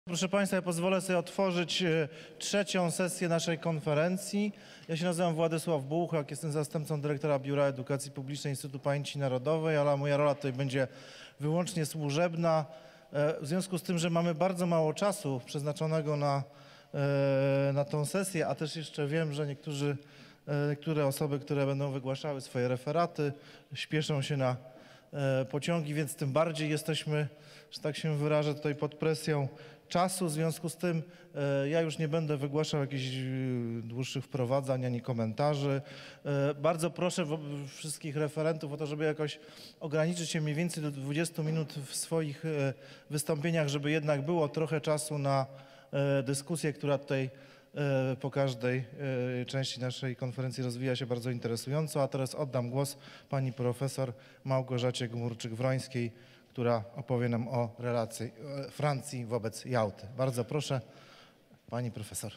Proszę Państwa, ja pozwolę sobie otworzyć trzecią sesję naszej konferencji. Ja się nazywam Władysław Bułchak, jestem zastępcą dyrektora Biura Edukacji Publicznej Instytutu Pamięci Narodowej, ale moja rola tutaj będzie wyłącznie służebna. W związku z tym, że mamy bardzo mało czasu przeznaczonego na tą sesję, a też jeszcze wiem, że niektóre osoby, które będą wygłaszały swoje referaty, śpieszą się na pociągi, więc tym bardziej jesteśmy, że tak się wyrażę, tutaj pod presją czasu. W związku z tym ja już nie będę wygłaszał jakichś dłuższych wprowadzań ani komentarzy. Bardzo proszę wszystkich referentów o to, żeby jakoś ograniczyć się mniej więcej do 20 minut w swoich wystąpieniach, żeby jednak było trochę czasu na dyskusję, która tutaj po każdej części naszej konferencji rozwija się bardzo interesująco. A teraz oddam głos pani profesor Małgorzacie Gmurczyk-Wrońskiej, która opowie nam o relacji Francji wobec Jałty. Bardzo proszę, pani profesor.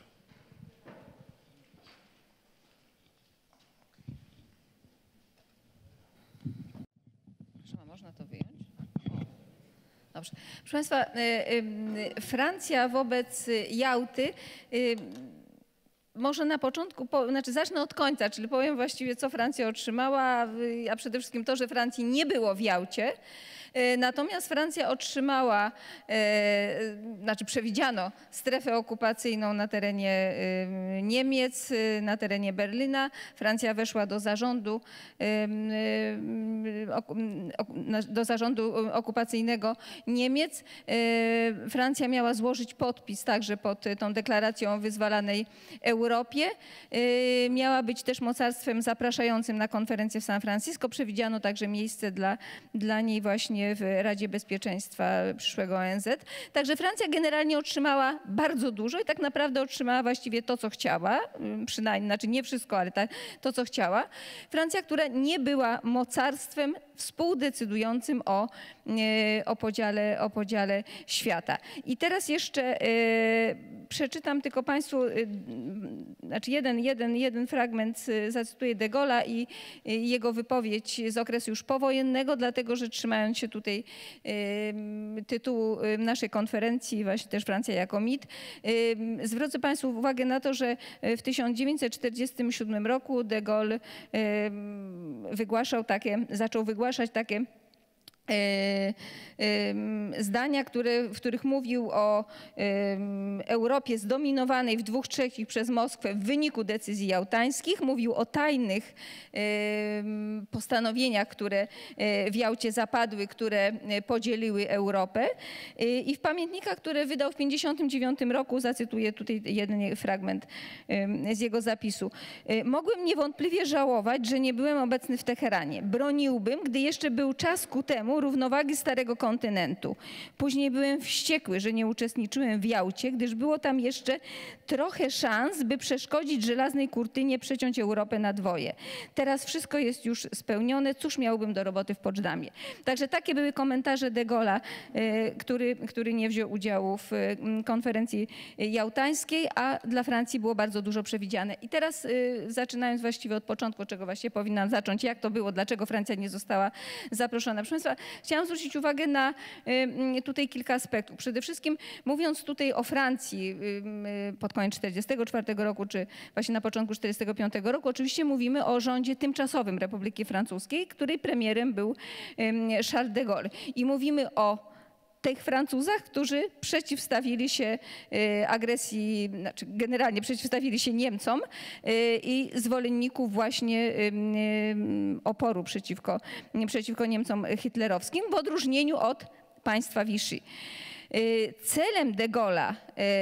Można to wyjąć? Dobrze. Proszę Państwa, Francja wobec Jałty, może na początku, zacznę od końca, czyli powiem właściwie, co Francja otrzymała, a przede wszystkim to, że Francji nie było w Jałcie. Natomiast Francja otrzymała, przewidziano strefę okupacyjną na terenie Niemiec, na terenie Berlina. Francja weszła do zarządu okupacyjnego Niemiec. Francja miała złożyć podpis także pod tą deklaracją o wyzwalanej Europie. Miała być też mocarstwem zapraszającym na konferencję w San Francisco. Przewidziano także miejsce dla niej właśnie w Radzie Bezpieczeństwa przyszłego ONZ. Także Francja generalnie otrzymała bardzo dużo i tak naprawdę otrzymała właściwie to, co chciała. Przynajmniej, nie wszystko, ale to, co chciała. Francja, która nie była mocarstwem współdecydującym o podziale świata. I teraz jeszcze przeczytam tylko Państwu, jeden fragment, zacytuję de Gaulle'a i jego wypowiedź z okresu już powojennego, dlatego że trzymając się tutaj tytułu naszej konferencji, właśnie też Francja jako mit, zwrócę Państwu uwagę na to, że w 1947 roku de Gaulle zaczął wygłaszać takie zdania, w których mówił o Europie zdominowanej w 2/3 przez Moskwę w wyniku decyzji jałtańskich. Mówił o tajnych postanowieniach, które w Jałcie zapadły, które podzieliły Europę. I w pamiętnikach, które wydał w 1959 roku, zacytuję tutaj jeden fragment z jego zapisu. Mogłem niewątpliwie żałować, że nie byłem obecny w Teheranie. Broniłbym, gdy jeszcze był czas ku temu, równowagi Starego Kontynentu. Później byłem wściekły, że nie uczestniczyłem w Jałcie, gdyż było tam jeszcze trochę szans, by przeszkodzić żelaznej kurtynie przeciąć Europę na dwoje. Teraz wszystko jest już spełnione. Cóż miałbym do roboty w Poczdamie? Także takie były komentarze de Gaulle'a, który nie wziął udziału w konferencji jałtańskiej, a dla Francji było bardzo dużo przewidziane. I teraz zaczynając właściwie od początku, czego właściwie powinnam zacząć, jak to było, dlaczego Francja nie została zaproszona. Proszę Państwa, chciałam zwrócić uwagę na tutaj kilka aspektów. Przede wszystkim mówiąc tutaj o Francji pod koniec 1944 roku, czy właśnie na początku 1945 roku, oczywiście mówimy o rządzie tymczasowym Republiki Francuskiej, której premierem był Charles de Gaulle. I mówimy o tych Francuzach, którzy przeciwstawili się agresji, generalnie przeciwstawili się Niemcom i zwolenników właśnie oporu przeciwko Niemcom hitlerowskim, w odróżnieniu od państwa Vichy. Celem de Gaulle'a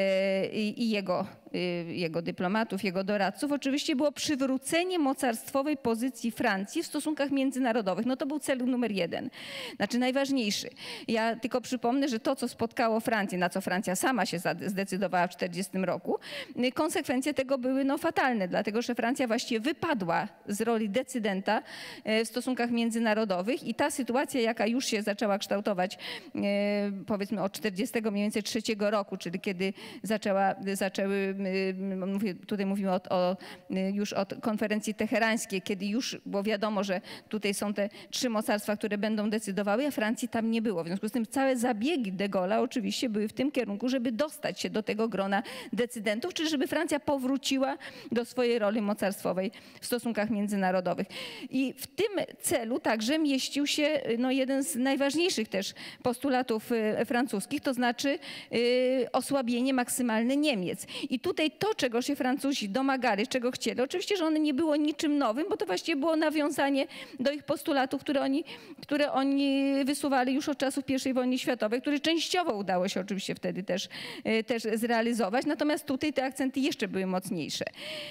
i jego dyplomatów, jego doradców oczywiście było przywrócenie mocarstwowej pozycji Francji w stosunkach międzynarodowych. No to był cel numer jeden, najważniejszy. Ja tylko przypomnę, że to, co spotkało Francję, na co Francja sama się zdecydowała w 1940 roku, konsekwencje tego były fatalne, dlatego że Francja właściwie wypadła z roli decydenta w stosunkach międzynarodowych i ta sytuacja, jaka już się zaczęła kształtować powiedzmy od 1943 roku, czyli kiedy zaczęły tutaj mówimy już o konferencji teherańskiej, kiedy już było wiadomo, że tutaj są te 3 mocarstwa, które będą decydowały, a Francji tam nie było. W związku z tym całe zabiegi de Gaulle'a oczywiście były w tym kierunku, żeby dostać się do tego grona decydentów, czyli żeby Francja powróciła do swojej roli mocarstwowej w stosunkach międzynarodowych. I w tym celu także mieścił się jeden z najważniejszych też postulatów francuskich, to znaczy osłabienie maksymalne Niemiec. I tutaj to, czego się Francuzi domagali, czego chcieli, oczywiście, że one nie było niczym nowym, bo to właściwie było nawiązanie do ich postulatów, które oni wysuwali już od czasów I wojny światowej, które częściowo udało się oczywiście wtedy też zrealizować, natomiast tutaj te akcenty jeszcze były mocniejsze.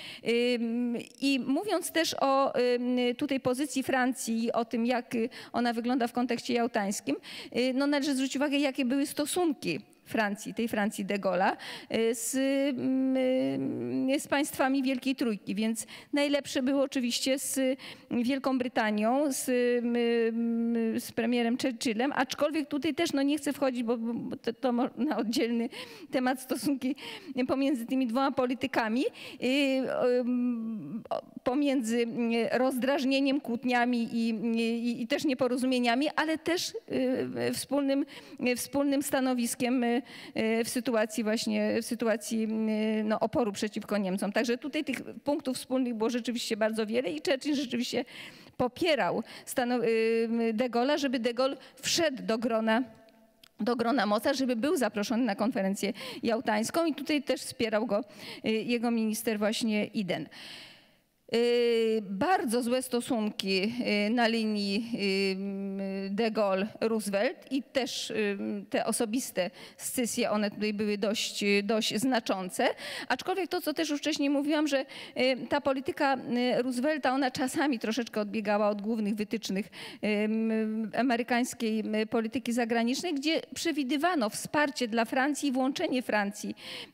I mówiąc też o tutaj pozycji Francji, o tym, jak ona wygląda w kontekście jałtańskim, należy zwrócić uwagę, jakie były stosunki Francji, tej Francji de Gaulle'a z państwami Wielkiej Trójki, więc najlepsze było oczywiście z Wielką Brytanią, z premierem Churchillem, aczkolwiek tutaj też nie chcę wchodzić, bo to na oddzielny temat stosunki pomiędzy tymi 2 politykami, pomiędzy rozdrażnieniem, kłótniami i też nieporozumieniami, ale też wspólnym stanowiskiem w sytuacji oporu przeciwko Niemcom. Także tutaj tych punktów wspólnych było rzeczywiście bardzo wiele i Churchill rzeczywiście popierał de Gaulle'a, żeby de Gaulle wszedł do grona mocarstw, żeby był zaproszony na konferencję jałtańską i tutaj też wspierał go jego minister właśnie Eden. Bardzo złe stosunki na linii de Gaulle-Roosevelt i też te osobiste scysje, one tutaj były dość znaczące. Aczkolwiek to, co też już wcześniej mówiłam, że ta polityka Roosevelta, ona czasami troszeczkę odbiegała od głównych wytycznych amerykańskiej polityki zagranicznej, gdzie przewidywano wsparcie dla Francji i włączenie Francji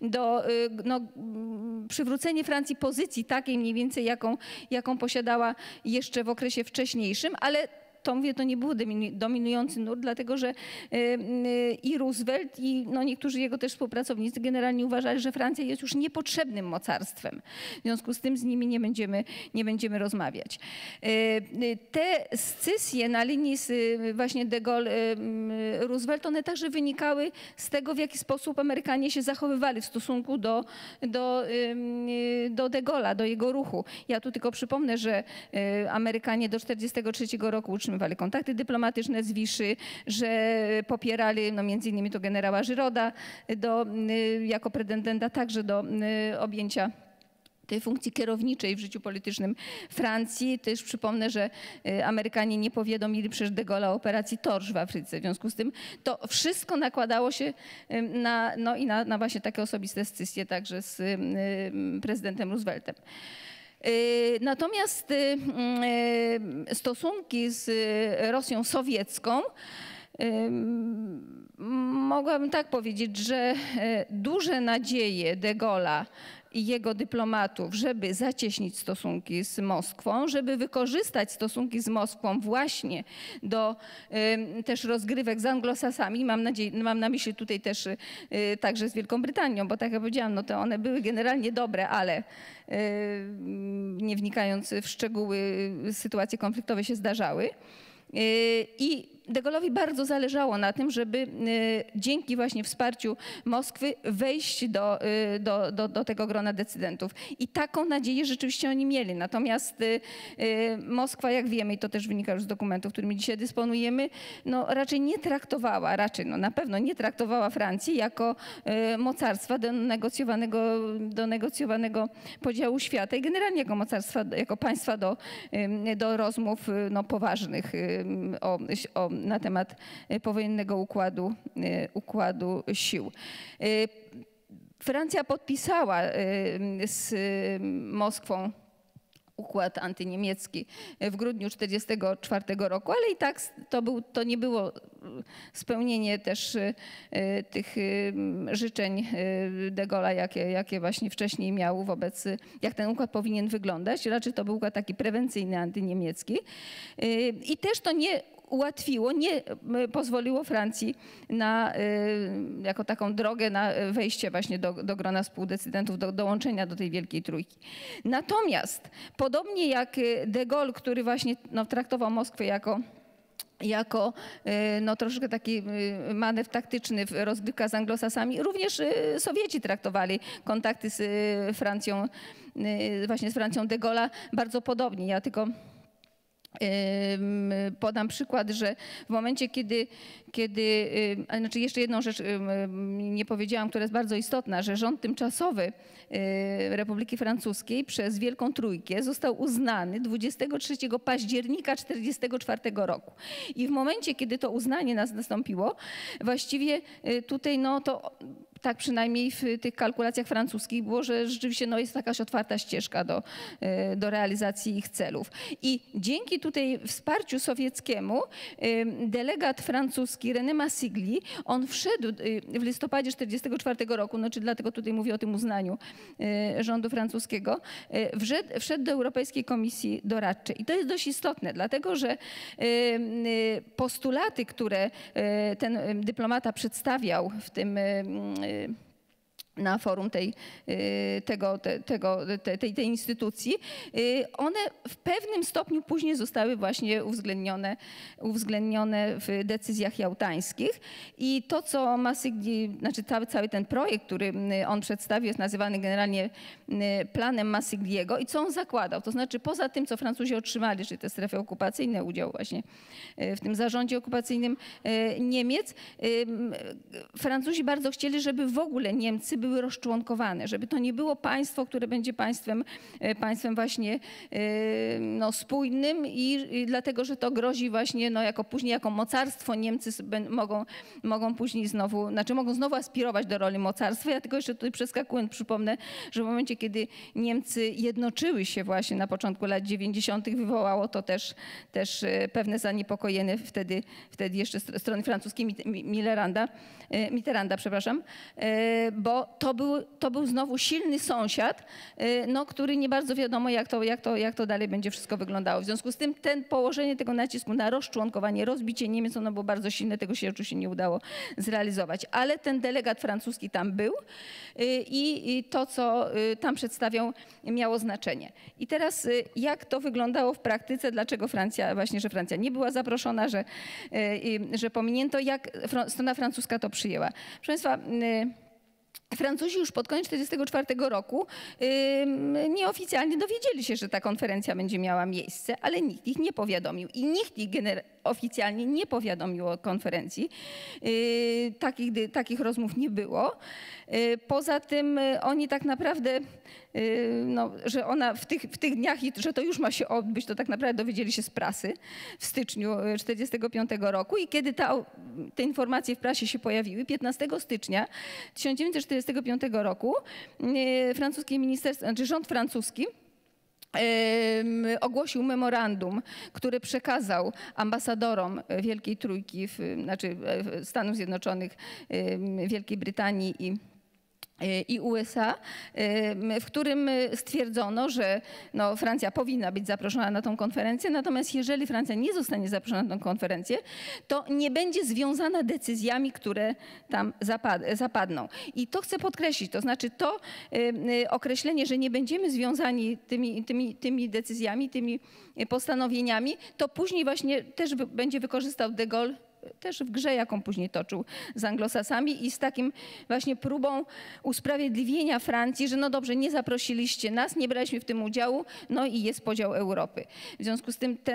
przywrócenie Francji pozycji takiej mniej więcej, jaką posiadała jeszcze w okresie wcześniejszym, ale to nie był dominujący nurt, dlatego że i Roosevelt, i niektórzy jego też współpracownicy generalnie uważali, że Francja jest już niepotrzebnym mocarstwem. W związku z tym z nimi nie będziemy rozmawiać. Te scysje na linii właśnie de Gaulle-Roosevelt, one także wynikały z tego, w jaki sposób Amerykanie się zachowywali w stosunku do de Gaulle'a, do jego ruchu. Ja tu tylko przypomnę, że Amerykanie do 1943 roku utrzymywali kontakty dyplomatyczne z Wiszy, że popierali między innymi to generała Giroda jako pretendenta także do objęcia tej funkcji kierowniczej w życiu politycznym Francji. Też przypomnę, że Amerykanie nie powiadomili przecież de Gaulle'a o operacji Torch w Afryce. W związku z tym to wszystko nakładało się na właśnie takie osobiste scysje także z prezydentem Rooseveltem. Natomiast stosunki z Rosją sowiecką, mogłabym tak powiedzieć, że duże nadzieje de Gaulle'a i jego dyplomatów, żeby zacieśnić stosunki z Moskwą, żeby wykorzystać stosunki z Moskwą właśnie do też rozgrywek z Anglosasami. Mam na myśli tutaj też także z Wielką Brytanią, bo tak jak powiedziałam, to one były generalnie dobre, ale nie wnikając w szczegóły, sytuacje konfliktowe się zdarzały. I de Gaulle'owi bardzo zależało na tym, żeby dzięki właśnie wsparciu Moskwy wejść do tego grona decydentów. I taką nadzieję rzeczywiście oni mieli. Natomiast Moskwa, jak wiemy, i to też wynika już z dokumentów, którymi dzisiaj dysponujemy, raczej nie traktowała, na pewno nie traktowała Francji jako mocarstwa do negocjowanego podziału świata i generalnie jako mocarstwa, jako państwa do rozmów poważnych na temat powojennego układu sił. Francja podpisała z Moskwą układ antyniemiecki w grudniu 1944 roku, ale i tak to nie było spełnienie też tych życzeń de Gaulle'a, jakie właśnie wcześniej miał jak ten układ powinien wyglądać. Raczej to był układ taki prewencyjny, antyniemiecki. I też to nie ułatwiło, nie pozwoliło Francji na jako taką drogę na wejście właśnie do grona współdecydentów, do dołączenia do tej Wielkiej Trójki. Natomiast podobnie jak de Gaulle, który właśnie traktował Moskwę jako troszkę taki manewr taktyczny, rozgrywka z Anglosasami, również Sowieci traktowali kontakty z Francją, właśnie z Francją de Gaulle'a bardzo podobnie. Ja tylko podam przykład, że w momencie, znaczy jeszcze jedną rzecz nie powiedziałam, która jest bardzo istotna, że rząd tymczasowy Republiki Francuskiej przez Wielką Trójkę został uznany 23 października 1944 roku. I w momencie, kiedy to uznanie nastąpiło, właściwie tutaj to tak przynajmniej w tych kalkulacjach francuskich było, że rzeczywiście jest jakaś otwarta ścieżka do realizacji ich celów. I dzięki tutaj wsparciu sowieckiemu delegat francuski René Massigli, on wszedł w listopadzie 1944 roku, czy dlatego tutaj mówię o tym uznaniu rządu francuskiego, wszedł do Europejskiej Komisji Doradczej. I to jest dość istotne, dlatego że postulaty, które ten dyplomata przedstawiał w tym na forum tej instytucji, one w pewnym stopniu później zostały właśnie uwzględnione w decyzjach jałtańskich. I to, co Massigli, znaczy cały ten projekt, który on przedstawił, jest nazywany generalnie planem Massigliego. I co on zakładał? To znaczy poza tym, co Francuzi otrzymali, czyli te strefy okupacyjne, udział właśnie w tym zarządzie okupacyjnym Niemiec, Francuzi bardzo chcieli, żeby w ogóle Niemcy były rozczłonkowane, żeby to nie było państwo, które będzie państwem właśnie spójnym i dlatego, że to grozi właśnie później jako mocarstwo Niemcy mogą później znowu, mogą znowu aspirować do roli mocarstwa. Ja tylko jeszcze tutaj przeskakując przypomnę, że w momencie, kiedy Niemcy jednoczyły się właśnie na początku lat 90. wywołało to też pewne zaniepokojenie wtedy jeszcze strony francuskiej Mitterranda, przepraszam, bo to był znowu silny sąsiad, który nie bardzo wiadomo, jak to dalej będzie wszystko wyglądało. W związku z tym położenie tego nacisku na rozczłonkowanie, rozbicie Niemiec, ono było bardzo silne, tego się oczywiście nie udało zrealizować. Ale ten delegat francuski tam był i to, co tam przedstawiał, miało znaczenie. I teraz jak to wyglądało w praktyce, dlaczego Francja nie była zaproszona, że pominięto, jak strona francuska to przyjęła. Proszę Państwa, Francuzi już pod koniec 1944 roku nieoficjalnie dowiedzieli się, że ta konferencja będzie miała miejsce, ale nikt ich nie powiadomił i nikt ich oficjalnie nie powiadomił o konferencji. Takich rozmów nie było. Poza tym oni tak naprawdę, że ona w tych dniach, że to już ma się odbyć, to tak naprawdę dowiedzieli się z prasy w styczniu 1945 roku i kiedy te informacje w prasie się pojawiły, 15 stycznia 1945 roku rząd francuski ogłosił memorandum, które przekazał ambasadorom Wielkiej Trójki, Stanów Zjednoczonych, Wielkiej Brytanii i USA, w którym stwierdzono, że Francja powinna być zaproszona na tą konferencję, natomiast jeżeli Francja nie zostanie zaproszona na tę konferencję, to nie będzie związana decyzjami, które tam zapadną. I to chcę podkreślić, to znaczy to określenie, że nie będziemy związani tymi decyzjami, tymi postanowieniami, to później właśnie też będzie wykorzystał de Gaulle też w grze, jaką później toczył z Anglosasami i z takim właśnie próbą usprawiedliwienia Francji, że dobrze, nie zaprosiliście nas, nie braliśmy w tym udziału, i jest podział Europy. W związku z tym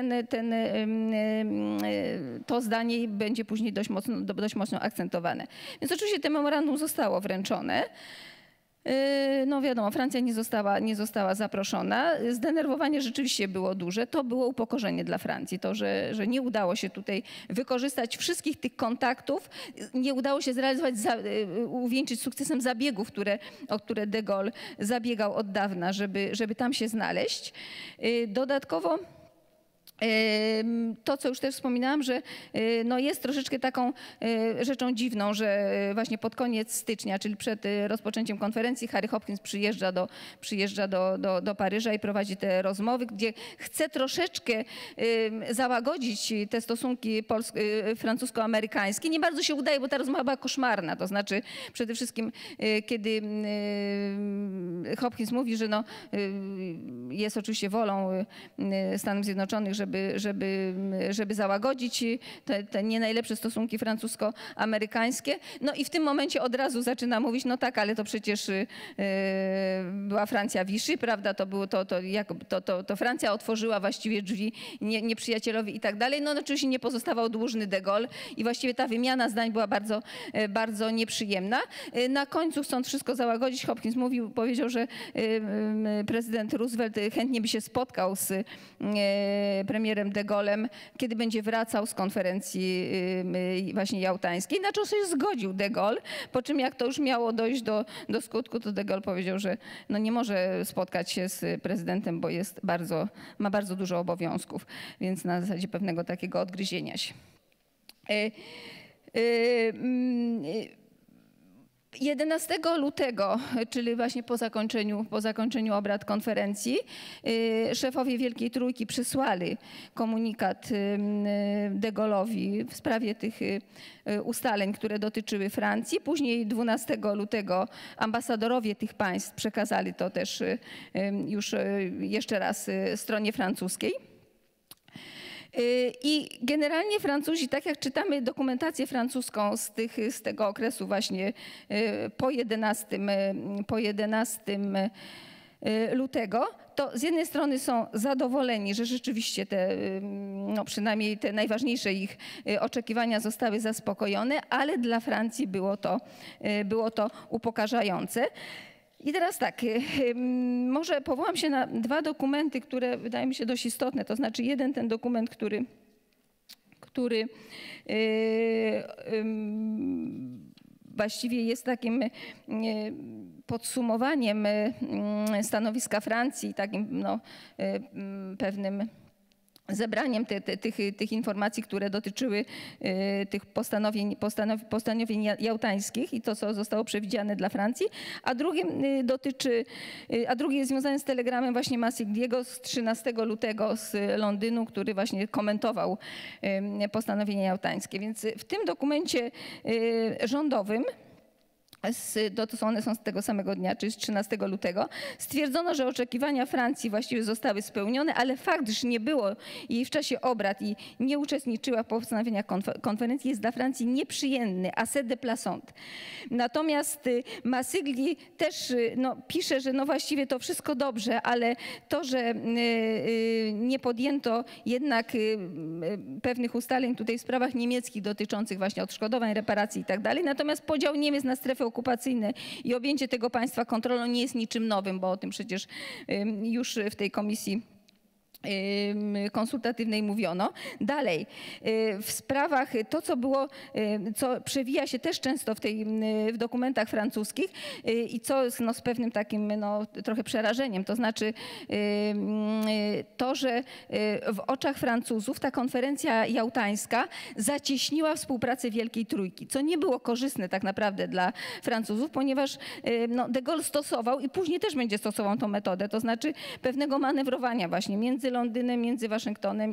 to zdanie będzie później dość mocno akcentowane. Więc oczywiście to memorandum zostało wręczone. Wiadomo, Francja nie została zaproszona. Zdenerwowanie rzeczywiście było duże. To było upokorzenie dla Francji. To, że nie udało się tutaj wykorzystać wszystkich tych kontaktów, nie udało się zrealizować, uwieńczyć sukcesem zabiegów, o które de Gaulle zabiegał od dawna, żeby tam się znaleźć. Dodatkowo To, co już też wspominałam, że no jest troszeczkę taką rzeczą dziwną, że właśnie pod koniec stycznia, czyli przed rozpoczęciem konferencji, Harry Hopkins przyjeżdża do Paryża i prowadzi te rozmowy, gdzie chce troszeczkę załagodzić te stosunki francusko-amerykańskie. Nie bardzo się udaje, bo ta rozmowa była koszmarna. To znaczy przede wszystkim, kiedy Hopkins mówi, że no, jest oczywiście wolą Stanów Zjednoczonych, żeby załagodzić te nie najlepsze stosunki francusko-amerykańskie. No i w tym momencie od razu zaczyna mówić, no tak, ale to przecież była Francja Vichy, prawda? To Francja otworzyła właściwie drzwi nieprzyjacielowi i tak dalej. No oczywiście nie pozostawał dłużny de Gaulle i właściwie ta wymiana zdań była bardzo, bardzo nieprzyjemna. Na końcu, chcąc wszystko załagodzić, Hopkins powiedział, że prezydent Roosevelt chętnie by się spotkał z premierem de Gaulle'em, kiedy będzie wracał z konferencji właśnie jałtańskiej. Na co się zgodził de Gaulle, po czym jak to już miało dojść do skutku, to de Gaulle powiedział, że no nie może spotkać się z prezydentem, bo ma bardzo dużo obowiązków, więc na zasadzie pewnego takiego odgryzienia się. 11 lutego, czyli właśnie po zakończeniu obrad konferencji, szefowie Wielkiej Trójki przysłali komunikat de Gaulle'owi w sprawie tych ustaleń, które dotyczyły Francji. Później 12 lutego ambasadorowie tych państw przekazali to też już jeszcze raz stronie francuskiej. I generalnie Francuzi, tak jak czytamy dokumentację francuską z tego okresu właśnie po 11 lutego, to z jednej strony są zadowoleni, że rzeczywiście no przynajmniej te najważniejsze ich oczekiwania zostały zaspokojone, ale dla Francji było to upokarzające. I teraz tak, może powołam się na dwa dokumenty, które wydają mi się dość istotne. To znaczy jeden ten dokument, który właściwie jest takim podsumowaniem stanowiska Francji, takim no, pewnym zebraniem tych informacji, które dotyczyły tych postanowień jałtańskich i to, co zostało przewidziane dla Francji, a drugi jest związany z telegramem właśnie Massigliego z 13 lutego z Londynu, który właśnie komentował postanowienia jałtańskie. Więc w tym dokumencie rządowym, one są z tego samego dnia, czyli z 13 lutego, stwierdzono, że oczekiwania Francji właściwie zostały spełnione, ale fakt, że nie było jej w czasie obrad i nie uczestniczyła w postanowieniach konferencji, jest dla Francji nieprzyjemny, assez déplaçant. Natomiast Massigli też no, pisze, że no właściwie to wszystko dobrze, ale to, że nie podjęto jednak pewnych ustaleń tutaj w sprawach niemieckich dotyczących właśnie odszkodowań, reparacji i tak dalej, natomiast podział Niemiec na strefy okupacyjne i objęcie tego państwa kontrolą nie jest niczym nowym, bo o tym przecież już w tej komisji konsultatywnej mówiono. Dalej, w sprawach to, co przewija się też często w dokumentach francuskich i co jest no, z pewnym takim no, trochę przerażeniem, to znaczy to, że w oczach Francuzów ta konferencja jałtańska zacieśniła współpracę Wielkiej Trójki, co nie było korzystne tak naprawdę dla Francuzów, ponieważ no, de Gaulle stosował i później też będzie stosował tą metodę, to znaczy pewnego manewrowania właśnie między Londynem, między Waszyngtonem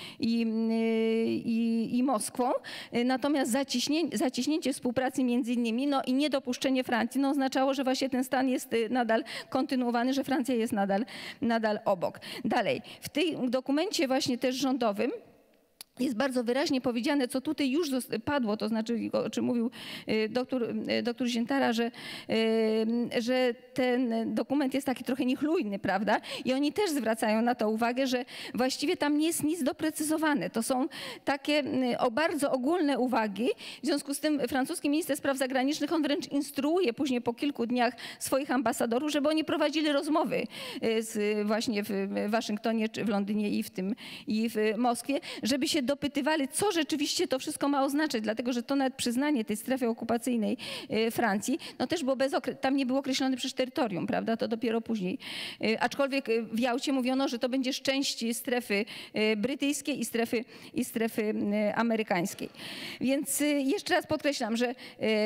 i Moskwą. Natomiast zacieśnięcie współpracy między innymi no, i niedopuszczenie Francji no, oznaczało, że właśnie ten stan jest nadal kontynuowany, że Francja jest nadal obok. Dalej, w tym dokumencie właśnie też rządowym jest bardzo wyraźnie powiedziane, co tutaj już padło, to znaczy, o czym mówił doktor Ziętara, że ten dokument jest taki trochę niechlujny, prawda? I oni też zwracają na to uwagę, że właściwie tam nie jest nic doprecyzowane. To są takie bardzo ogólne uwagi. W związku z tym francuski minister spraw zagranicznych, on wręcz instruuje później po kilku dniach swoich ambasadorów, żeby oni prowadzili rozmowy właśnie w Waszyngtonie, czy w Londynie i w Moskwie, żeby się dopytywali, co rzeczywiście to wszystko ma oznaczać, dlatego że to nawet przyznanie tej strefy okupacyjnej Francji, no też było tam nie było określone przecież terytorium, prawda, to dopiero później. Aczkolwiek w Jałcie mówiono, że to będzie część strefy brytyjskiej i strefy amerykańskiej. Więc jeszcze raz podkreślam, że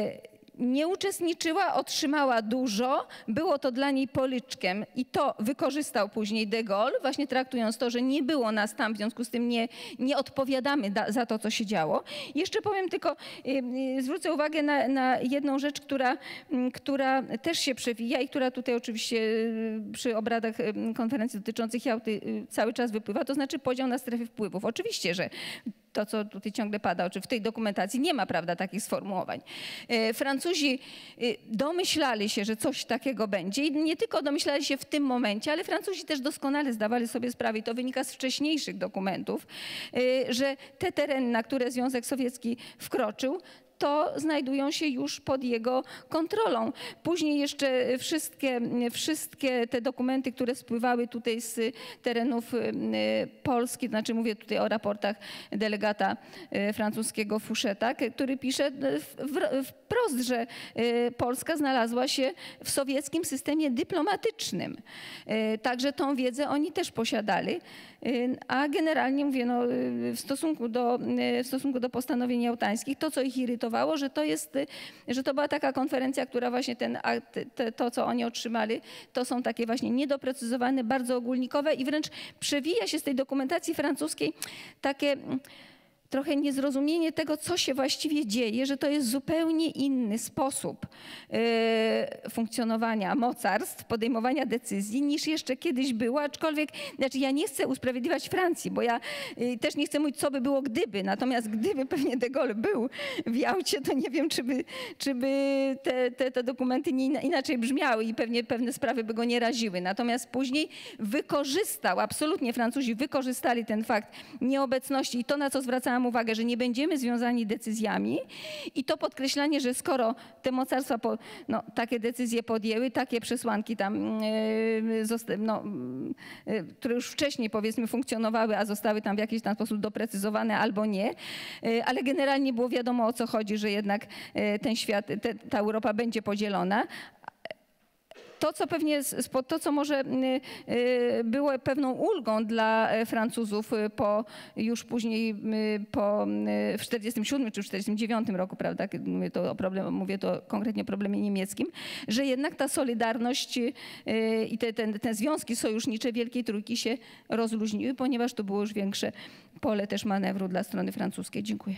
nie uczestniczyła, otrzymała dużo, było to dla niej polyczkiem i to wykorzystał później de Gaulle, właśnie traktując to, że nie było nas tam, w związku z tym nie odpowiadamy za to, co się działo. Jeszcze powiem tylko, zwrócę uwagę na jedną rzecz, która też się przewija i która tutaj oczywiście przy obradach konferencji dotyczących Jałty cały czas wypływa, to znaczy podział na strefy wpływów. Oczywiście, że to, co tutaj ciągle pada, czy w tej dokumentacji nie ma, prawda, takich sformułowań. Francuzi domyślali się, że coś takiego będzie i nie tylko domyślali się w tym momencie, ale Francuzi też doskonale zdawali sobie sprawę, i to wynika z wcześniejszych dokumentów, że te tereny, na które Związek Sowiecki wkroczył, to znajdują się już pod jego kontrolą. Później jeszcze wszystkie te dokumenty, które spływały tutaj z terenów Polski, znaczy mówię tutaj o raportach delegata francuskiego Foucheta, który pisze wprost, że Polska znalazła się w sowieckim systemie dyplomatycznym. Także tą wiedzę oni też posiadali. A generalnie mówię, no, w stosunku do postanowień jałtańskich, to co ich irytowało, że to była taka konferencja, która właśnie to co oni otrzymali, to są takie właśnie niedoprecyzowane, bardzo ogólnikowe i wręcz przewija się z tej dokumentacji francuskiej takie trochę niezrozumienie tego, co się właściwie dzieje, że to jest zupełnie inny sposób funkcjonowania mocarstw, podejmowania decyzji niż jeszcze kiedyś było, aczkolwiek znaczy ja nie chcę usprawiedliwiać Francji, bo ja też nie chcę mówić, co by było gdyby, natomiast gdyby pewnie de Gaulle był w Jałcie, to nie wiem, czy by te dokumenty inaczej brzmiały i pewnie pewne sprawy by go nie raziły. Natomiast później absolutnie Francuzi wykorzystali ten fakt nieobecności i to, na co zwracałam uwagę, że nie będziemy związani decyzjami i to podkreślanie, że skoro te mocarstwa takie decyzje podjęły, takie przesłanki tam, które już wcześniej powiedzmy funkcjonowały, a zostały tam w jakiś tam sposób doprecyzowane albo nie, ale generalnie było wiadomo, o co chodzi, że jednak ten świat, ta Europa będzie podzielona. To, co może było pewną ulgą dla Francuzów już później w 1947 czy w 1949 roku, prawda, mówię to konkretnie o problemie niemieckim, że jednak ta solidarność i te związki sojusznicze Wielkiej Trójki się rozluźniły, ponieważ to było już większe pole też manewru dla strony francuskiej. Dziękuję.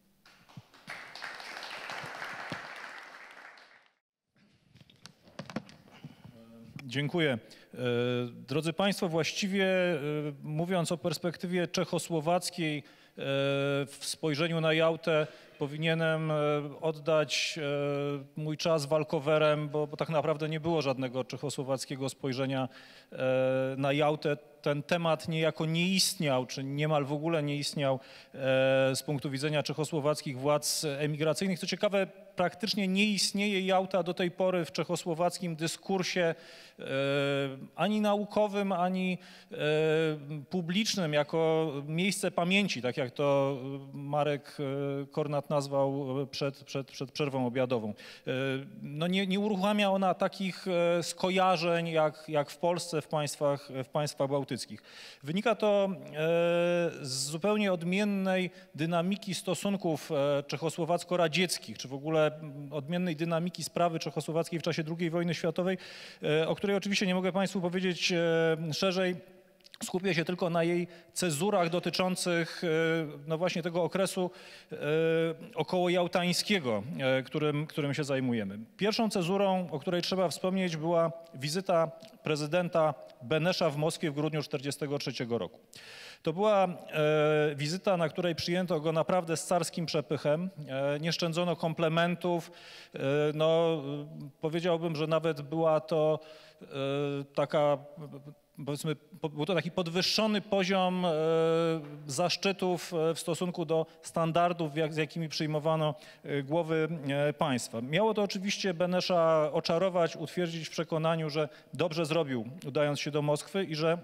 Dziękuję. Drodzy Państwo, właściwie mówiąc o perspektywie czechosłowackiej w spojrzeniu na Jałtę, powinienem oddać mój czas walkowerem, bo tak naprawdę nie było żadnego czechosłowackiego spojrzenia na Jałtę. Ten temat niejako nie istniał, czy niemal w ogóle nie istniał z punktu widzenia czechosłowackich władz emigracyjnych. Co ciekawe, praktycznie nie istnieje Jałta do tej pory w czechosłowackim dyskursie ani naukowym, ani publicznym jako miejsce pamięci, tak jak to Marek Kornat nazwał przed przerwą obiadową. No nie uruchamia ona takich skojarzeń jak w Polsce, w państwach bałtyckich. Wynika to z zupełnie odmiennej dynamiki stosunków czechosłowacko-radzieckich, czy w ogóle odmiennej dynamiki sprawy czechosłowackiej w czasie II wojny światowej, o której oczywiście nie mogę Państwu powiedzieć szerzej. Skupię się tylko na jej cezurach dotyczących no właśnie tego okresu okołojałtańskiego, którym się zajmujemy. Pierwszą cezurą, o której trzeba wspomnieć, była wizyta prezydenta Benesza w Moskwie w grudniu 1943 roku. To była wizyta, na której przyjęto go naprawdę z carskim przepychem. Nie szczędzono komplementów. No, powiedziałbym, że nawet była to taka, powiedzmy, był to taki podwyższony poziom zaszczytów w stosunku do standardów, z jakimi przyjmowano głowy państwa. Miało to oczywiście Benesza oczarować, utwierdzić w przekonaniu, że dobrze zrobił, udając się do Moskwy i że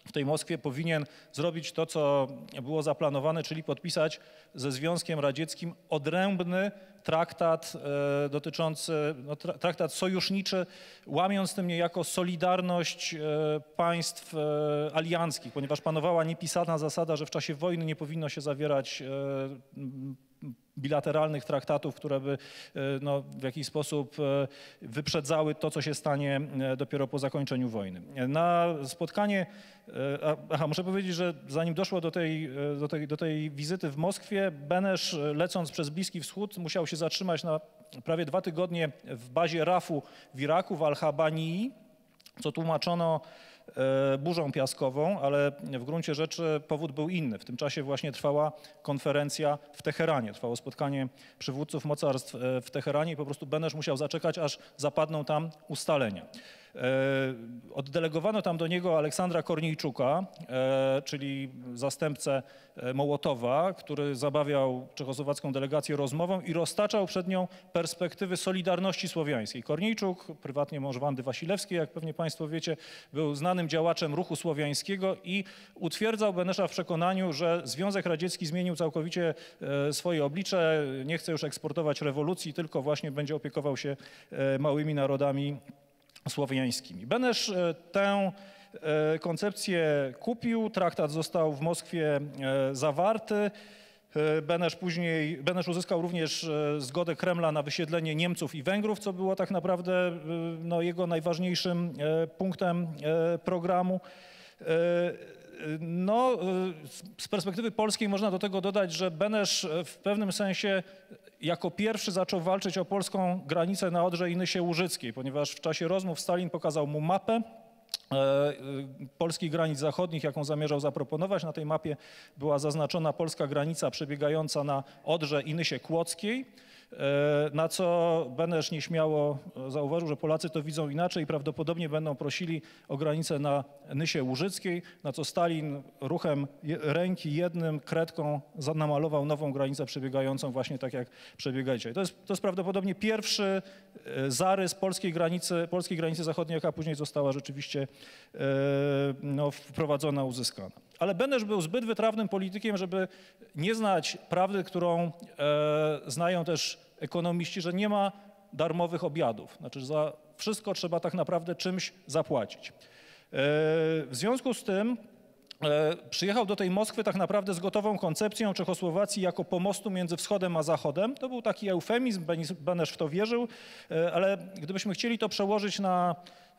w tej Moskwie powinien zrobić to, co było zaplanowane, czyli podpisać ze Związkiem Radzieckim odrębny traktat dotyczący, traktat sojuszniczy, łamiąc tym niejako solidarność państw alianckich, ponieważ panowała niepisana zasada, że w czasie wojny nie powinno się zawierać bilateralnych traktatów, które by w jakiś sposób wyprzedzały to, co się stanie dopiero po zakończeniu wojny. Na spotkanie, muszę powiedzieć, że zanim doszło do tej wizyty w Moskwie, Benesz, lecąc przez Bliski Wschód, musiał się zatrzymać na prawie 2 tygodnie w bazie RAF-u w Iraku, w Al-Habanii, co tłumaczono burzą piaskową, ale w gruncie rzeczy powód był inny. W tym czasie właśnie trwała konferencja w Teheranie, trwało spotkanie przywódców mocarstw w Teheranie i po prostu Benesz musiał zaczekać, aż zapadną tam ustalenia. Oddelegowano tam do niego Aleksandra Korniejczuka, czyli zastępcę Mołotowa, który zabawiał czechosłowacką delegację rozmową i roztaczał przed nią perspektywy solidarności słowiańskiej. Korniejczuk, prywatnie mąż Wandy Wasilewskiej, jak pewnie państwo wiecie, był znanym działaczem ruchu słowiańskiego i utwierdzał Benesza w przekonaniu, że Związek Radziecki zmienił całkowicie swoje oblicze, nie chce już eksportować rewolucji, tylko właśnie będzie opiekował się małymi narodami słowiańskimi. Benesz tę koncepcję kupił, traktat został w Moskwie zawarty. Benesz uzyskał również zgodę Kremla na wysiedlenie Niemców i Węgrów, co było tak naprawdę jego najważniejszym punktem programu. Z perspektywy polskiej można do tego dodać, że Benesz w pewnym sensie jako pierwszy zaczął walczyć o polską granicę na Odrze i Nysie Łużyckiej, ponieważ w czasie rozmów Stalin pokazał mu mapę polskich granic zachodnich, jaką zamierzał zaproponować. Na tej mapie była zaznaczona polska granica przebiegająca na Odrze i Nysie Kłodzkiej, na co Benesz nieśmiało zauważył, że Polacy to widzą inaczej i prawdopodobnie będą prosili o granicę na Nysie Łużyckiej, na co Stalin ruchem ręki jednym kredką namalował nową granicę przebiegającą właśnie tak, jak przebiega dzisiaj. To jest prawdopodobnie pierwszy zarys polskiej granicy zachodniej, jaka później została rzeczywiście wprowadzona, uzyskana. Ale Benesz był zbyt wytrawnym politykiem, żeby nie znać prawdy, którą znają też ekonomiści, że nie ma darmowych obiadów. Znaczy za wszystko trzeba tak naprawdę czymś zapłacić. W związku z tym przyjechał do tej Moskwy tak naprawdę z gotową koncepcją Czechosłowacji jako pomostu między wschodem a zachodem. To był taki eufemizm, Benesz w to wierzył, ale gdybyśmy chcieli to przełożyć na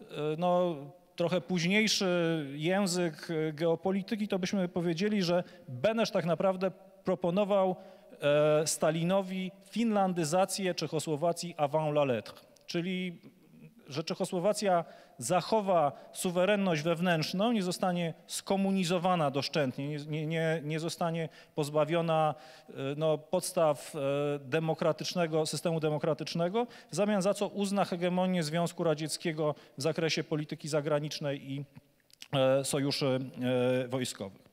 trochę późniejszy język geopolityki, to byśmy powiedzieli, że Benesz tak naprawdę proponował Stalinowi finlandyzację Czechosłowacji avant la lettre, czyli że Czechosłowacja zachowa suwerenność wewnętrzną, nie zostanie skomunizowana doszczętnie, nie zostanie pozbawiona podstaw systemu demokratycznego, w zamian za co uzna hegemonię Związku Radzieckiego w zakresie polityki zagranicznej i sojuszy wojskowych.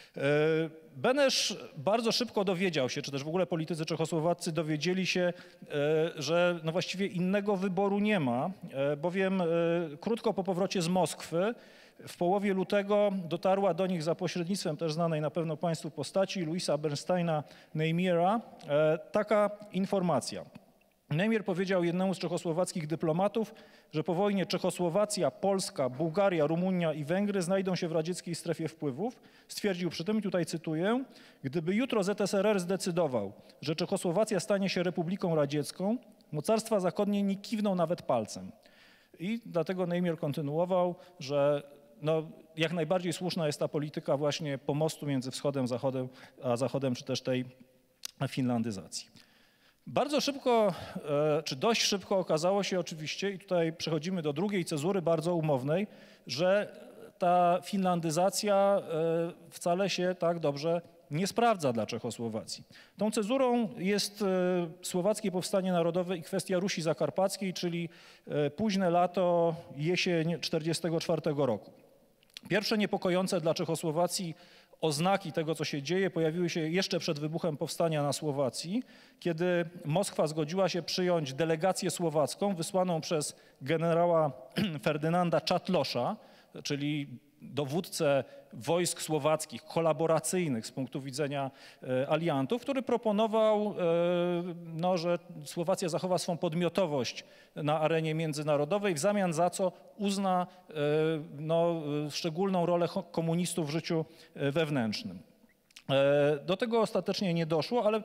Benesz bardzo szybko dowiedział się, czy też w ogóle politycy czechosłowaccy dowiedzieli się, że właściwie innego wyboru nie ma, bowiem krótko po powrocie z Moskwy w połowie lutego dotarła do nich za pośrednictwem też znanej na pewno państwu postaci Louisa Bernsteina Neimiera taka informacja. Neimier powiedział jednemu z czechosłowackich dyplomatów, że po wojnie Czechosłowacja, Polska, Bułgaria, Rumunia i Węgry znajdą się w radzieckiej strefie wpływów. Stwierdził przy tym, i tutaj cytuję, gdyby jutro ZSRR zdecydował, że Czechosłowacja stanie się Republiką Radziecką, mocarstwa zachodnie nie kiwną nawet palcem. I dlatego Neimier kontynuował, że jak najbardziej słuszna jest ta polityka właśnie pomostu między wschodem a zachodem, czy też tej finlandyzacji. Bardzo szybko, czy dość szybko okazało się oczywiście, i tutaj przechodzimy do drugiej cezury bardzo umownej, że ta finlandyzacja wcale się tak dobrze nie sprawdza dla Czechosłowacji. Tą cezurą jest Słowackie Powstanie Narodowe i kwestia Rusi Zakarpackiej, czyli późne lato, jesień 1944 roku. Pierwsze niepokojące dla Czechosłowacji oznaki tego, co się dzieje, pojawiły się jeszcze przed wybuchem powstania na Słowacji, kiedy Moskwa zgodziła się przyjąć delegację słowacką wysłaną przez generała Ferdynanda Czatlosza, czyli dowódcę wojsk słowackich, kolaboracyjnych z punktu widzenia aliantów, który proponował, że Słowacja zachowa swą podmiotowość na arenie międzynarodowej, w zamian za co uzna szczególną rolę komunistów w życiu wewnętrznym. Do tego ostatecznie nie doszło, ale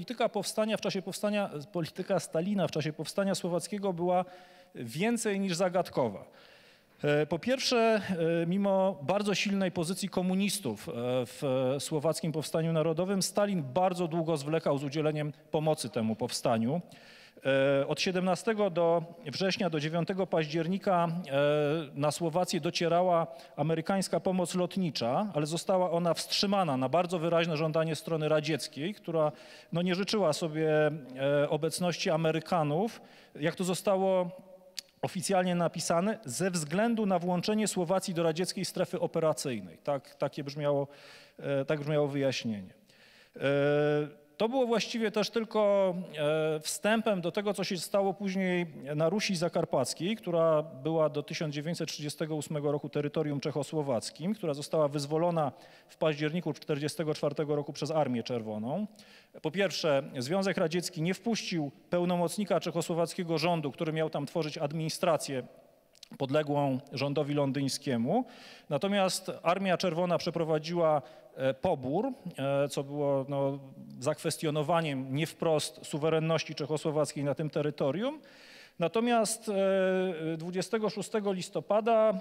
polityka Stalina w czasie powstania słowackiego była więcej niż zagadkowa. Po pierwsze, mimo bardzo silnej pozycji komunistów w słowackim powstaniu narodowym, Stalin bardzo długo zwlekał z udzieleniem pomocy temu powstaniu. Od 17 września do 9 października na Słowację docierała amerykańska pomoc lotnicza, ale została ona wstrzymana na bardzo wyraźne żądanie strony radzieckiej, która nie życzyła sobie obecności Amerykanów, jak to zostało oficjalnie napisane, ze względu na włączenie Słowacji do radzieckiej strefy operacyjnej. Tak brzmiało wyjaśnienie. To było właściwie też tylko wstępem do tego, co się stało później na Rusi Zakarpackiej, która była do 1938 roku terytorium czechosłowackim, która została wyzwolona w październiku 1944 roku przez Armię Czerwoną. Po pierwsze, Związek Radziecki nie wpuścił pełnomocnika czechosłowackiego rządu, który miał tam tworzyć administrację podległą rządowi londyńskiemu. Natomiast Armia Czerwona przeprowadziła pobór, co było zakwestionowaniem nie wprost suwerenności czechosłowackiej na tym terytorium. Natomiast 26 listopada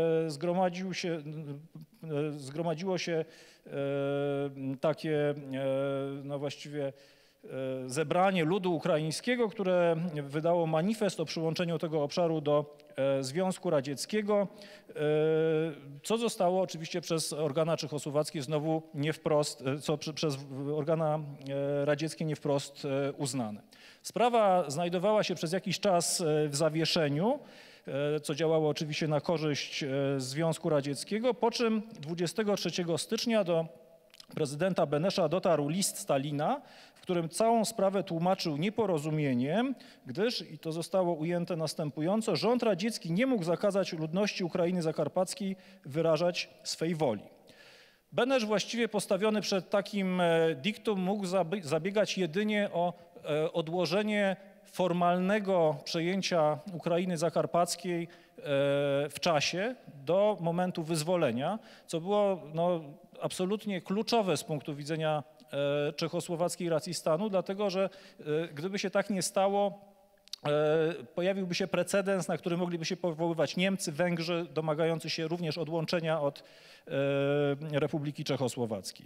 zgromadziło się takie właściwie zebranie ludu ukraińskiego, które wydało manifest o przyłączeniu tego obszaru do Związku Radzieckiego, co zostało oczywiście przez organa czechosłowackie znowu nie wprost, przez organa radzieckie nie wprost uznane. Sprawa znajdowała się przez jakiś czas w zawieszeniu, co działało oczywiście na korzyść Związku Radzieckiego, po czym 23 stycznia do prezydenta Benesza dotarł list Stalina, w którym całą sprawę tłumaczył nieporozumieniem, gdyż, i to zostało ujęte następująco, rząd radziecki nie mógł zakazać ludności Ukrainy Zakarpackiej wyrażać swej woli. Benesz właściwie postawiony przed takim dictum mógł zabiegać jedynie o odłożenie formalnego przejęcia Ukrainy Zakarpackiej w czasie do momentu wyzwolenia, co było absolutnie kluczowe z punktu widzenia czechosłowackiej racji stanu, dlatego że gdyby się tak nie stało, pojawiłby się precedens, na który mogliby się powoływać Niemcy, Węgrzy, domagający się również odłączenia od Republiki Czechosłowackiej.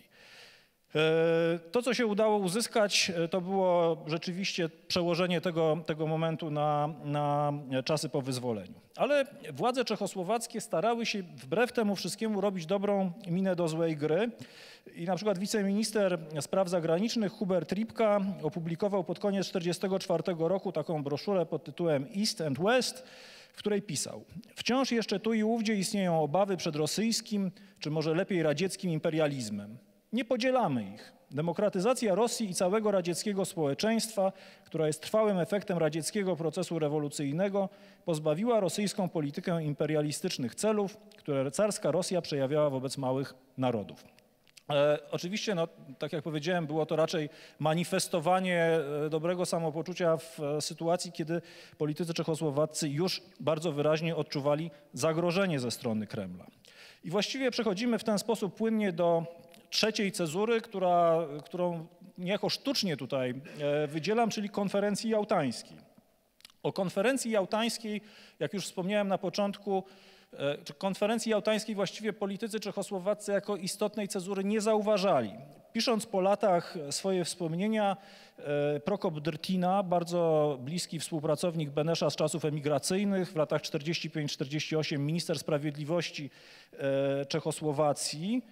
To, co się udało uzyskać, to było rzeczywiście przełożenie tego momentu na czasy po wyzwoleniu. Ale władze czechosłowackie starały się wbrew temu wszystkiemu robić dobrą minę do złej gry. I na przykład wiceminister spraw zagranicznych Hubert Ripka opublikował pod koniec 1944 roku taką broszurę pod tytułem East and West, w której pisał: wciąż jeszcze tu i ówdzie istnieją obawy przed rosyjskim, czy może lepiej radzieckim imperializmem. Nie podzielamy ich. Demokratyzacja Rosji i całego radzieckiego społeczeństwa, która jest trwałym efektem radzieckiego procesu rewolucyjnego, pozbawiła rosyjską politykę imperialistycznych celów, które carska Rosja przejawiała wobec małych narodów. Oczywiście, tak jak powiedziałem, było to raczej manifestowanie dobrego samopoczucia w sytuacji, kiedy politycy czechosłowaccy już bardzo wyraźnie odczuwali zagrożenie ze strony Kremla. I właściwie przechodzimy w ten sposób płynnie do trzeciej cezury, którą niejako sztucznie tutaj wydzielam, czyli konferencji jałtańskiej. O konferencji jałtańskiej, jak już wspomniałem na początku, konferencji jałtańskiej właściwie politycy czechosłowaccy jako istotnej cezury nie zauważali. Pisząc po latach swoje wspomnienia, Prokop Drtina, bardzo bliski współpracownik Benesza z czasów emigracyjnych, w latach 45-48 minister sprawiedliwości Czechosłowacji,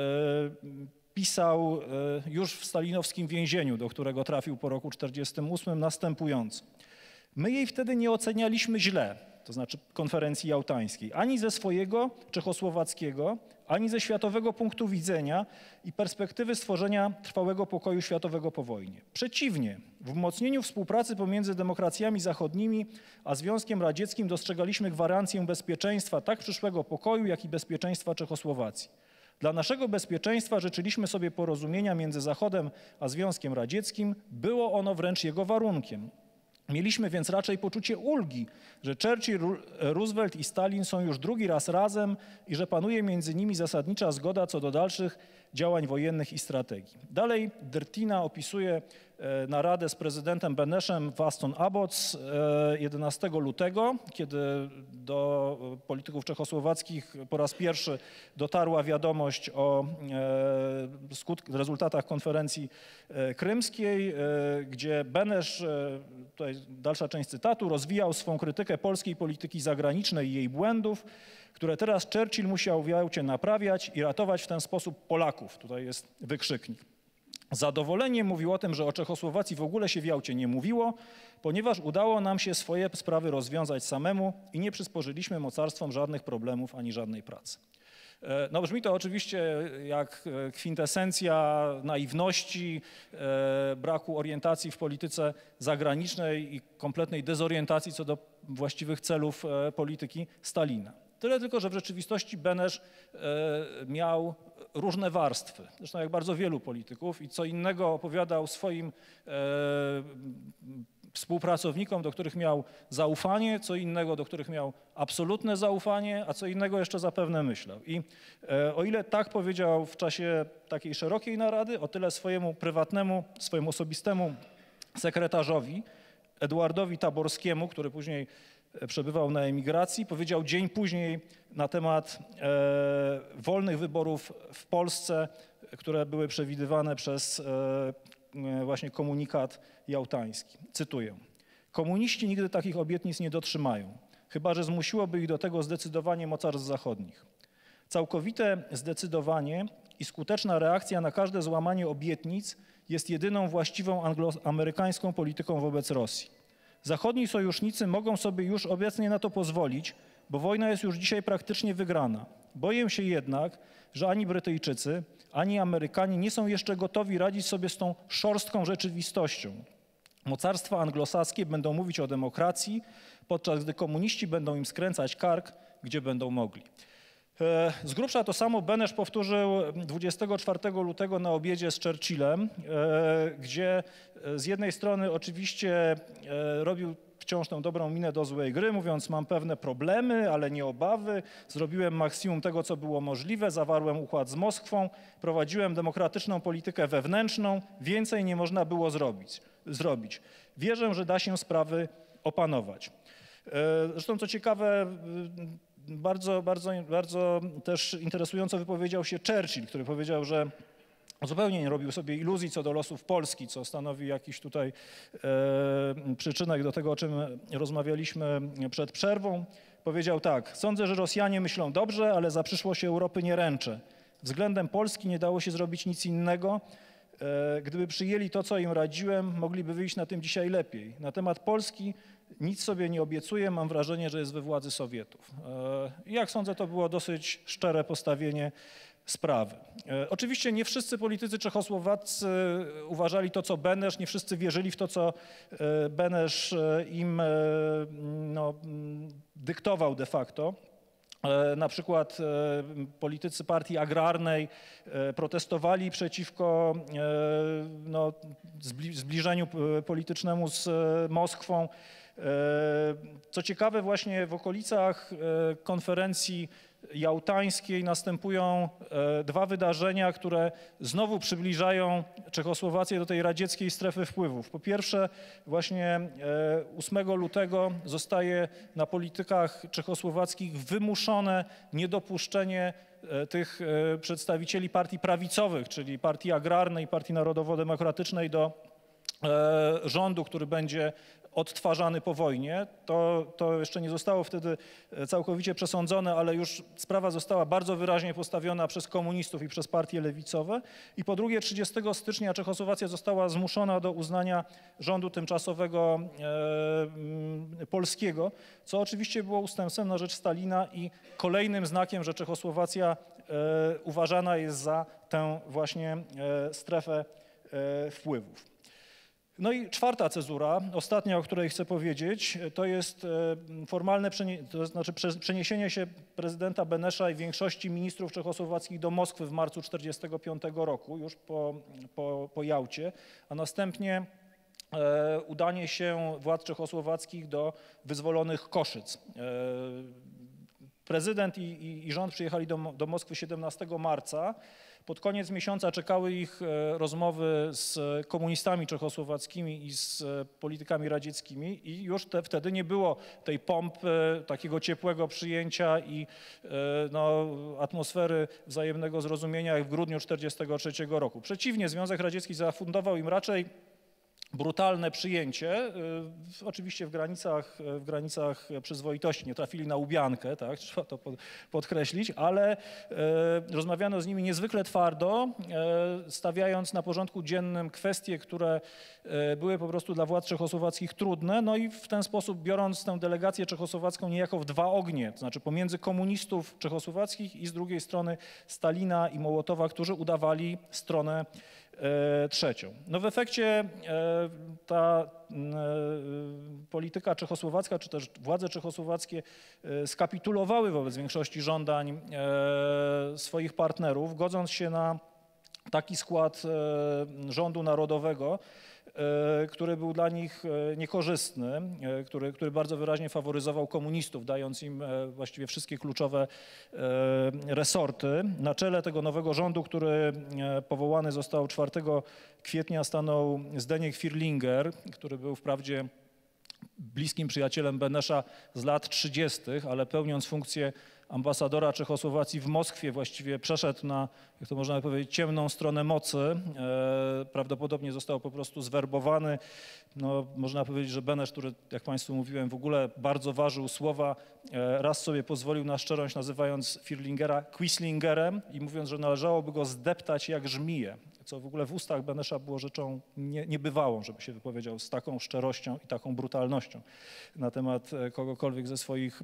pisał już w stalinowskim więzieniu, do którego trafił po roku 1948, następująco. My jej wtedy nie ocenialiśmy źle, to znaczy konferencji jałtańskiej, ani ze swojego czechosłowackiego, ani ze światowego punktu widzenia i perspektywy stworzenia trwałego pokoju światowego po wojnie. Przeciwnie, w umocnieniu współpracy pomiędzy demokracjami zachodnimi a Związkiem Radzieckim dostrzegaliśmy gwarancję bezpieczeństwa tak przyszłego pokoju, jak i bezpieczeństwa Czechosłowacji. Dla naszego bezpieczeństwa życzyliśmy sobie porozumienia między Zachodem a Związkiem Radzieckim. Było ono wręcz jego warunkiem. Mieliśmy więc raczej poczucie ulgi, że Churchill, Roosevelt i Stalin są już drugi raz razem i że panuje między nimi zasadnicza zgoda co do dalszych działań wojennych i strategii. Dalej Dertina opisuje naradę z prezydentem Beneszem w Aston Abbots 11 lutego, kiedy do polityków czechosłowackich po raz pierwszy dotarła wiadomość o rezultatach konferencji krymskiej, gdzie Benesz, tutaj dalsza część cytatu, rozwijał swą krytykę polskiej polityki zagranicznej i jej błędów, które teraz Churchill musiał w Jałcie naprawiać i ratować w ten sposób Polaków. Tutaj jest wykrzyknik. Z zadowoleniem mówił o tym, że o Czechosłowacji w ogóle się w Jałcie nie mówiło, ponieważ udało nam się swoje sprawy rozwiązać samemu i nie przysporzyliśmy mocarstwom żadnych problemów ani żadnej pracy. No brzmi to oczywiście jak kwintesencja naiwności, braku orientacji w polityce zagranicznej i kompletnej dezorientacji co do właściwych celów polityki Stalina. Tyle tylko, że w rzeczywistości Benesz miał różne warstwy, zresztą jak bardzo wielu polityków, i co innego opowiadał swoim współpracownikom, do których miał zaufanie, co innego, do których miał absolutne zaufanie, a co innego jeszcze zapewne myślał. I o ile tak powiedział w czasie takiej szerokiej narady, o tyle swojemu prywatnemu, swojemu osobistemu sekretarzowi, Eduardowi Taborskiemu, który później przebywał na emigracji, powiedział dzień później na temat wolnych wyborów w Polsce, które były przewidywane przez właśnie komunikat jałtański. Cytuję. Komuniści nigdy takich obietnic nie dotrzymają, chyba że zmusiłoby ich do tego zdecydowanie mocarstw zachodnich. Całkowite zdecydowanie i skuteczna reakcja na każde złamanie obietnic jest jedyną właściwą angloamerykańską polityką wobec Rosji. Zachodni sojusznicy mogą sobie już obecnie na to pozwolić, bo wojna jest już dzisiaj praktycznie wygrana. Boję się jednak, że ani Brytyjczycy, ani Amerykanie nie są jeszcze gotowi radzić sobie z tą szorstką rzeczywistością. Mocarstwa anglosaskie będą mówić o demokracji, podczas gdy komuniści będą im skręcać kark, gdzie będą mogli. Z grubsza to samo Benesz powtórzył 24 lutego na obiedzie z Churchillem, gdzie z jednej strony oczywiście robił wciąż tę dobrą minę do złej gry, mówiąc mam pewne problemy, ale nie obawy, zrobiłem maksimum tego, co było możliwe, zawarłem układ z Moskwą, prowadziłem demokratyczną politykę wewnętrzną, więcej nie można było zrobić. Wierzę, że da się sprawy opanować. Zresztą co ciekawe, bardzo też interesująco wypowiedział się Churchill, który powiedział, że zupełnie nie robił sobie iluzji co do losów Polski, co stanowi jakiś tutaj przyczynek do tego, o czym rozmawialiśmy przed przerwą. Powiedział tak, sądzę, że Rosjanie myślą dobrze, ale za przyszłość Europy nie ręczę. Względem Polski nie dało się zrobić nic innego. Gdyby przyjęli to, co im radziłem, mogliby wyjść na tym dzisiaj lepiej. Na temat Polski nic sobie nie obiecuję, mam wrażenie, że jest we władzy Sowietów. Jak sądzę, to było dosyć szczere postawienie sprawy. Oczywiście nie wszyscy politycy czechosłowaccy uważali to, co Benesz, nie wszyscy wierzyli w to, co Benesz im dyktował de facto. Na przykład politycy partii agrarnej protestowali przeciwko zbliżeniu politycznemu z Moskwą. Co ciekawe, właśnie w okolicach konferencji jałtańskiej następują dwa wydarzenia, które znowu przybliżają Czechosłowację do tej radzieckiej strefy wpływów. Po pierwsze, właśnie 8 lutego zostaje na politykach czechosłowackich wymuszone niedopuszczenie tych przedstawicieli partii prawicowych, czyli partii agrarnej, partii narodowo-demokratycznej do rządu, który będzie odtwarzany po wojnie. To jeszcze nie zostało wtedy całkowicie przesądzone, ale już sprawa została bardzo wyraźnie postawiona przez komunistów i przez partie lewicowe. I po drugie 30 stycznia Czechosłowacja została zmuszona do uznania rządu tymczasowego polskiego, co oczywiście było ustępstwem na rzecz Stalina i kolejnym znakiem, że Czechosłowacja uważana jest za tę właśnie strefę wpływów. No i czwarta cezura, ostatnia, o której chcę powiedzieć, to jest formalne, przeniesienie się prezydenta Benesza i większości ministrów czechosłowackich do Moskwy w marcu 1945 roku, już po Jałcie, a następnie udanie się władz czechosłowackich do wyzwolonych Koszyc. Prezydent i rząd przyjechali do Moskwy 17 marca. Pod koniec miesiąca czekały ich rozmowy z komunistami czechosłowackimi i z politykami radzieckimi i już wtedy nie było tej pompy, takiego ciepłego przyjęcia i atmosfery wzajemnego zrozumienia jak w grudniu 1943 roku. Przeciwnie, Związek Radziecki zafundował im raczej brutalne przyjęcie, oczywiście w granicach przyzwoitości, nie trafili na łubiankę, tak, trzeba to podkreślić, ale rozmawiano z nimi niezwykle twardo, stawiając na porządku dziennym kwestie, które były po prostu dla władz czechosłowackich trudne, no i w ten sposób biorąc tę delegację czechosłowacką niejako w dwa ognie, to znaczy pomiędzy komunistów czechosłowackich i z drugiej strony Stalina i Mołotowa, którzy udawali stronę trzecią. No w efekcie ta polityka czechosłowacka, czy też władze czechosłowackie skapitulowały wobec większości żądań swoich partnerów, godząc się na taki skład rządu narodowego, który był dla nich niekorzystny, który bardzo wyraźnie faworyzował komunistów, dając im właściwie wszystkie kluczowe resorty. Na czele tego nowego rządu, który powołany został 4 kwietnia, stanął Zdeněk Fierlinger, który był wprawdzie bliskim przyjacielem Benesza z lat 30., ale pełniąc funkcję ambasadora Czechosłowacji w Moskwie właściwie przeszedł na, jak to można powiedzieć, ciemną stronę mocy. Prawdopodobnie został po prostu zwerbowany. No, można powiedzieć, że Benesz, który, jak Państwu mówiłem, w ogóle bardzo ważył słowa, raz sobie pozwolił na szczerość, nazywając Fierlingera Quislingerem i mówiąc, że należałoby go zdeptać jak żmiję, co w ogóle w ustach Benesza było rzeczą niebywałą, żeby się wypowiedział z taką szczerością i taką brutalnością na temat kogokolwiek ze swoich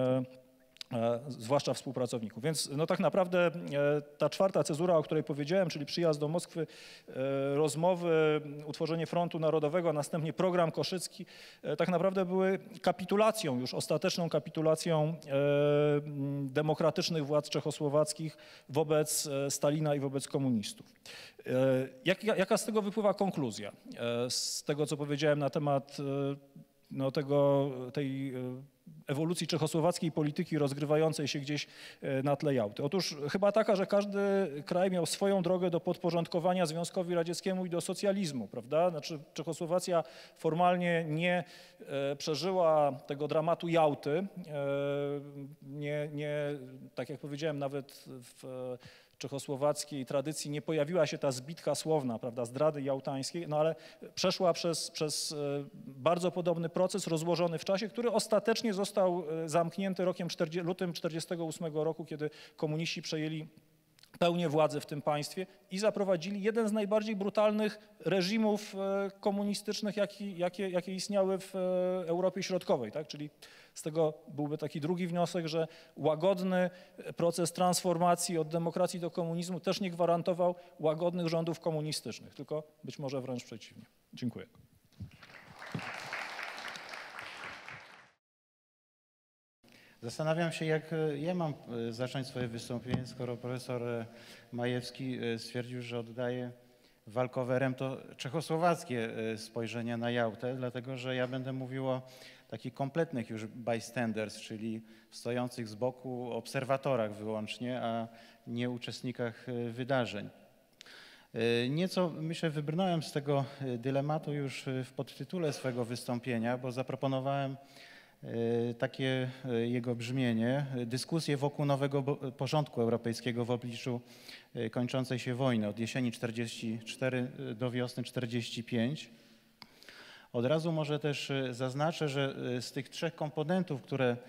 zwłaszcza współpracowników. Więc no tak naprawdę ta czwarta cezura, o której powiedziałem, czyli przyjazd do Moskwy, rozmowy, utworzenie Frontu Narodowego, a następnie program Koszycki, tak naprawdę były kapitulacją, już ostateczną kapitulacją demokratycznych władz czechosłowackich wobec Stalina i wobec komunistów. Jaka z tego wypływa konkluzja? Z tego, co powiedziałem na temat tej ewolucji czechosłowackiej polityki rozgrywającej się gdzieś na tle Jałty. Otóż chyba taka, że każdy kraj miał swoją drogę do podporządkowania Związkowi Radzieckiemu i do socjalizmu, prawda? Znaczy Czechosłowacja formalnie nie przeżyła tego dramatu Jałty, tak jak powiedziałem, nawet w czechosłowackiej tradycji nie pojawiła się ta zbitka słowna, prawda, zdrady jałtańskiej, no ale przeszła przez bardzo podobny proces rozłożony w czasie, który ostatecznie został zamknięty lutym 1948 roku, kiedy komuniści przejęli pełnię władzy w tym państwie i zaprowadzili jeden z najbardziej brutalnych reżimów komunistycznych, jakie istniały w Europie Środkowej, tak? Czyli z tego byłby taki drugi wniosek, że łagodny proces transformacji od demokracji do komunizmu też nie gwarantował łagodnych rządów komunistycznych, tylko być może wręcz przeciwnie. Dziękuję. Zastanawiam się, jak ja mam zacząć swoje wystąpienie, skoro profesor Majewski stwierdził, że oddaje walkowerem to czechosłowackie spojrzenie na Jałtę, dlatego że ja będę mówił o takich kompletnych już bystanders, czyli stojących z boku obserwatorach wyłącznie, a nie uczestnikach wydarzeń. Nieco, myślę, wybrnąłem z tego dylematu już w podtytule swego wystąpienia, bo zaproponowałem takie jego brzmienie, dyskusję wokół nowego porządku europejskiego w obliczu kończącej się wojny od jesieni 1944 do wiosny 1945. Od razu może też zaznaczę, że z tych trzech komponentów, które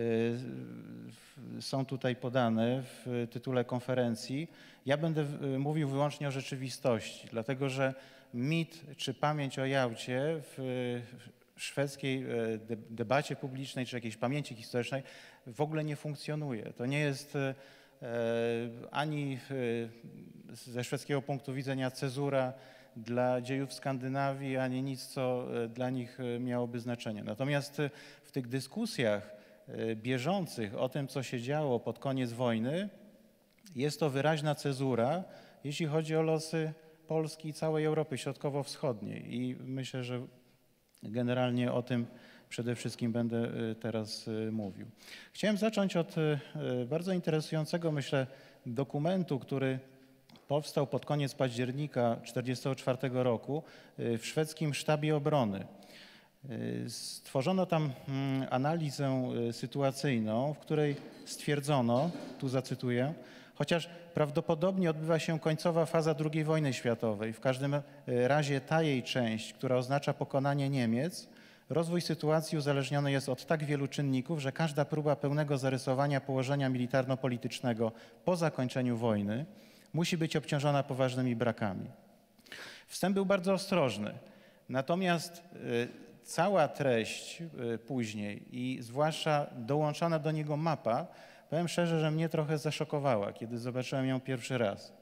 są tutaj podane w tytule konferencji, ja będę mówił wyłącznie o rzeczywistości, dlatego że mit czy pamięć o Jałcie w szwedzkiej debacie publicznej czy jakiejś pamięci historycznej w ogóle nie funkcjonuje. To nie jest ani ze szwedzkiego punktu widzenia cezura dla dziejów Skandynawii, ani nic, co dla nich miałoby znaczenie. Natomiast w tych dyskusjach bieżących o tym, co się działo pod koniec wojny, jest to wyraźna cezura, jeśli chodzi o losy Polski i całej Europy Środkowo-Wschodniej. I myślę, że generalnie o tym przede wszystkim będę teraz mówił. Chciałem zacząć od bardzo interesującego, myślę, dokumentu, który powstał pod koniec października 1944 roku w szwedzkim sztabie obrony. Stworzono tam analizę sytuacyjną, w której stwierdzono, tu zacytuję, chociaż prawdopodobnie odbywa się końcowa faza II wojny światowej, w każdym razie ta jej część, która oznacza pokonanie Niemiec, rozwój sytuacji uzależniony jest od tak wielu czynników, że każda próba pełnego zarysowania położenia militarno-politycznego po zakończeniu wojny musi być obciążona poważnymi brakami. Wstęp był bardzo ostrożny, natomiast cała treść później i zwłaszcza dołączona do niego mapa, powiem szczerze, że mnie trochę zaszokowała, kiedy zobaczyłem ją pierwszy raz.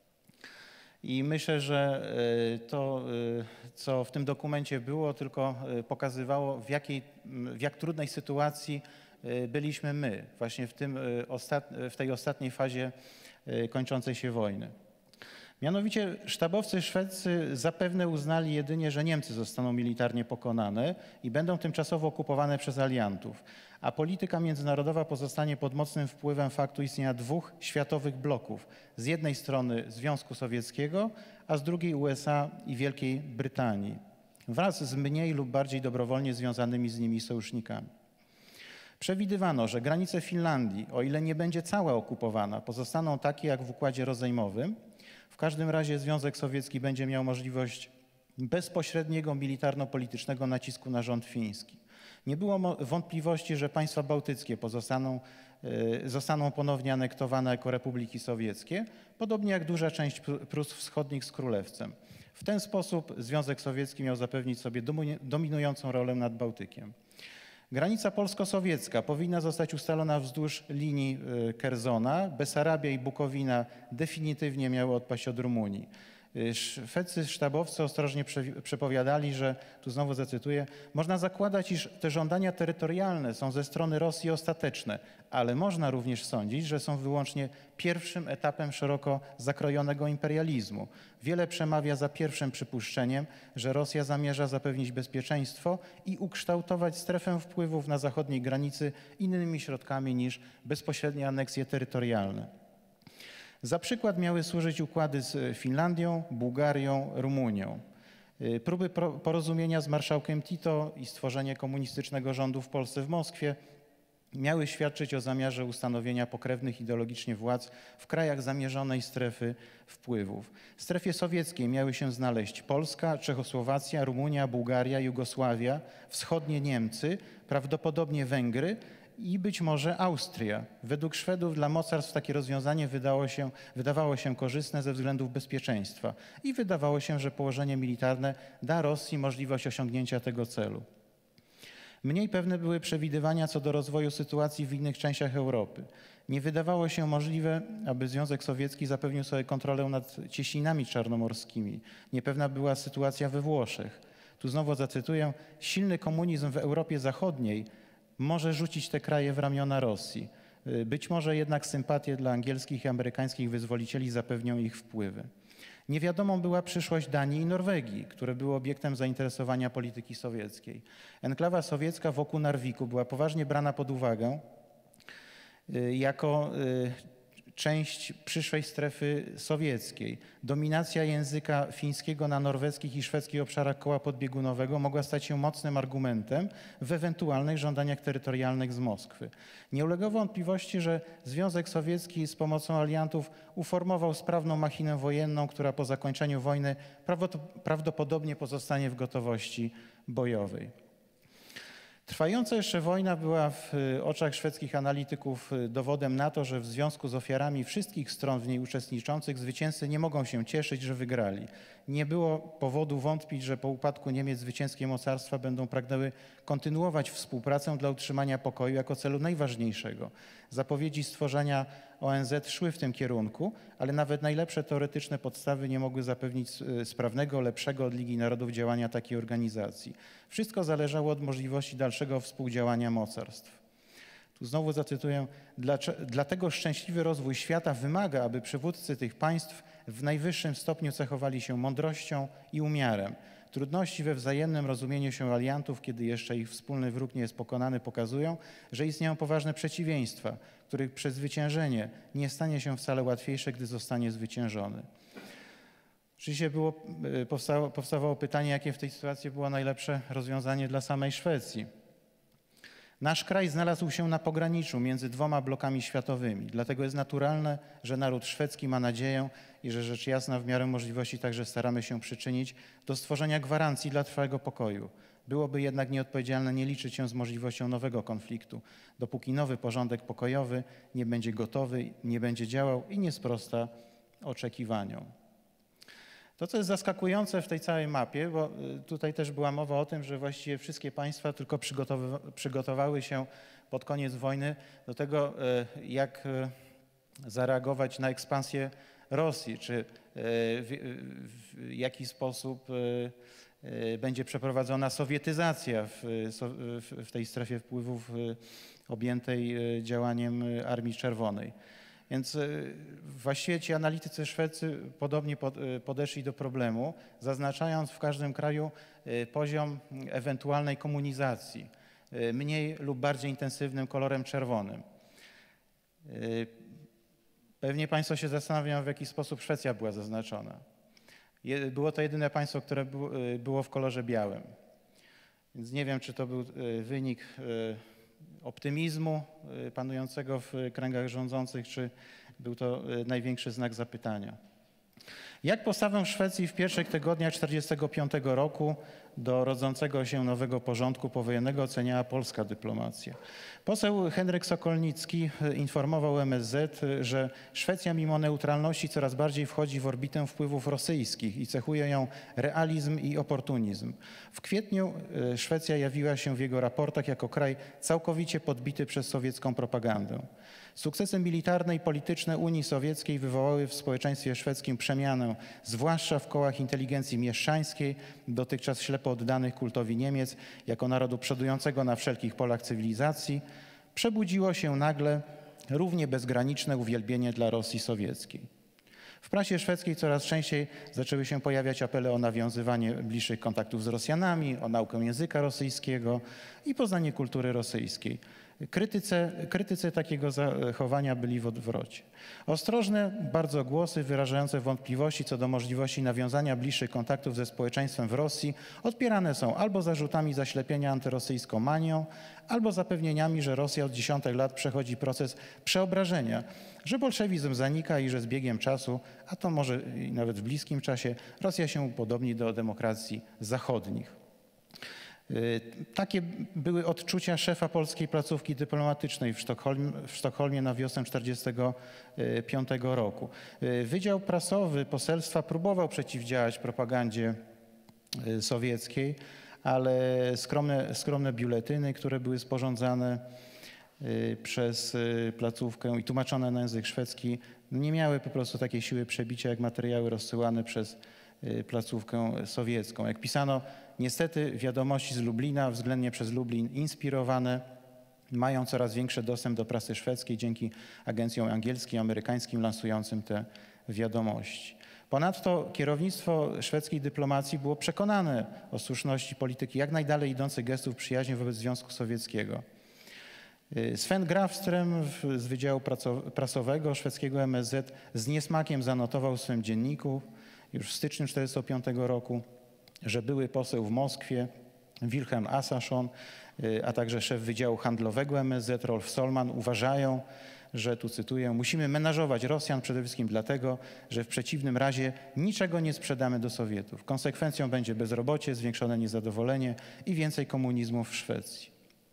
I myślę, że to, co w tym dokumencie było, tylko pokazywało, w jak trudnej sytuacji byliśmy my, właśnie w tej ostatniej fazie kończącej się wojny. Mianowicie sztabowcy szwedzcy zapewne uznali jedynie, że Niemcy zostaną militarnie pokonane i będą tymczasowo okupowane przez aliantów, a polityka międzynarodowa pozostanie pod mocnym wpływem faktu istnienia dwóch światowych bloków. Z jednej strony Związku Sowieckiego, a z drugiej USA i Wielkiej Brytanii, wraz z mniej lub bardziej dobrowolnie związanymi z nimi sojusznikami. Przewidywano, że granice Finlandii, o ile nie będzie cała okupowana, pozostaną takie jak w układzie rozejmowym. W każdym razie Związek Sowiecki będzie miał możliwość bezpośredniego militarno-politycznego nacisku na rząd fiński. Nie było wątpliwości, że państwa bałtyckie zostaną ponownie anektowane jako republiki sowieckie, podobnie jak duża część Prus Wschodnich z Królewcem. W ten sposób Związek Sowiecki miał zapewnić sobie dominującą rolę nad Bałtykiem. Granica polsko-sowiecka powinna zostać ustalona wzdłuż linii Kerzona. Besarabia i Bukowina definitywnie miały odpaść od Rumunii. Szwedzcy sztabowcy ostrożnie przepowiadali, że, tu znowu zacytuję, można zakładać, iż te żądania terytorialne są ze strony Rosji ostateczne, ale można również sądzić, że są wyłącznie pierwszym etapem szeroko zakrojonego imperializmu. Wiele przemawia za pierwszym przypuszczeniem, że Rosja zamierza zapewnić bezpieczeństwo i ukształtować strefę wpływów na zachodniej granicy innymi środkami niż bezpośrednie aneksje terytorialne. Za przykład miały służyć układy z Finlandią, Bułgarią, Rumunią. Próby porozumienia z marszałkiem Tito i stworzenie komunistycznego rządu w Polsce w Moskwie miały świadczyć o zamiarze ustanowienia pokrewnych ideologicznie władz w krajach zamierzonej strefy wpływów. W strefie sowieckiej miały się znaleźć Polska, Czechosłowacja, Rumunia, Bułgaria, Jugosławia, wschodnie Niemcy, prawdopodobnie Węgry i być może Austria. Według Szwedów dla mocarstw takie rozwiązanie wydawało się korzystne ze względów bezpieczeństwa i wydawało się, że położenie militarne da Rosji możliwość osiągnięcia tego celu. Mniej pewne były przewidywania co do rozwoju sytuacji w innych częściach Europy. Nie wydawało się możliwe, aby Związek Sowiecki zapewnił sobie kontrolę nad cieśninami czarnomorskimi. Niepewna była sytuacja we Włoszech. Tu znowu zacytuję, silny komunizm w Europie Zachodniej może rzucić te kraje w ramiona Rosji. Być może jednak sympatie dla angielskich i amerykańskich wyzwolicieli zapewnią ich wpływy. Niewiadomą była przyszłość Danii i Norwegii, które były obiektem zainteresowania polityki sowieckiej. Enklawa sowiecka wokół Narwiku była poważnie brana pod uwagę jako część przyszłej strefy sowieckiej. Dominacja języka fińskiego na norweskich i szwedzkich obszarach koła podbiegunowego mogła stać się mocnym argumentem w ewentualnych żądaniach terytorialnych z Moskwy. Nie ulega wątpliwości, że Związek Sowiecki z pomocą aliantów uformował sprawną machinę wojenną, która po zakończeniu wojny prawdopodobnie pozostanie w gotowości bojowej. Trwająca jeszcze wojna była w oczach szwedzkich analityków dowodem na to, że w związku z ofiarami wszystkich stron w niej uczestniczących zwycięzcy nie mogą się cieszyć, że wygrali. Nie było powodu wątpić, że po upadku Niemiec zwycięskie mocarstwa będą pragnęły kontynuować współpracę dla utrzymania pokoju jako celu najważniejszego. Zapowiedzi stworzenia ONZ szły w tym kierunku, ale nawet najlepsze teoretyczne podstawy nie mogły zapewnić sprawnego, lepszego od Ligi Narodów działania takiej organizacji. Wszystko zależało od możliwości dalszego współdziałania mocarstw. Tu znowu zacytuję: dlatego szczęśliwy rozwój świata wymaga, aby przywódcy tych państw w najwyższym stopniu cechowali się mądrością i umiarem. Trudności we wzajemnym rozumieniu się aliantów, kiedy jeszcze ich wspólny wróg nie jest pokonany, pokazują, że istnieją poważne przeciwieństwa, których przezwyciężenie nie stanie się wcale łatwiejsze, gdy zostanie zwyciężony. Oczywiście powstawało pytanie, jakie w tej sytuacji było najlepsze rozwiązanie dla samej Szwecji. Nasz kraj znalazł się na pograniczu między dwoma blokami światowymi. Dlatego jest naturalne, że naród szwedzki ma nadzieję i że rzecz jasna w miarę możliwości także staramy się przyczynić do stworzenia gwarancji dla trwałego pokoju. Byłoby jednak nieodpowiedzialne nie liczyć się z możliwością nowego konfliktu, dopóki nowy porządek pokojowy nie będzie gotowy, nie będzie działał i nie sprosta oczekiwaniom. To, co jest zaskakujące w tej całej mapie, bo tutaj też była mowa o tym, że właściwie wszystkie państwa tylko przygotowały się pod koniec wojny do tego, jak zareagować na ekspansję Rosji, czy w jaki sposób będzie przeprowadzona sowietyzacja w tej strefie wpływów objętej działaniem Armii Czerwonej. Więc właściwie ci analitycy szwedzcy podobnie podeszli do problemu, zaznaczając w każdym kraju poziom ewentualnej komunizacji, mniej lub bardziej intensywnym kolorem czerwonym. Pewnie Państwo się zastanawiają, w jaki sposób Szwecja była zaznaczona. Było to jedyne państwo, które było w kolorze białym. Więc nie wiem, czy to był wynik optymizmu panującego w kręgach rządzących, czy był to największy znak zapytania. Jak postawę Szwecji w pierwszych tygodniach 1945 roku do rodzącego się nowego porządku powojennego oceniała polska dyplomacja? Poseł Henryk Sokolnicki informował MSZ, że Szwecja mimo neutralności coraz bardziej wchodzi w orbitę wpływów rosyjskich i cechuje ją realizm i oportunizm. W kwietniu Szwecja jawiła się w jego raportach jako kraj całkowicie podbity przez sowiecką propagandę. Sukcesy militarne i polityczne Unii Sowieckiej wywołały w społeczeństwie szwedzkim przemianę, zwłaszcza w kołach inteligencji mieszczańskiej, dotychczas ślepo oddanych kultowi Niemiec jako narodu przodującego na wszelkich polach cywilizacji. Przebudziło się nagle równie bezgraniczne uwielbienie dla Rosji sowieckiej. W prasie szwedzkiej coraz częściej zaczęły się pojawiać apele o nawiązywanie bliższych kontaktów z Rosjanami, o naukę języka rosyjskiego i poznanie kultury rosyjskiej. Krytycy takiego zachowania byli w odwrocie. Ostrożne bardzo głosy wyrażające wątpliwości co do możliwości nawiązania bliższych kontaktów ze społeczeństwem w Rosji odpierane są albo zarzutami zaślepienia antyrosyjską manią, albo zapewnieniami, że Rosja od dziesiątek lat przechodzi proces przeobrażenia, że bolszewizm zanika i że z biegiem czasu, a to może i nawet w bliskim czasie, Rosja się upodobni do demokracji zachodnich. Takie były odczucia szefa polskiej placówki dyplomatycznej w Sztokholmie na wiosnę 1945 roku. Wydział prasowy poselstwa próbował przeciwdziałać propagandzie sowieckiej, ale skromne biuletyny, które były sporządzane przez placówkę i tłumaczone na język szwedzki, nie miały po prostu takiej siły przebicia jak materiały rozsyłane przez placówkę sowiecką. Jak pisano, niestety wiadomości z Lublina, względnie przez Lublin inspirowane, mają coraz większy dostęp do prasy szwedzkiej dzięki agencjom angielskim i amerykańskim lansującym te wiadomości. Ponadto kierownictwo szwedzkiej dyplomacji było przekonane o słuszności polityki jak najdalej idących gestów przyjaźni wobec Związku Sowieckiego. Sven Grafström z Wydziału Prasowego szwedzkiego MSZ z niesmakiem zanotował w swym dzienniku już w styczniu 1945 roku, że były poseł w Moskwie Wilhelm Asachon, a także szef Wydziału Handlowego MSZ Rolf Solman uważają, że, tu cytuję, musimy menażować Rosjan przede wszystkim dlatego, że w przeciwnym razie niczego nie sprzedamy do Sowietów. Konsekwencją będzie bezrobocie, zwiększone niezadowolenie i więcej komunizmu w Szwecji.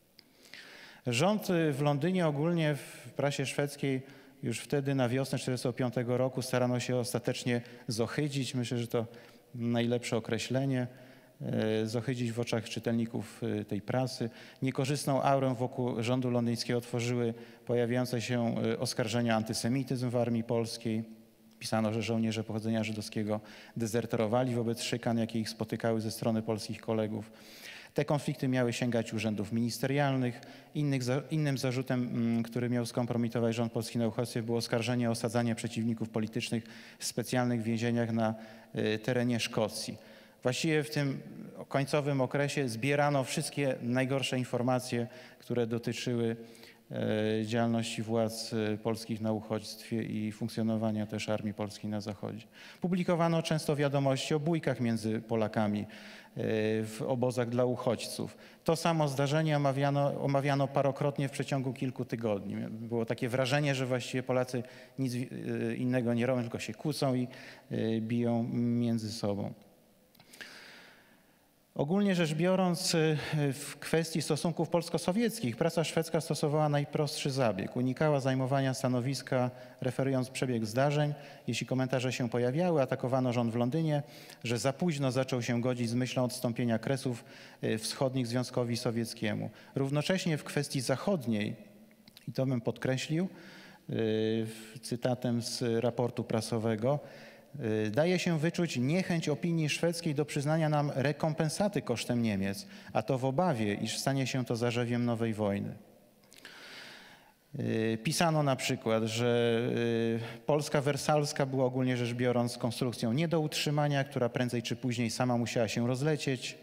Rząd w Londynie, ogólnie w prasie szwedzkiej, już wtedy na wiosnę 1945 roku starano się ostatecznie zohydzić. Myślę, że to najlepsze określenie. zohydzić w oczach czytelników tej prasy. Niekorzystną aurę wokół rządu londyńskiego tworzyły pojawiające się oskarżenia o antysemityzm w armii polskiej. Pisano, że żołnierze pochodzenia żydowskiego dezerterowali wobec szykan, jakie ich spotykały ze strony polskich kolegów. Te konflikty miały sięgać urzędów ministerialnych. Innym zarzutem, który miał skompromitować rząd polski na uchodźstwie, było oskarżenie o osadzanie przeciwników politycznych w specjalnych więzieniach na terenie Szkocji. Właściwie w tym końcowym okresie zbierano wszystkie najgorsze informacje, które dotyczyły działalności władz polskich na uchodźstwie i funkcjonowania też Armii Polskiej na Zachodzie. Publikowano często wiadomości o bójkach między Polakami w obozach dla uchodźców. To samo zdarzenie omawiano parokrotnie w przeciągu kilku tygodni. Było takie wrażenie, że właściwie Polacy nic innego nie robią, tylko się kłócą i biją między sobą. Ogólnie rzecz biorąc, w kwestii stosunków polsko-sowieckich prasa szwedzka stosowała najprostszy zabieg. Unikała zajmowania stanowiska, referując przebieg zdarzeń. Jeśli komentarze się pojawiały, atakowano rząd w Londynie, że za późno zaczął się godzić z myślą odstąpienia Kresów Wschodnich Związkowi Sowieckiemu. Równocześnie w kwestii zachodniej, i to bym podkreślił cytatem z raportu prasowego, daje się wyczuć niechęć opinii szwedzkiej do przyznania nam rekompensaty kosztem Niemiec, a to w obawie, iż stanie się to zarzewiem nowej wojny. Pisano na przykład, że Polska wersalska była ogólnie rzecz biorąc konstrukcją nie do utrzymania, która prędzej czy później sama musiała się rozlecieć.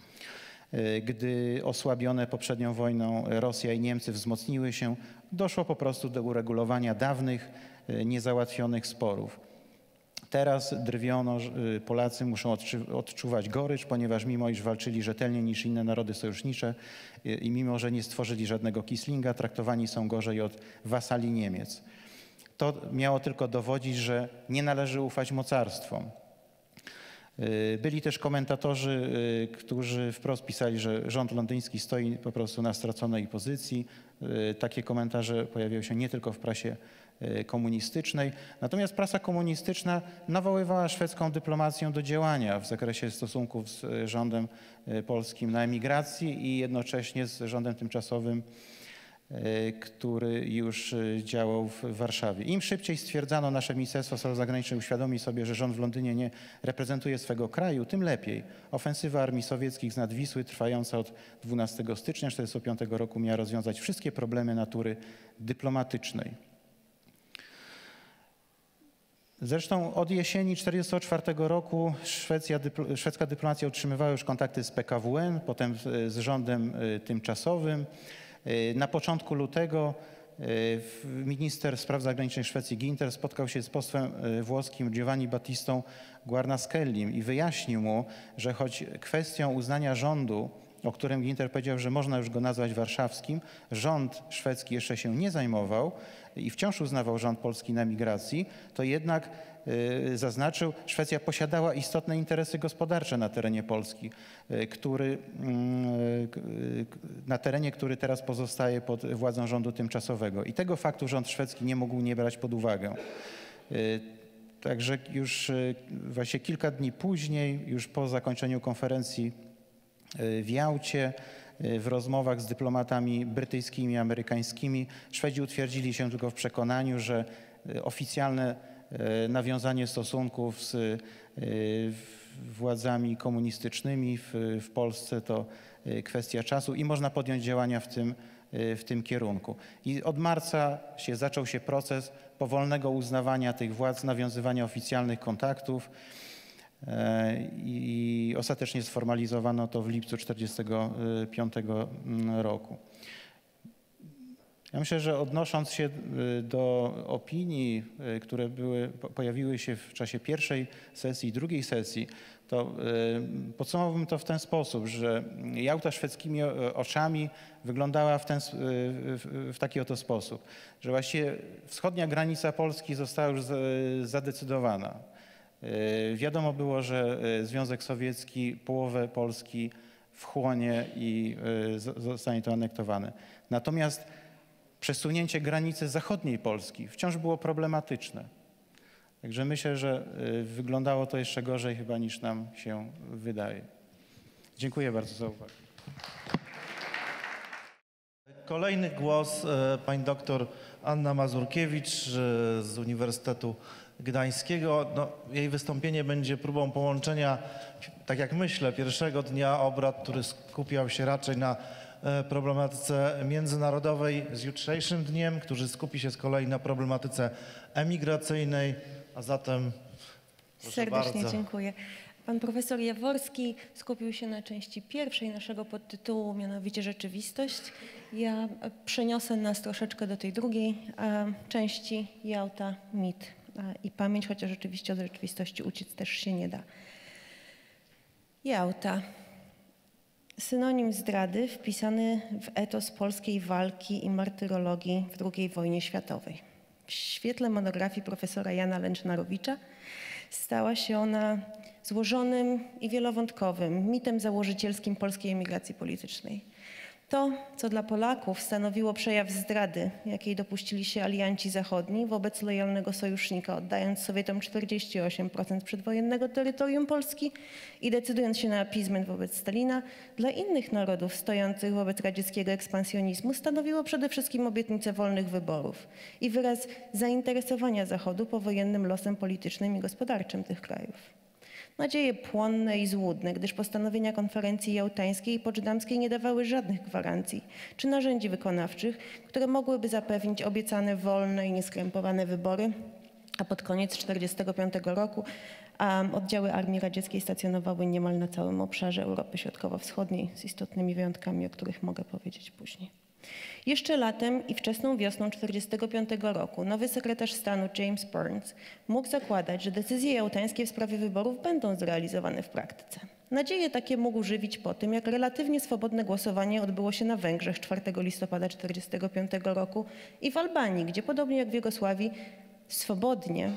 Gdy osłabione poprzednią wojną Rosja i Niemcy wzmocniły się, doszło po prostu do uregulowania dawnych, niezałatwionych sporów. Teraz drwiono, Polacy muszą odczuwać gorycz, ponieważ mimo iż walczyli rzetelniej niż inne narody sojusznicze i mimo że nie stworzyli żadnego Kislinga, traktowani są gorzej od wasali Niemiec. To miało tylko dowodzić, że nie należy ufać mocarstwom. Byli też komentatorzy, którzy wprost pisali, że rząd londyński stoi po prostu na straconej pozycji. Takie komentarze pojawiały się nie tylko w prasie komunistycznej. Natomiast prasa komunistyczna nawoływała szwedzką dyplomację do działania w zakresie stosunków z rządem polskim na emigracji i jednocześnie z rządem tymczasowym, który już działał w Warszawie. Im szybciej stwierdzano, nasze Ministerstwo Spraw Zagranicznych uświadomi sobie, że rząd w Londynie nie reprezentuje swego kraju, tym lepiej. Ofensywa armii sowieckich z nad Wisły, trwająca od 12 stycznia 1945 roku, miała rozwiązać wszystkie problemy natury dyplomatycznej. Zresztą od jesieni 1944 roku szwedzka dyplomacja utrzymywała już kontakty z PKWN, potem z rządem tymczasowym. Na początku lutego minister spraw zagranicznych Szwecji Günther spotkał się z posłem włoskim Giovanni Battistą Guarnaskellim i wyjaśnił mu, że choć kwestią uznania rządu, o którym Günther powiedział, że można już go nazwać warszawskim, rząd szwedzki jeszcze się nie zajmował i wciąż uznawał rząd polski na emigracji, to jednak zaznaczył, Szwecja posiadała istotne interesy gospodarcze na terenie Polski, który teraz pozostaje pod władzą rządu tymczasowego. I tego faktu rząd szwedzki nie mógł nie brać pod uwagę. Także już właśnie kilka dni później, już po zakończeniu konferencji w Jałcie, w rozmowach z dyplomatami brytyjskimi i amerykańskimi, Szwedzi utwierdzili się tylko w przekonaniu, że oficjalne nawiązanie stosunków z władzami komunistycznymi w Polsce to kwestia czasu i można podjąć działania w tym kierunku. I od marca zaczął się proces powolnego uznawania tych władz, nawiązywania oficjalnych kontaktów i ostatecznie sformalizowano to w lipcu 1945 roku. Ja myślę, że odnosząc się do opinii, które pojawiły się w czasie pierwszej sesji i drugiej sesji, to podsumowałbym to w ten sposób, że Jałta szwedzkimi oczami wyglądała w taki oto sposób, że właściwie wschodnia granica Polski została już zadecydowana. Wiadomo było, że Związek Sowiecki połowę Polski wchłonie i zostanie to anektowane. Natomiast przesunięcie granicy zachodniej Polski wciąż było problematyczne. Także myślę, że wyglądało to jeszcze gorzej chyba niż nam się wydaje. Dziękuję bardzo za uwagę. Kolejny głos pani doktor Anna Mazurkiewicz z Uniwersytetu Gdańskiego. No, jej wystąpienie będzie próbą połączenia, tak jak myślę, pierwszego dnia obrad, który skupiał się raczej na problematyce międzynarodowej, z jutrzejszym dniem, który skupi się z kolei na problematyce emigracyjnej, a zatem proszę Serdecznie bardzo. dziękuję. Pan profesor Jaworski skupił się na części pierwszej naszego podtytułu, mianowicie rzeczywistość. Ja przeniosę nas troszeczkę do tej drugiej części, Jałta, mit i pamięć, chociaż rzeczywiście od rzeczywistości uciec też się nie da. Jałta. Synonim zdrady wpisany w etos polskiej walki i martyrologii w II wojnie światowej. W świetle monografii profesora Jana Lęcznarowicza stała się ona złożonym i wielowątkowym mitem założycielskim polskiej emigracji politycznej. To, co dla Polaków stanowiło przejaw zdrady, jakiej dopuścili się alianci zachodni wobec lojalnego sojusznika, oddając Sowietom 48% przedwojennego terytorium Polski i decydując się na appeasement wobec Stalina, dla innych narodów stojących wobec radzieckiego ekspansjonizmu stanowiło przede wszystkim obietnicę wolnych wyborów i wyraz zainteresowania Zachodu powojennym losem politycznym i gospodarczym tych krajów. Nadzieje płonne i złudne, gdyż postanowienia konferencji jałtańskiej i poczdamskiej nie dawały żadnych gwarancji czy narzędzi wykonawczych, które mogłyby zapewnić obiecane wolne i nieskrępowane wybory, a pod koniec 1945 roku oddziały armii radzieckiej stacjonowały niemal na całym obszarze Europy Środkowo-Wschodniej, z istotnymi wyjątkami, o których mogę powiedzieć później. Jeszcze latem i wczesną wiosną 1945 roku nowy sekretarz stanu James Burns mógł zakładać, że decyzje jałtańskie w sprawie wyborów będą zrealizowane w praktyce. Nadzieje takie mógł żywić po tym, jak relatywnie swobodne głosowanie odbyło się na Węgrzech 4 listopada 1945 roku i w Albanii, gdzie podobnie jak w Jugosławii swobodnie,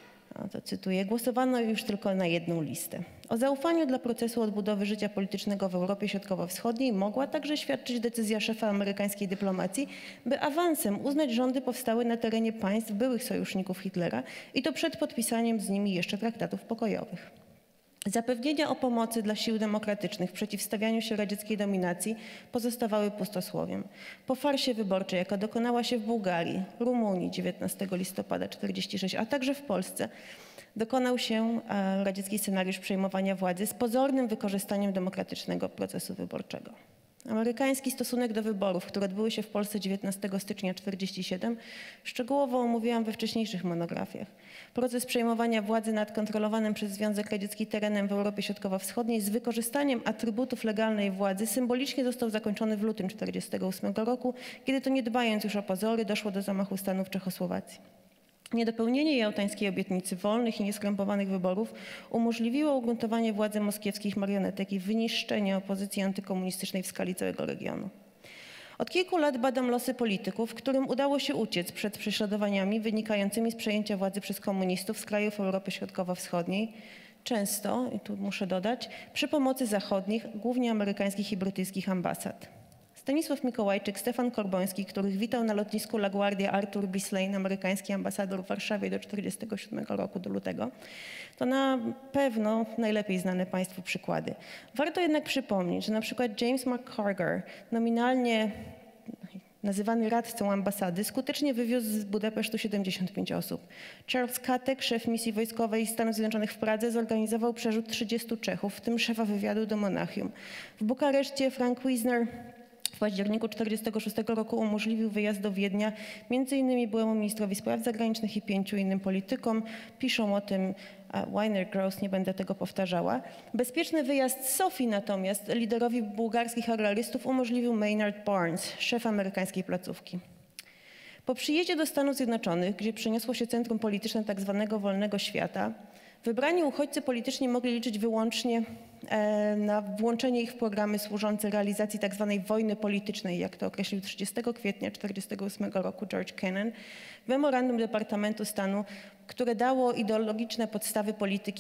to cytuję, głosowano już tylko na jedną listę. O zaufaniu dla procesu odbudowy życia politycznego w Europie Środkowo-Wschodniej mogła także świadczyć decyzja szefa amerykańskiej dyplomacji, by awansem uznać rządy powstałe na terenie państw byłych sojuszników Hitlera i to przed podpisaniem z nimi jeszcze traktatów pokojowych. Zapewnienia o pomocy dla sił demokratycznych w przeciwstawianiu się radzieckiej dominacji pozostawały pustosłowiem. Po farsie wyborczej, jaka dokonała się w Bułgarii, Rumunii 19 listopada 1946, a także w Polsce, dokonał się radziecki scenariusz przejmowania władzy z pozornym wykorzystaniem demokratycznego procesu wyborczego. Amerykański stosunek do wyborów, które odbyły się w Polsce 19 stycznia 1947, szczegółowo omówiłam we wcześniejszych monografiach. Proces przejmowania władzy nad kontrolowanym przez Związek Radziecki terenem w Europie Środkowo-Wschodniej z wykorzystaniem atrybutów legalnej władzy symbolicznie został zakończony w lutym 1948 roku, kiedy to nie dbając już o pozory doszło do zamachu stanu w Czechosłowacji. Niedopełnienie jałtańskiej obietnicy wolnych i nieskrępowanych wyborów umożliwiło ugruntowanie władzy moskiewskich marionetek i wyniszczenie opozycji antykomunistycznej w skali całego regionu. Od kilku lat badam losy polityków, którym udało się uciec przed prześladowaniami wynikającymi z przejęcia władzy przez komunistów z krajów Europy Środkowo-Wschodniej, często, i tu muszę dodać, przy pomocy zachodnich, głównie amerykańskich i brytyjskich ambasad. Stanisław Mikołajczyk, Stefan Korboński, których witał na lotnisku LaGuardia Arthur B. Slane, amerykański ambasador w Warszawie do 1947 roku, do lutego, to na pewno najlepiej znane Państwu przykłady. Warto jednak przypomnieć, że na przykład James McCarger, nominalnie nazywany radcą ambasady, skutecznie wywiózł z Budapesztu 75 osób. Charles Katek, szef misji wojskowej Stanów Zjednoczonych w Pradze, zorganizował przerzut 30 Czechów, w tym szefa wywiadu do Monachium. W Bukareszcie Frank Wisner w październiku 1946 roku umożliwił wyjazd do Wiednia m.in. byłemu ministrowi spraw zagranicznych i 5 innym politykom. Piszą o tym Weiner Gross, nie będę tego powtarzała. Bezpieczny wyjazd z Sofii natomiast liderowi bułgarskich agrarystów umożliwił Maynard Barnes, szef amerykańskiej placówki. Po przyjeździe do Stanów Zjednoczonych, gdzie przeniosło się centrum polityczne tzw. wolnego świata, wybrani uchodźcy polityczni mogli liczyć wyłącznie na włączenie ich w programy służące realizacji tzw. wojny politycznej, jak to określił 30 kwietnia 1948 roku George Kennan, memorandum Departamentu Stanu, które dało ideologiczne podstawy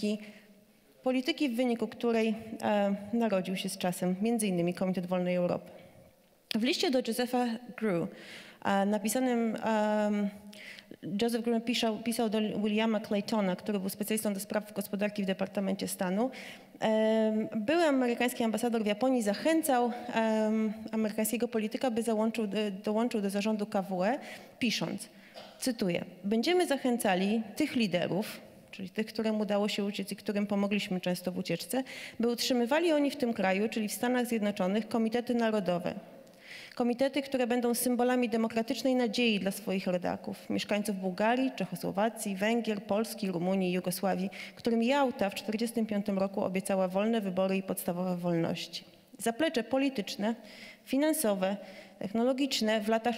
polityki, w wyniku której narodził się z czasem m.in. Komitet Wolnej Europy. W liście do Josepha Grew, napisanym Joseph Green pisał do Williama Claytona, który był specjalistą do spraw gospodarki w Departamencie Stanu. Były amerykański ambasador w Japonii zachęcał amerykańskiego polityka, by dołączył do zarządu KWE, pisząc, cytuję, będziemy zachęcali tych liderów, czyli tych, którym udało się uciec i którym pomogliśmy często w ucieczce, by utrzymywali oni w tym kraju, czyli w Stanach Zjednoczonych, komitety narodowe. Komitety, które będą symbolami demokratycznej nadziei dla swoich rodaków, mieszkańców Bułgarii, Czechosłowacji, Węgier, Polski, Rumunii i Jugosławii, którym Jałta w 1945 roku obiecała wolne wybory i podstawowe wolności. Zaplecze polityczne, finansowe, technologiczne w latach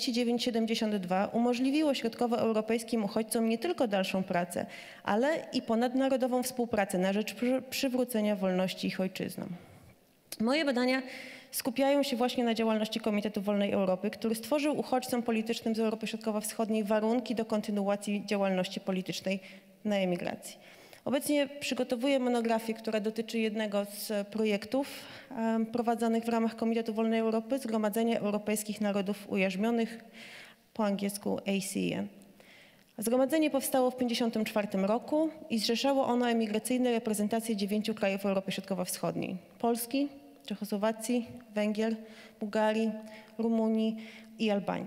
49-72 umożliwiło środkowoeuropejskim uchodźcom nie tylko dalszą pracę, ale i ponadnarodową współpracę na rzecz przywrócenia wolności ich ojczyznom. Moje badania skupiają się właśnie na działalności Komitetu Wolnej Europy, który stworzył uchodźcom politycznym z Europy Środkowo-Wschodniej warunki do kontynuacji działalności politycznej na emigracji. Obecnie przygotowuję monografię, która dotyczy jednego z projektów prowadzonych w ramach Komitetu Wolnej Europy, Zgromadzenia Europejskich Narodów Ujarzmionych, po angielsku ACN. Zgromadzenie powstało w 1954 roku i zrzeszało ono emigracyjne reprezentacje 9 krajów Europy Środkowo-Wschodniej: Polski, Czechosłowacji, Węgier, Bułgarii, Rumunii i Albanii,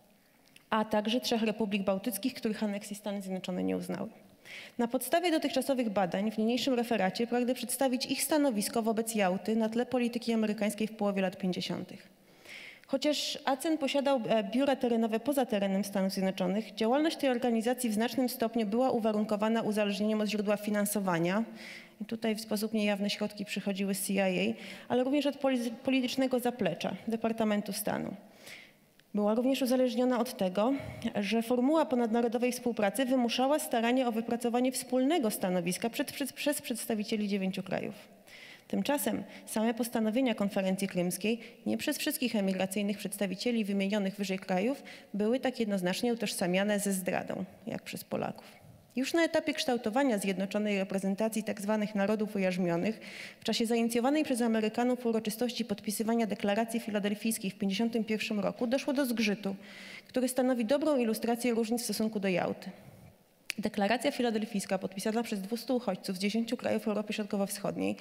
a także 3 republik bałtyckich, których aneksji Stany Zjednoczone nie uznały. Na podstawie dotychczasowych badań w niniejszym referacie pragnę przedstawić ich stanowisko wobec Jałty na tle polityki amerykańskiej w połowie lat 50. Chociaż ACEN posiadał biura terenowe poza terenem Stanów Zjednoczonych, działalność tej organizacji w znacznym stopniu była uwarunkowana uzależnieniem od źródła finansowania. I tutaj w sposób niejawny środki przychodziły z CIA, ale również od politycznego zaplecza Departamentu Stanu. Była również uzależniona od tego, że formuła ponadnarodowej współpracy wymuszała staranie o wypracowanie wspólnego stanowiska przez przedstawicieli 9 krajów. Tymczasem same postanowienia konferencji krymskiej nie przez wszystkich emigracyjnych przedstawicieli wymienionych wyżej krajów były tak jednoznacznie utożsamiane ze zdradą, jak przez Polaków. Już na etapie kształtowania zjednoczonej reprezentacji tzw. narodów ujarzmionych, w czasie zainicjowanej przez Amerykanów uroczystości podpisywania deklaracji filadelfijskiej w 1951 roku doszło do zgrzytu, który stanowi dobrą ilustrację różnic w stosunku do Jałty. Deklaracja filadelfijska podpisana przez 200 uchodźców z 10 krajów Europy Środkowo-Wschodniej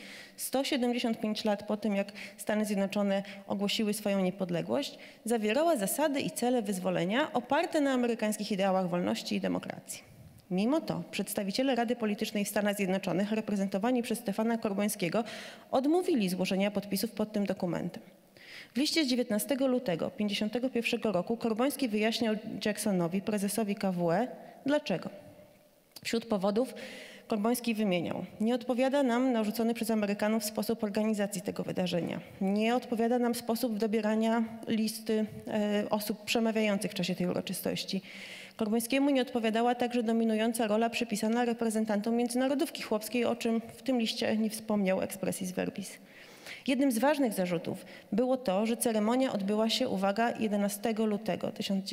175 lat po tym, jak Stany Zjednoczone ogłosiły swoją niepodległość, zawierała zasady i cele wyzwolenia oparte na amerykańskich ideałach wolności i demokracji. Mimo to przedstawiciele Rady Politycznej w Stanach Zjednoczonych, reprezentowani przez Stefana Korbońskiego, odmówili złożenia podpisów pod tym dokumentem. W liście z 19 lutego 1951 roku Korboński wyjaśniał Jacksonowi, prezesowi KWE, dlaczego. Wśród powodów Korboński wymieniał: nie odpowiada nam narzucony przez Amerykanów sposób organizacji tego wydarzenia. Nie odpowiada nam sposób dobierania listy osób przemawiających w czasie tej uroczystości. Korbońskiemu nie odpowiadała także dominująca rola przypisana reprezentantom międzynarodówki chłopskiej, o czym w tym liście nie wspomniał expressis verbis. Jednym z ważnych zarzutów było to, że ceremonia odbyła się, uwaga, 11 lutego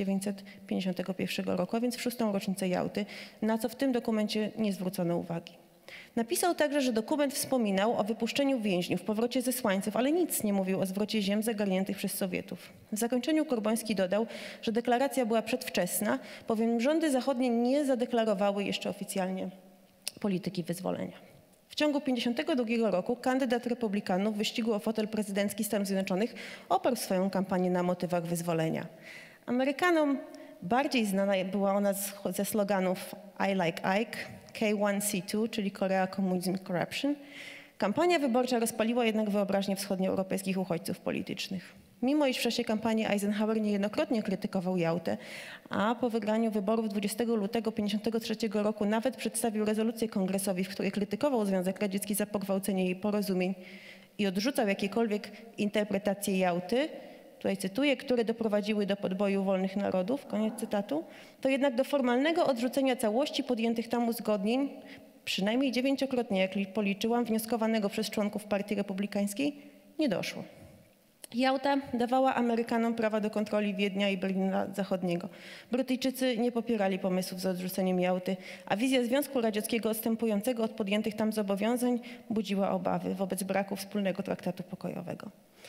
1951 roku, a więc w 6. rocznicę Jałty, na co w tym dokumencie nie zwrócono uwagi. Napisał także, że dokument wspominał o wypuszczeniu więźniów, powrocie zesłańców, ale nic nie mówił o zwrocie ziem zagarniętych przez Sowietów. W zakończeniu Korboński dodał, że deklaracja była przedwczesna, bowiem rządy zachodnie nie zadeklarowały jeszcze oficjalnie polityki wyzwolenia. W ciągu 1952 roku kandydat republikanów w wyścigu o fotel prezydencki Stanów Zjednoczonych oparł swoją kampanię na motywach wyzwolenia. Amerykanom bardziej znana była ona ze sloganów I like Ike, K1C2, czyli Korea Communism Corruption. Kampania wyborcza rozpaliła jednak wyobraźnię wschodnioeuropejskich uchodźców politycznych. Mimo iż w czasie kampanii Eisenhower niejednokrotnie krytykował Jałtę, a po wygraniu wyborów 20 lutego 1953 roku nawet przedstawił rezolucję kongresowi, w której krytykował Związek Radziecki za pogwałcenie jej porozumień i odrzucał jakiekolwiek interpretacje Jałty, tutaj cytuję, które doprowadziły do podboju wolnych narodów, koniec cytatu, to jednak do formalnego odrzucenia całości podjętych tam uzgodnień, przynajmniej 9-krotnie, jak policzyłam, wnioskowanego przez członków Partii Republikańskiej, nie doszło. Jałta dawała Amerykanom prawa do kontroli Wiednia i Berlina Zachodniego. Brytyjczycy nie popierali pomysłów z odrzuceniem Jałty, a wizja Związku Radzieckiego odstępującego od podjętych tam zobowiązań budziła obawy wobec braku wspólnego traktatu pokojowego.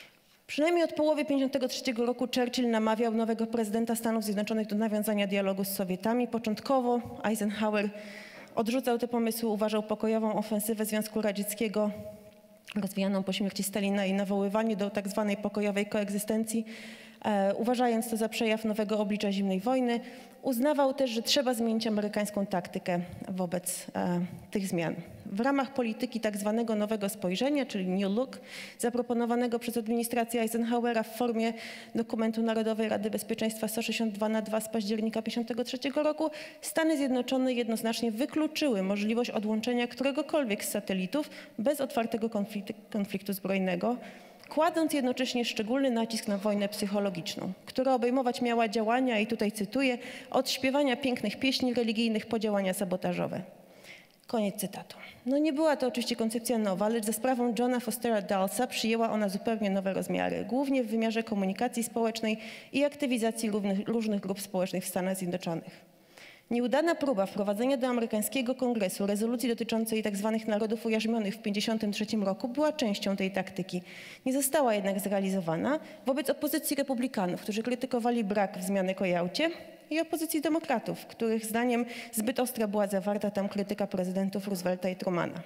Przynajmniej od połowy 1953 roku Churchill namawiał nowego prezydenta Stanów Zjednoczonych do nawiązania dialogu z Sowietami. Początkowo Eisenhower odrzucał te pomysły, uważał pokojową ofensywę Związku Radzieckiego rozwijaną po śmierci Stalina i nawoływanie do tak zwanej pokojowej koegzystencji, uważając to za przejaw nowego oblicza zimnej wojny. Uznawał też, że trzeba zmienić amerykańską taktykę wobec tych zmian. W ramach polityki tak zwanego nowego spojrzenia, czyli New Look, zaproponowanego przez administrację Eisenhowera w formie dokumentu Narodowej Rady Bezpieczeństwa 162/2 z października 1953 roku, Stany Zjednoczone jednoznacznie wykluczyły możliwość odłączenia któregokolwiek z satelitów bez otwartego konfliktu zbrojnego, kładąc jednocześnie szczególny nacisk na wojnę psychologiczną, która obejmować miała działania, i tutaj cytuję, od śpiewania pięknych pieśni religijnych po działania sabotażowe. Koniec cytatu. No nie była to oczywiście koncepcja nowa, lecz za sprawą Johna Fostera Dullsa przyjęła ona zupełnie nowe rozmiary, głównie w wymiarze komunikacji społecznej i aktywizacji różnych grup społecznych w Stanach Zjednoczonych. Nieudana próba wprowadzenia do amerykańskiego kongresu rezolucji dotyczącej tzw. narodów ujarzmionych w 1953 roku była częścią tej taktyki. Nie została jednak zrealizowana wobec opozycji republikanów, którzy krytykowali brak wzmianek o Jałcie, i opozycji demokratów, których zdaniem zbyt ostra była zawarta tam krytyka prezydentów Roosevelta i Trumana.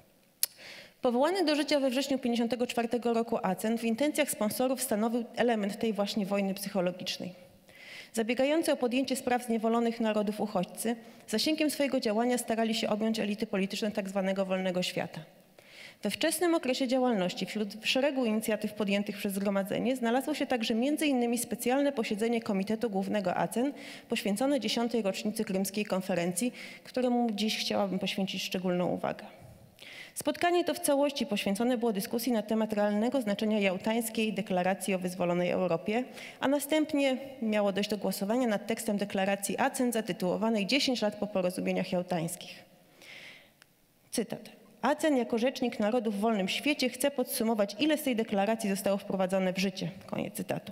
Powołany do życia we wrześniu 1954 roku ACEN w intencjach sponsorów stanowił element tej właśnie wojny psychologicznej. Zabiegający o podjęcie spraw zniewolonych narodów uchodźcy, zasięgiem swojego działania starali się objąć elity polityczne tzw. wolnego świata. We wczesnym okresie działalności wśród szeregu inicjatyw podjętych przez zgromadzenie znalazło się także m.in. specjalne posiedzenie Komitetu Głównego ACEN poświęcone 10. rocznicy Krymskiej Konferencji, któremu dziś chciałabym poświęcić szczególną uwagę. Spotkanie to w całości poświęcone było dyskusji na temat realnego znaczenia jałtańskiej deklaracji o wyzwolonej Europie, a następnie miało dojść do głosowania nad tekstem deklaracji ACEN zatytułowanej 10 lat po porozumieniach jałtańskich. Cytat. ACEN jako rzecznik narodów w wolnym świecie chce podsumować, ile z tej deklaracji zostało wprowadzone w życie. Koniec cytatu.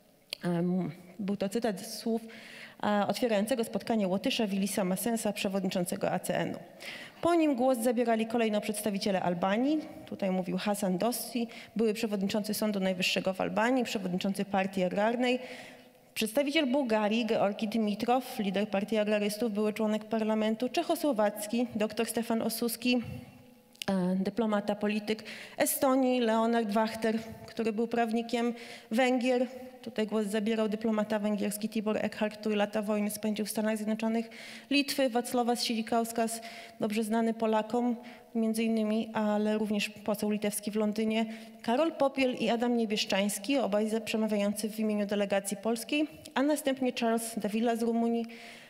Był to cytat z słów otwierającego spotkanie Łotysza Willisa Massensa, przewodniczącego ACN-u. Po nim głos zabierali kolejno przedstawiciele Albanii. Tutaj mówił Hasan Dossi, były przewodniczący Sądu Najwyższego w Albanii, przewodniczący Partii Agrarnej, przedstawiciel Bułgarii Georgi Dimitrow, lider Partii Agrarystów, były członek parlamentu, czechosłowacki dr Stefan Osuski, dyplomata, polityk, Estonii Leonard Wachter, który był prawnikiem, Węgier, tutaj głos zabierał dyplomata węgierski Tibor Eckhart, który lata wojny spędził w Stanach Zjednoczonych, Litwy Wacławas Silikauskas, dobrze znany Polakom między innymi, ale również poseł litewski w Londynie, Karol Popiel i Adam Niebieszczański, obaj przemawiający w imieniu delegacji polskiej, a następnie Charles Davila z Rumunii.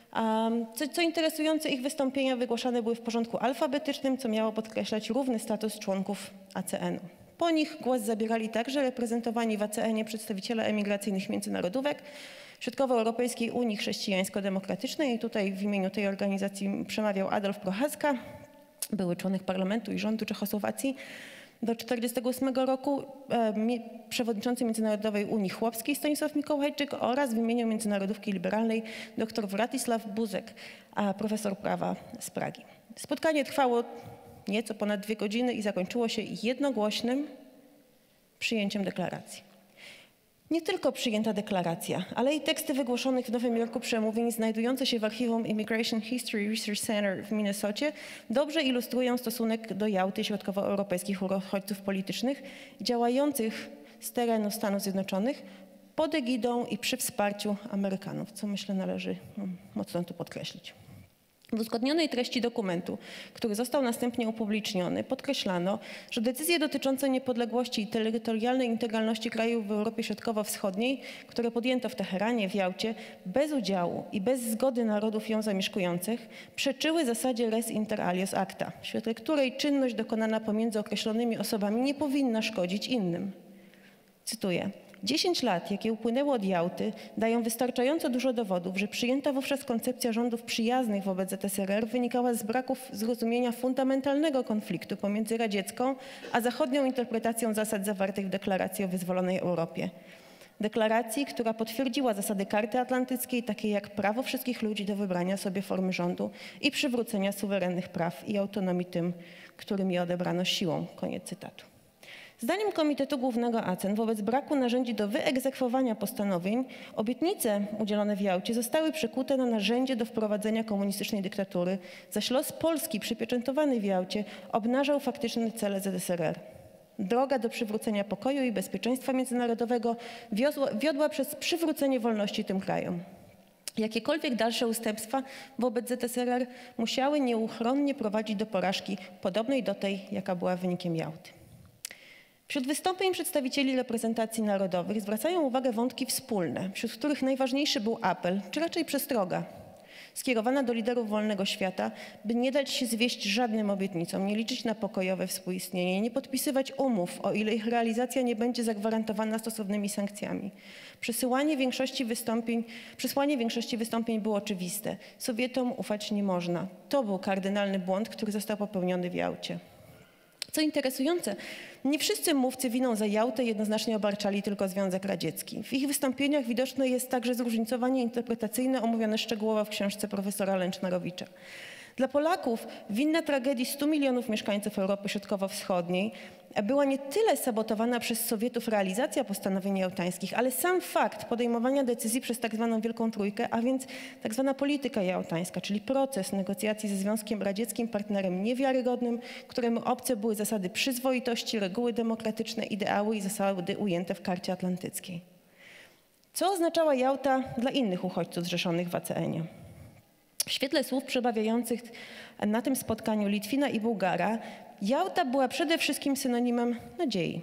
Co interesujące, ich wystąpienia wygłaszane były w porządku alfabetycznym, co miało podkreślać równy status członków ACN-u. Po nich głos zabierali także reprezentowani w ACN-ie przedstawiciele emigracyjnych międzynarodówek, Środkowoeuropejskiej Unii Chrześcijańsko-Demokratycznej. I tutaj w imieniu tej organizacji przemawiał Adolf Prochaska, były członek parlamentu i rządu Czechosłowacji. Do 1948 roku przewodniczący Międzynarodowej Unii Chłopskiej Stanisław Mikołajczyk oraz w imieniu Międzynarodówki Liberalnej dr Władysław Buzek, profesor prawa z Pragi. Spotkanie trwało nieco ponad 2 godziny i zakończyło się jednogłośnym przyjęciem deklaracji. Nie tylko przyjęta deklaracja, ale i teksty wygłoszonych w Nowym Jorku przemówień znajdujące się w archiwum Immigration History Research Center w Minnesocie dobrze ilustrują stosunek do Jałty środkowoeuropejskich uchodźców politycznych działających z terenu Stanów Zjednoczonych pod egidą i przy wsparciu Amerykanów, co myślę należy mocno tu podkreślić. W uzgodnionej treści dokumentu, który został następnie upubliczniony, podkreślano, że decyzje dotyczące niepodległości i terytorialnej integralności krajów w Europie Środkowo-Wschodniej, które podjęto w Teheranie, w Jałcie, bez udziału i bez zgody narodów ją zamieszkujących, przeczyły zasadzie res inter alios acta, w świetle której czynność dokonana pomiędzy określonymi osobami nie powinna szkodzić innym. Cytuję. 10 lat, jakie upłynęło od Jałty, dają wystarczająco dużo dowodów, że przyjęta wówczas koncepcja rządów przyjaznych wobec ZSRR wynikała z braków zrozumienia fundamentalnego konfliktu pomiędzy radziecką a zachodnią interpretacją zasad zawartych w deklaracji o wyzwolonej Europie. Deklaracji, która potwierdziła zasady Karty Atlantyckiej, takie jak prawo wszystkich ludzi do wybrania sobie formy rządu i przywrócenia suwerennych praw i autonomii tym, którym je odebrano siłą. Koniec cytatu. Zdaniem Komitetu Głównego ACEN wobec braku narzędzi do wyegzekwowania postanowień obietnice udzielone w Jałcie zostały przekute na narzędzie do wprowadzenia komunistycznej dyktatury, zaś los Polski przypieczętowany w Jałcie obnażał faktyczne cele ZSRR. Droga do przywrócenia pokoju i bezpieczeństwa międzynarodowego wiodła przez przywrócenie wolności tym krajom. Jakiekolwiek dalsze ustępstwa wobec ZSRR musiały nieuchronnie prowadzić do porażki podobnej do tej, jaka była wynikiem Jałty. Wśród wystąpień przedstawicieli reprezentacji narodowych zwracają uwagę wątki wspólne, wśród których najważniejszy był apel, czy raczej przestroga, skierowana do liderów wolnego świata, by nie dać się zwieść żadnym obietnicom, nie liczyć na pokojowe współistnienie, nie podpisywać umów, o ile ich realizacja nie będzie zagwarantowana stosownymi sankcjami. Przesłanie większości wystąpień było oczywiste. Sowietom ufać nie można. To był kardynalny błąd, który został popełniony w Jałcie. Co interesujące, nie wszyscy mówcy winą za Jałtę jednoznacznie obarczali tylko Związek Radziecki. W ich wystąpieniach widoczne jest także zróżnicowanie interpretacyjne omówione szczegółowo w książce profesora Lęcznarowicza. Dla Polaków winna tragedii 100 milionów mieszkańców Europy Środkowo-Wschodniej była nie tyle sabotowana przez Sowietów realizacja postanowień jałtańskich, ale sam fakt podejmowania decyzji przez tak zwaną Wielką Trójkę, a więc tak zwana polityka jałtańska, czyli proces negocjacji ze Związkiem Radzieckim, partnerem niewiarygodnym, któremu obce były zasady przyzwoitości, reguły demokratyczne, ideały i zasady ujęte w Karcie Atlantyckiej. Co oznaczała Jałta dla innych uchodźców zrzeszonych w ACN-ie? W świetle słów przebawiających na tym spotkaniu Litwina i Bułgara, Jałta była przede wszystkim synonimem nadziei.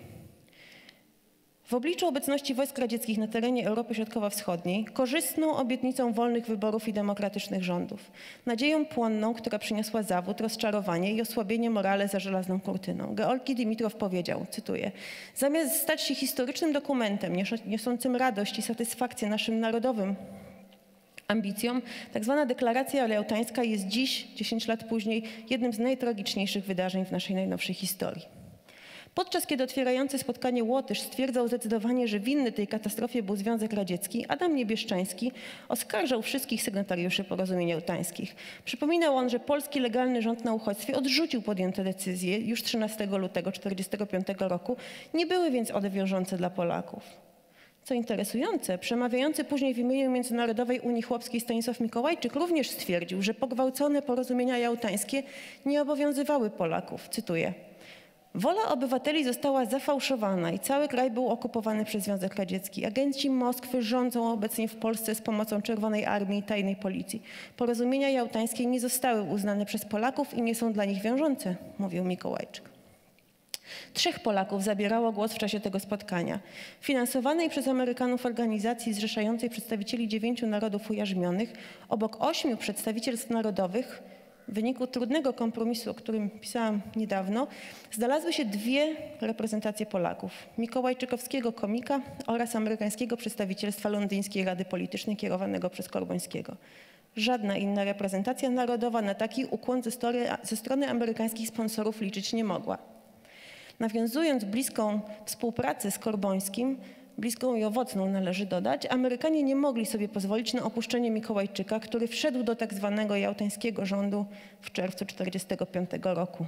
W obliczu obecności wojsk radzieckich na terenie Europy Środkowo-Wschodniej, korzystną obietnicą wolnych wyborów i demokratycznych rządów, nadzieją płonną, która przyniosła zawód, rozczarowanie i osłabienie morale za żelazną kurtyną. Georgi Dimitrow powiedział, cytuję, zamiast stać się historycznym dokumentem niosącym radość i satysfakcję naszym narodowym ambicjom, tak zwana deklaracja jałtańska jest dziś, 10 lat później, jednym z najtragiczniejszych wydarzeń w naszej najnowszej historii. Podczas kiedy otwierający spotkanie Łotysz stwierdzał zdecydowanie, że winny tej katastrofie był Związek Radziecki, Adam Niebieszczański oskarżał wszystkich sygnatariuszy porozumień jałtańskich. Przypominał on, że polski legalny rząd na uchodźstwie odrzucił podjęte decyzje już 13 lutego 1945 roku, nie były więc one wiążące dla Polaków. Co interesujące, przemawiający później w imieniu Międzynarodowej Unii Chłopskiej Stanisław Mikołajczyk również stwierdził, że pogwałcone porozumienia jałtańskie nie obowiązywały Polaków. Cytuję. Wola obywateli została zafałszowana i cały kraj był okupowany przez Związek Radziecki. Agenci Moskwy rządzą obecnie w Polsce z pomocą Czerwonej Armii i tajnej policji. Porozumienia jałtańskie nie zostały uznane przez Polaków i nie są dla nich wiążące, mówił Mikołajczyk. 3 Polaków zabierało głos w czasie tego spotkania. Finansowanej przez Amerykanów organizacji zrzeszającej przedstawicieli 9 narodów ujarzmionych, obok 8 przedstawicielstw narodowych, w wyniku trudnego kompromisu, o którym pisałam niedawno, znalazły się 2 reprezentacje Polaków. Mikołajczykowskiego komika oraz amerykańskiego przedstawicielstwa Londyńskiej Rady Politycznej kierowanego przez Korbońskiego. Żadna inna reprezentacja narodowa na taki ukłon ze strony amerykańskich sponsorów liczyć nie mogła. Nawiązując bliską współpracę z Korbońskim, bliską i owocną należy dodać, Amerykanie nie mogli sobie pozwolić na opuszczenie Mikołajczyka, który wszedł do tak zwanego jałtańskiego rządu w czerwcu 1945 roku.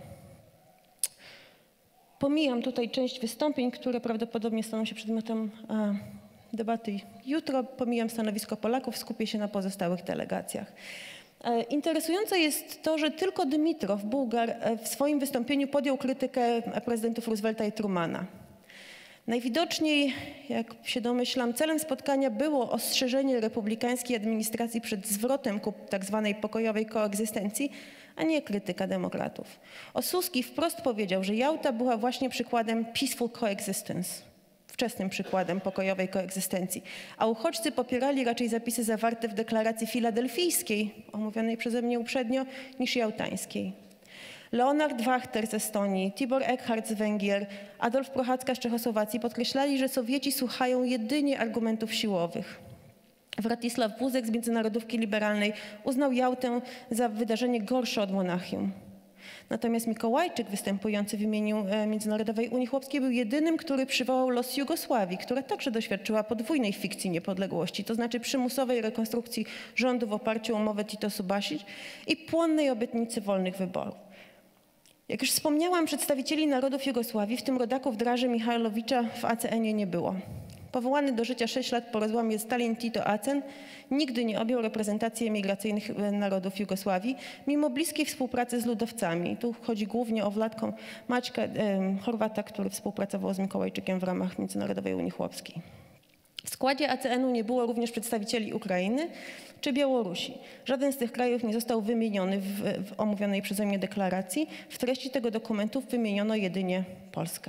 Pomijam tutaj część wystąpień, które prawdopodobnie staną się przedmiotem debaty jutro. Pomijam stanowisko Polaków, skupię się na pozostałych delegacjach. Interesujące jest to, że tylko Dymitrow, Bułgar, w swoim wystąpieniu podjął krytykę prezydentów Roosevelta i Trumana. Najwidoczniej, jak się domyślam, celem spotkania było ostrzeżenie republikańskiej administracji przed zwrotem ku tak zwanej pokojowej koegzystencji, a nie krytyka demokratów. Osuski wprost powiedział, że Jałta była właśnie przykładem peaceful coexistence, wczesnym przykładem pokojowej koegzystencji, a uchodźcy popierali raczej zapisy zawarte w deklaracji filadelfijskiej, omówionej przeze mnie uprzednio, niż jałtańskiej. Leonard Wachter z Estonii, Tibor Eckhardt z Węgier, Adolf Prochadzka z Czechosłowacji podkreślali, że Sowieci słuchają jedynie argumentów siłowych. Władysław Wózek z Międzynarodówki Liberalnej uznał Jałtę za wydarzenie gorsze od Monachium. Natomiast Mikołajczyk, występujący w imieniu Międzynarodowej Unii Chłopskiej, był jedynym, który przywołał los Jugosławii, która także doświadczyła podwójnej fikcji niepodległości, to znaczy przymusowej rekonstrukcji rządu w oparciu o umowę Tito-Subasic i płonnej obietnicy wolnych wyborów. Jak już wspomniałam, przedstawicieli narodów Jugosławii, w tym rodaków Draży Mihajlowicza, w ACN-ie nie było. Powołany do życia 6 lat po rozłamie Stalin-Tito-ACEN nigdy nie objął reprezentacji emigracyjnych narodów Jugosławii, mimo bliskiej współpracy z ludowcami. Tu chodzi głównie o Władka Maćka, Chorwata, który współpracował z Mikołajczykiem w ramach Międzynarodowej Unii Chłopskiej. W składzie ACN-u nie było również przedstawicieli Ukrainy czy Białorusi. Żaden z tych krajów nie został wymieniony w omówionej przeze mnie deklaracji. W treści tego dokumentu wymieniono jedynie Polskę.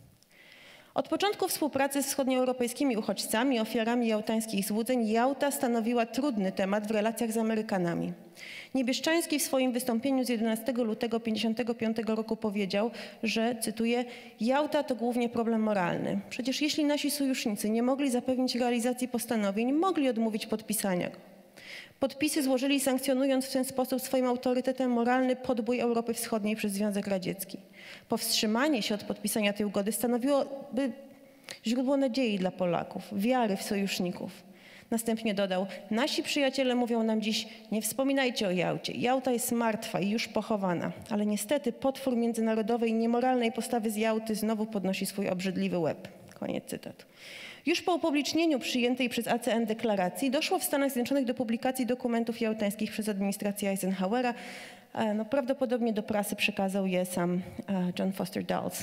Od początku współpracy z wschodnioeuropejskimi uchodźcami, ofiarami jałtańskich złudzeń, Jałta stanowiła trudny temat w relacjach z Amerykanami. Niebieszczański w swoim wystąpieniu z 11 lutego 1955 roku powiedział, że, cytuję, Jałta to głównie problem moralny. Przecież jeśli nasi sojusznicy nie mogli zapewnić realizacji postanowień, mogli odmówić podpisania go. Podpisy złożyli, sankcjonując w ten sposób swoim autorytetem moralny podbój Europy Wschodniej przez Związek Radziecki. Powstrzymanie się od podpisania tej ugody stanowiłoby źródło nadziei dla Polaków, wiary w sojuszników. Następnie dodał, nasi przyjaciele mówią nam dziś, nie wspominajcie o Jałcie. Jałta jest martwa i już pochowana, ale niestety potwór międzynarodowej niemoralnej postawy z Jałty znowu podnosi swój obrzydliwy łeb. Koniec cytatu. Już po upublicznieniu przyjętej przez ACN deklaracji doszło w Stanach Zjednoczonych do publikacji dokumentów jałtańskich przez administrację Eisenhowera. Prawdopodobnie do prasy przekazał je sam John Foster Dulles.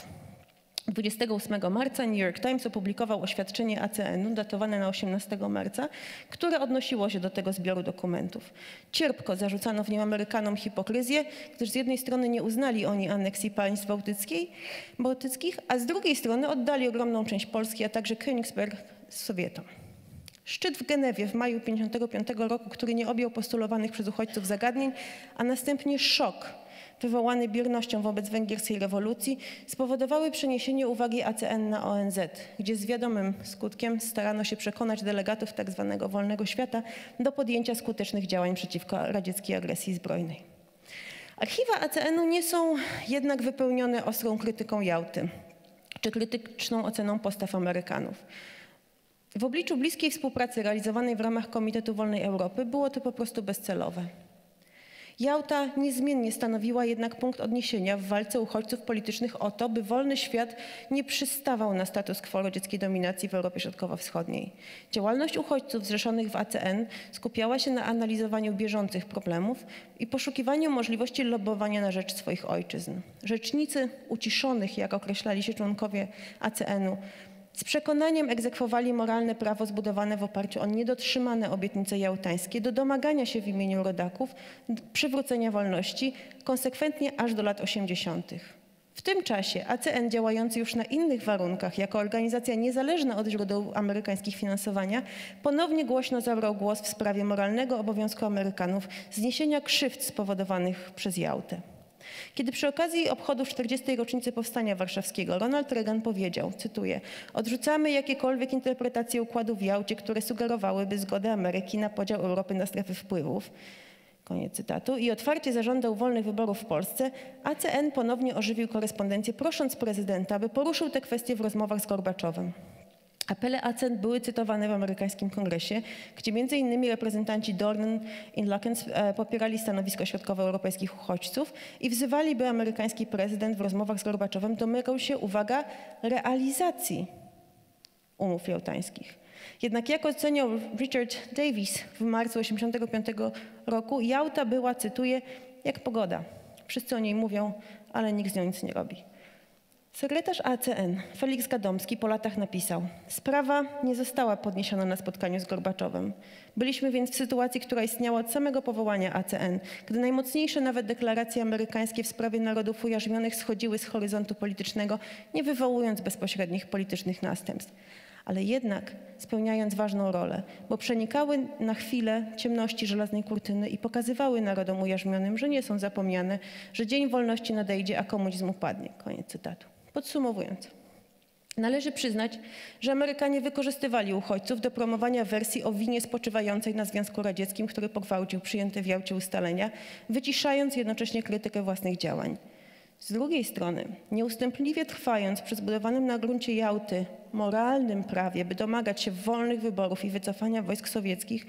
28 marca New York Times opublikował oświadczenie ACN-u datowane na 18 marca, które odnosiło się do tego zbioru dokumentów. Cierpko zarzucano w nim Amerykanom hipokryzję, gdyż z jednej strony nie uznali oni aneksji państw bałtyckich, a z drugiej strony oddali ogromną część Polski, a także Königsberg Sowietom. Szczyt w Genewie w maju 1955 roku, który nie objął postulowanych przez uchodźców zagadnień, a następnie szok wywołany biernością wobec węgierskiej rewolucji, spowodowały przeniesienie uwagi ACN na ONZ, gdzie z wiadomym skutkiem starano się przekonać delegatów tzw. wolnego świata do podjęcia skutecznych działań przeciwko radzieckiej agresji zbrojnej. Archiwa ACN-u nie są jednak wypełnione ostrą krytyką Jałty czy krytyczną oceną postaw Amerykanów. W obliczu bliskiej współpracy realizowanej w ramach Komitetu Wolnej Europy było to po prostu bezcelowe. Jałta niezmiennie stanowiła jednak punkt odniesienia w walce uchodźców politycznych o to, by wolny świat nie przystawał na status quo radzieckiej dominacji w Europie Środkowo-Wschodniej. Działalność uchodźców zrzeszonych w ACN skupiała się na analizowaniu bieżących problemów i poszukiwaniu możliwości lobbowania na rzecz swoich ojczyzn. Rzecznicy uciszonych, jak określali się członkowie ACN-u, z przekonaniem egzekwowali moralne prawo zbudowane w oparciu o niedotrzymane obietnice jałtańskie do domagania się w imieniu rodaków przywrócenia wolności, konsekwentnie aż do lat 80. W tym czasie ACN, działający już na innych warunkach jako organizacja niezależna od źródeł amerykańskich finansowania, ponownie głośno zabrał głos w sprawie moralnego obowiązku Amerykanów zniesienia krzywd spowodowanych przez Jałtę. Kiedy przy okazji obchodów 40. rocznicy Powstania Warszawskiego Ronald Reagan powiedział, cytuję, odrzucamy jakiekolwiek interpretacje układu w Jałcie, które sugerowałyby zgodę Ameryki na podział Europy na strefy wpływów, koniec cytatu, i otwarcie zażądał wolnych wyborów w Polsce, ACN ponownie ożywił korespondencję, prosząc prezydenta, by poruszył tę kwestię w rozmowach z Gorbaczowem. Apele ACN były cytowane w amerykańskim kongresie, gdzie m.in. reprezentanci Dornan i Luckens popierali stanowisko środkowoeuropejskich uchodźców i wzywali, by amerykański prezydent w rozmowach z Gorbaczowem domagał się, uwaga, realizacji umów jałtańskich. Jednak jak oceniał Richard Davis w marcu 1985 roku, Jałta była, cytuję, jak pogoda. Wszyscy o niej mówią, ale nikt z nią nic nie robi. Sekretarz ACN Felix Gadomski po latach napisał, sprawa nie została podniesiona na spotkaniu z Gorbaczowem. Byliśmy więc w sytuacji, która istniała od samego powołania ACN, gdy najmocniejsze nawet deklaracje amerykańskie w sprawie narodów ujarzmionych schodziły z horyzontu politycznego, nie wywołując bezpośrednich politycznych następstw. Ale jednak spełniając ważną rolę, bo przenikały na chwilę ciemności żelaznej kurtyny i pokazywały narodom ujarzmionym, że nie są zapomniane, że dzień wolności nadejdzie, a komunizm upadnie. Koniec cytatu. Podsumowując, należy przyznać, że Amerykanie wykorzystywali uchodźców do promowania wersji o winie spoczywającej na Związku Radzieckim, który pogwałcił przyjęte w Jałcie ustalenia, wyciszając jednocześnie krytykę własnych działań. Z drugiej strony, nieustępliwie trwając przy zbudowanym na gruncie Jałty moralnym prawie, by domagać się wolnych wyborów i wycofania wojsk sowieckich,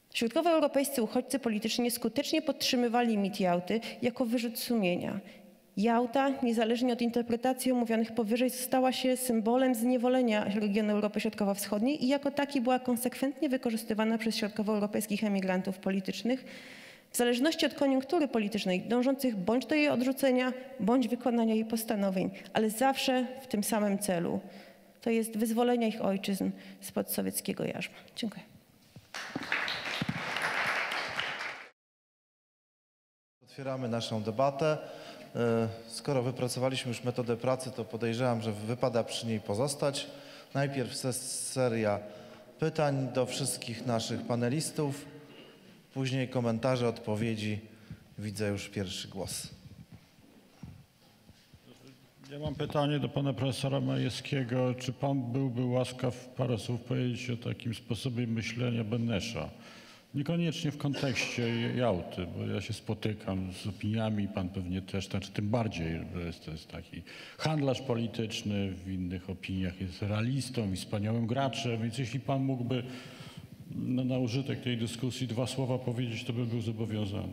środkowoeuropejscy uchodźcy polityczni skutecznie podtrzymywali mit Jałty jako wyrzut sumienia. Jałta, niezależnie od interpretacji omówionych powyżej, stała się symbolem zniewolenia regionu Europy Środkowo-Wschodniej i jako taki była konsekwentnie wykorzystywana przez środkowoeuropejskich emigrantów politycznych, w zależności od koniunktury politycznej, dążących bądź do jej odrzucenia, bądź wykonania jej postanowień, ale zawsze w tym samym celu. To jest wyzwolenie ich ojczyzn spod sowieckiego jarzma. Dziękuję. Otwieramy naszą debatę. Skoro wypracowaliśmy już metodę pracy, to podejrzewam, że wypada przy niej pozostać. Najpierw seria pytań do wszystkich naszych panelistów, później komentarze, odpowiedzi. Widzę już pierwszy głos. Ja mam pytanie do pana profesora Majewskiego. Czy pan byłby łaskaw parę słów powiedzieć o takim sposobie myślenia Benesza? Niekoniecznie w kontekście Jałty, bo ja się spotykam z opiniami, pan pewnie też, znaczy tym bardziej, że to jest taki handlarz polityczny, w innych opiniach jest realistą i wspaniałym graczem, więc jeśli pan mógłby na użytek tej dyskusji 2 słowa powiedzieć, to bym był zobowiązany.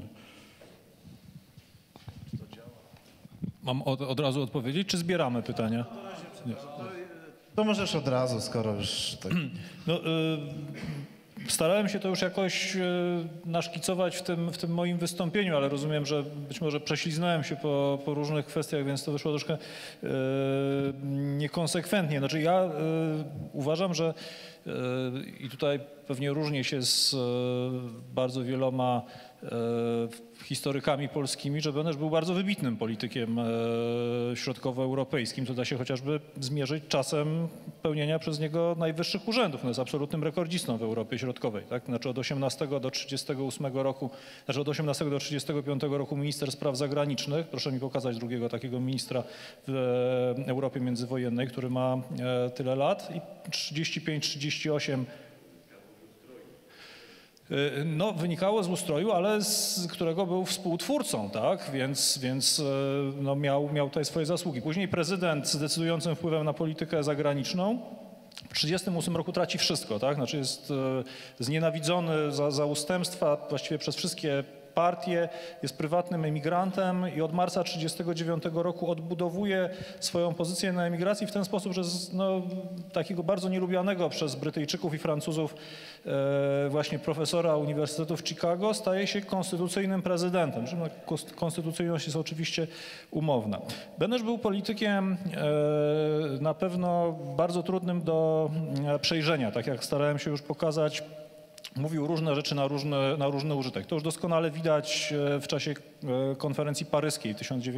Mam od razu odpowiedzieć, czy zbieramy pytania? To możesz od razu, skoro już tak... No, starałem się to już jakoś naszkicować w tym moim wystąpieniu, ale rozumiem, że być może prześliznąłem się po różnych kwestiach, więc to wyszło troszkę niekonsekwentnie. Znaczy ja uważam, że i tutaj pewnie różnię się z bardzo wieloma historykami polskimi, że Benesz był bardzo wybitnym politykiem środkowoeuropejskim. To da się chociażby zmierzyć czasem pełnienia przez niego najwyższych urzędów. On jest absolutnym rekordzistą w Europie Środkowej. Tak? Znaczy od 18 do 38 roku, znaczy od 18 do 35 roku minister spraw zagranicznych. Proszę mi pokazać drugiego takiego ministra w Europie międzywojennej, który ma tyle lat i 35-38 no, wynikało z ustroju, ale z którego był współtwórcą, tak? Więc no, miał tutaj swoje zasługi. Później prezydent z decydującym wpływem na politykę zagraniczną w 1938 roku traci wszystko, tak? Znaczy jest znienawidzony za ustępstwa właściwie przez wszystkie partie, jest prywatnym emigrantem i od marca 1939 roku odbudowuje swoją pozycję na emigracji w ten sposób, że z takiego bardzo nielubianego przez Brytyjczyków i Francuzów właśnie profesora Uniwersytetu w Chicago staje się konstytucyjnym prezydentem. Konstytucyjność jest oczywiście umowna. Benesz był politykiem na pewno bardzo trudnym do przejrzenia, tak jak starałem się już pokazać. Mówił różne rzeczy na różny użytek. To już doskonale widać w czasie konferencji paryskiej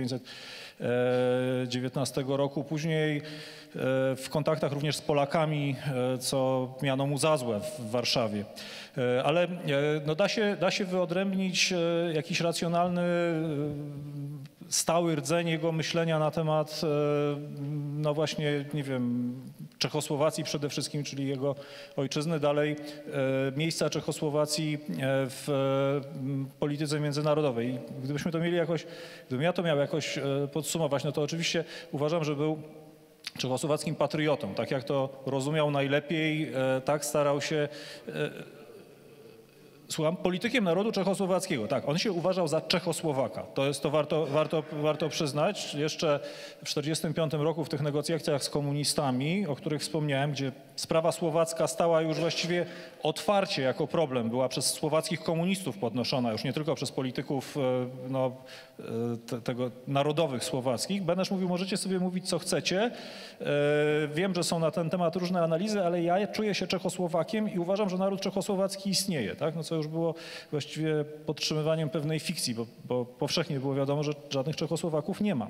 1919 roku. Później w kontaktach również z Polakami, co miano mu za złe w Warszawie. Ale no da się wyodrębnić jakiś racjonalny, stały rdzeń jego myślenia na temat, no właśnie, nie wiem, Czechosłowacji przede wszystkim, czyli jego ojczyzny, dalej miejsca Czechosłowacji w polityce międzynarodowej. Gdybyśmy to mieli jakoś, gdybym ja to miał jakoś podsumować, no to oczywiście uważam, że był czechosłowackim patriotą, tak jak to rozumiał najlepiej, tak starał się... Słucham, politykiem narodu czechosłowackiego. Tak, on się uważał za Czechosłowaka. To warto przyznać. Jeszcze w 1945 roku w tych negocjacjach z komunistami, o których wspomniałem, gdzie sprawa słowacka stała już właściwie otwarcie jako problem, była przez słowackich komunistów podnoszona, już nie tylko przez polityków tego narodowych słowackich. Benesz mówił, możecie sobie mówić co chcecie. Wiem, że są na ten temat różne analizy, ale ja czuję się Czechosłowakiem i uważam, że naród czechosłowacki istnieje, tak? No co już było właściwie podtrzymywaniem pewnej fikcji, bo powszechnie było wiadomo, że żadnych Czechosłowaków nie ma.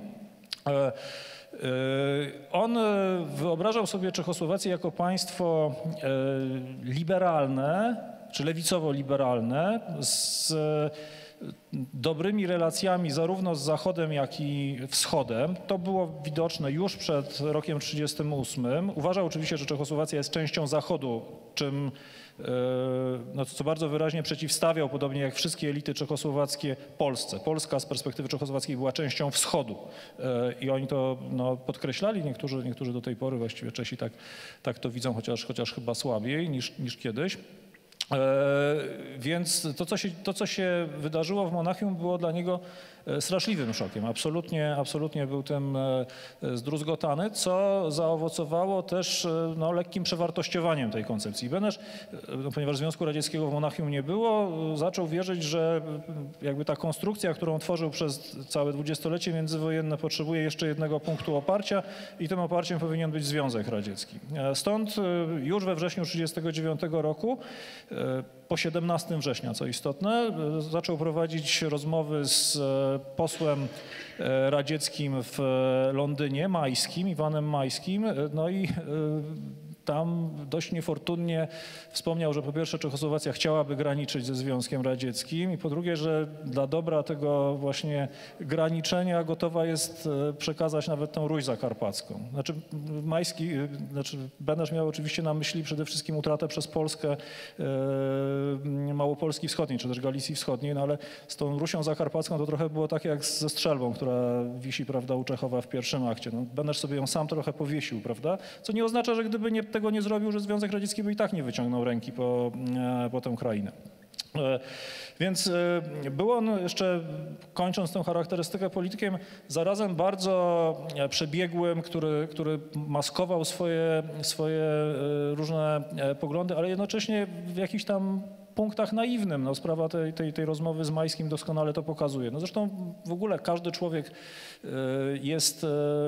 On wyobrażał sobie Czechosłowację jako państwo liberalne, czy lewicowo-liberalne, z dobrymi relacjami zarówno z Zachodem, jak i Wschodem. To było widoczne już przed rokiem 1938. Uważał oczywiście, że Czechosłowacja jest częścią Zachodu, czym no, co bardzo wyraźnie przeciwstawiał, podobnie jak wszystkie elity czechosłowackie, Polsce. Polska z perspektywy czechosłowackiej była częścią Wschodu i oni to podkreślali, niektórzy do tej pory, właściwie Czesi tak to widzą, chociaż chyba słabiej niż kiedyś. Więc to, co się wydarzyło w Monachium, było dla niego straszliwym szokiem. Absolutnie był tym zdruzgotany, co zaowocowało też no, lekkim przewartościowaniem tej koncepcji. Benesz, no, ponieważ Związku Radzieckiego w Monachium nie było, zaczął wierzyć, że jakby ta konstrukcja, którą tworzył przez całe dwudziestolecie międzywojenne, potrzebuje jeszcze jednego punktu oparcia i tym oparciem powinien być Związek Radziecki. Stąd już we wrześniu 1939 roku, po 17 września, co istotne, zaczął prowadzić rozmowy z posłem radzieckim w Londynie, Majskim, Iwanem Majskim, no i tam dość niefortunnie wspomniał, że po pierwsze Czechosłowacja chciałaby graniczyć ze Związkiem Radzieckim i po drugie, że dla dobra tego właśnie graniczenia gotowa jest przekazać nawet tą Ruś Zakarpacką. Benesz miał oczywiście na myśli przede wszystkim utratę przez Polskę Małopolski Wschodniej, czy też Galicji Wschodniej, no ale z tą Rusią Zakarpacką to trochę było tak jak ze strzelbą, która wisi, prawda, u Czechowa w pierwszym akcie. No, Benesz sobie ją sam trochę powiesił, prawda, co nie oznacza, że gdyby tego nie zrobił, że Związek Radziecki by i tak nie wyciągnął ręki po tę krainę. Więc był on jeszcze, kończąc tę charakterystykę, politykiem zarazem bardzo przebiegłym, który maskował swoje różne poglądy, ale jednocześnie w jakichś tam punktach naiwnym. No, sprawa tej rozmowy z Majskim doskonale to pokazuje. No, zresztą w ogóle każdy człowiek jest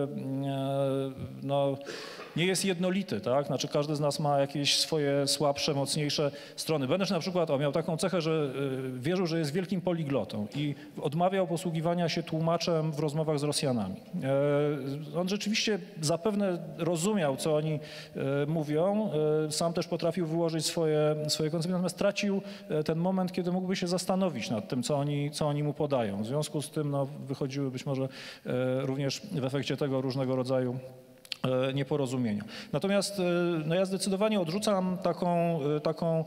nie jest jednolity, tak? Znaczy każdy z nas ma jakieś swoje słabsze, mocniejsze strony. Benesz na przykład miał taką cechę, że wierzył, że jest wielkim poliglotą i odmawiał posługiwania się tłumaczem w rozmowach z Rosjanami. On rzeczywiście zapewne rozumiał, co oni mówią, sam też potrafił wyłożyć swoje koncepcje, natomiast tracił ten moment, kiedy mógłby się zastanowić nad tym, co oni mu podają. W związku z tym no, wychodziły być może również w efekcie tego różnego rodzaju nieporozumienia. Natomiast no ja zdecydowanie odrzucam taką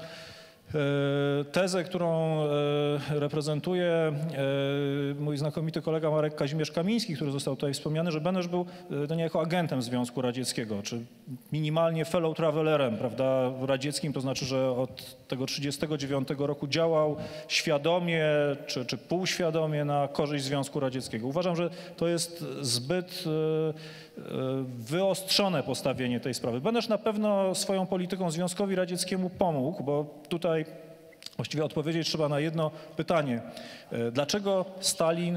tezę, którą reprezentuje mój znakomity kolega Marek Kazimierz-Kamiński, który został tutaj wspomniany, że Benesz był niejako agentem Związku Radzieckiego, czy minimalnie fellow travelerem, prawda, radzieckim, to znaczy, że od tego 1939 roku działał świadomie czy półświadomie na korzyść Związku Radzieckiego. Uważam, że to jest zbyt wyostrzone postawienie tej sprawy. Benesz na pewno swoją polityką Związkowi Radzieckiemu pomógł, bo tutaj właściwie odpowiedzieć trzeba na jedno pytanie. Dlaczego Stalin...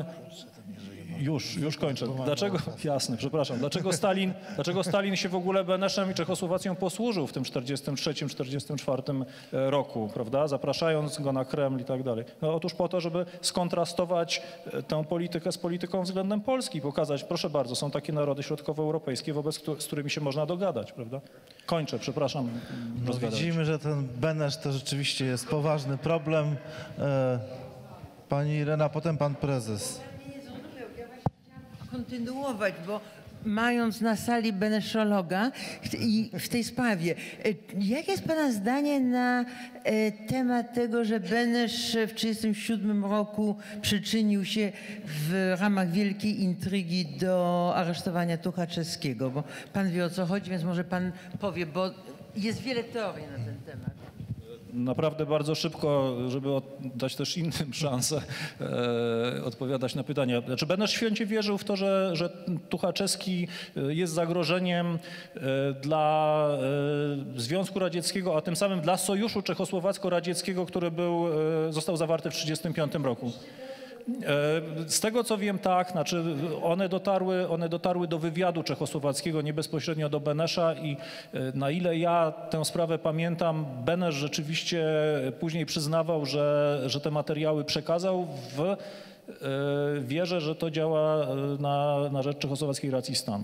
Już kończę. Dlaczego, jasne, przepraszam. Dlaczego Stalin się w ogóle Beneszem i Czechosłowacją posłużył w tym 1943-1944 roku, prawda? Zapraszając go na Kreml i tak dalej. No, otóż po to, żeby skontrastować tę politykę z polityką względem Polski, pokazać, proszę bardzo, są takie narody środkowoeuropejskie, z którymi się można dogadać, prawda? Kończę, przepraszam. No, widzimy, że ten Benesz to rzeczywiście jest poważny problem. Pani Irena, potem pan prezes. Kontynuować, bo mając na sali beneszologa i w tej sprawie, jakie jest pana zdanie na temat tego, że Benesz w 1937 roku przyczynił się w ramach wielkiej intrygi do aresztowania Tuchaczewskiego? Bo pan wie, o co chodzi, więc może pan powie, bo jest wiele teorii na ten temat. Naprawdę bardzo szybko, żeby dać też innym szansę odpowiadać na pytania. Znaczy Benesz święcie wierzył w to, że Tuchaczewski jest zagrożeniem dla Związku Radzieckiego, a tym samym dla Sojuszu Czechosłowacko-Radzieckiego, który został zawarty w 1935 roku. Z tego co wiem, tak, znaczy one dotarły do wywiadu czechosłowackiego, nie bezpośrednio do Benesza i na ile ja tę sprawę pamiętam, Benesz rzeczywiście później przyznawał, że te materiały przekazał w wierze, że to działa na rzecz czechosłowackiej racji stanu.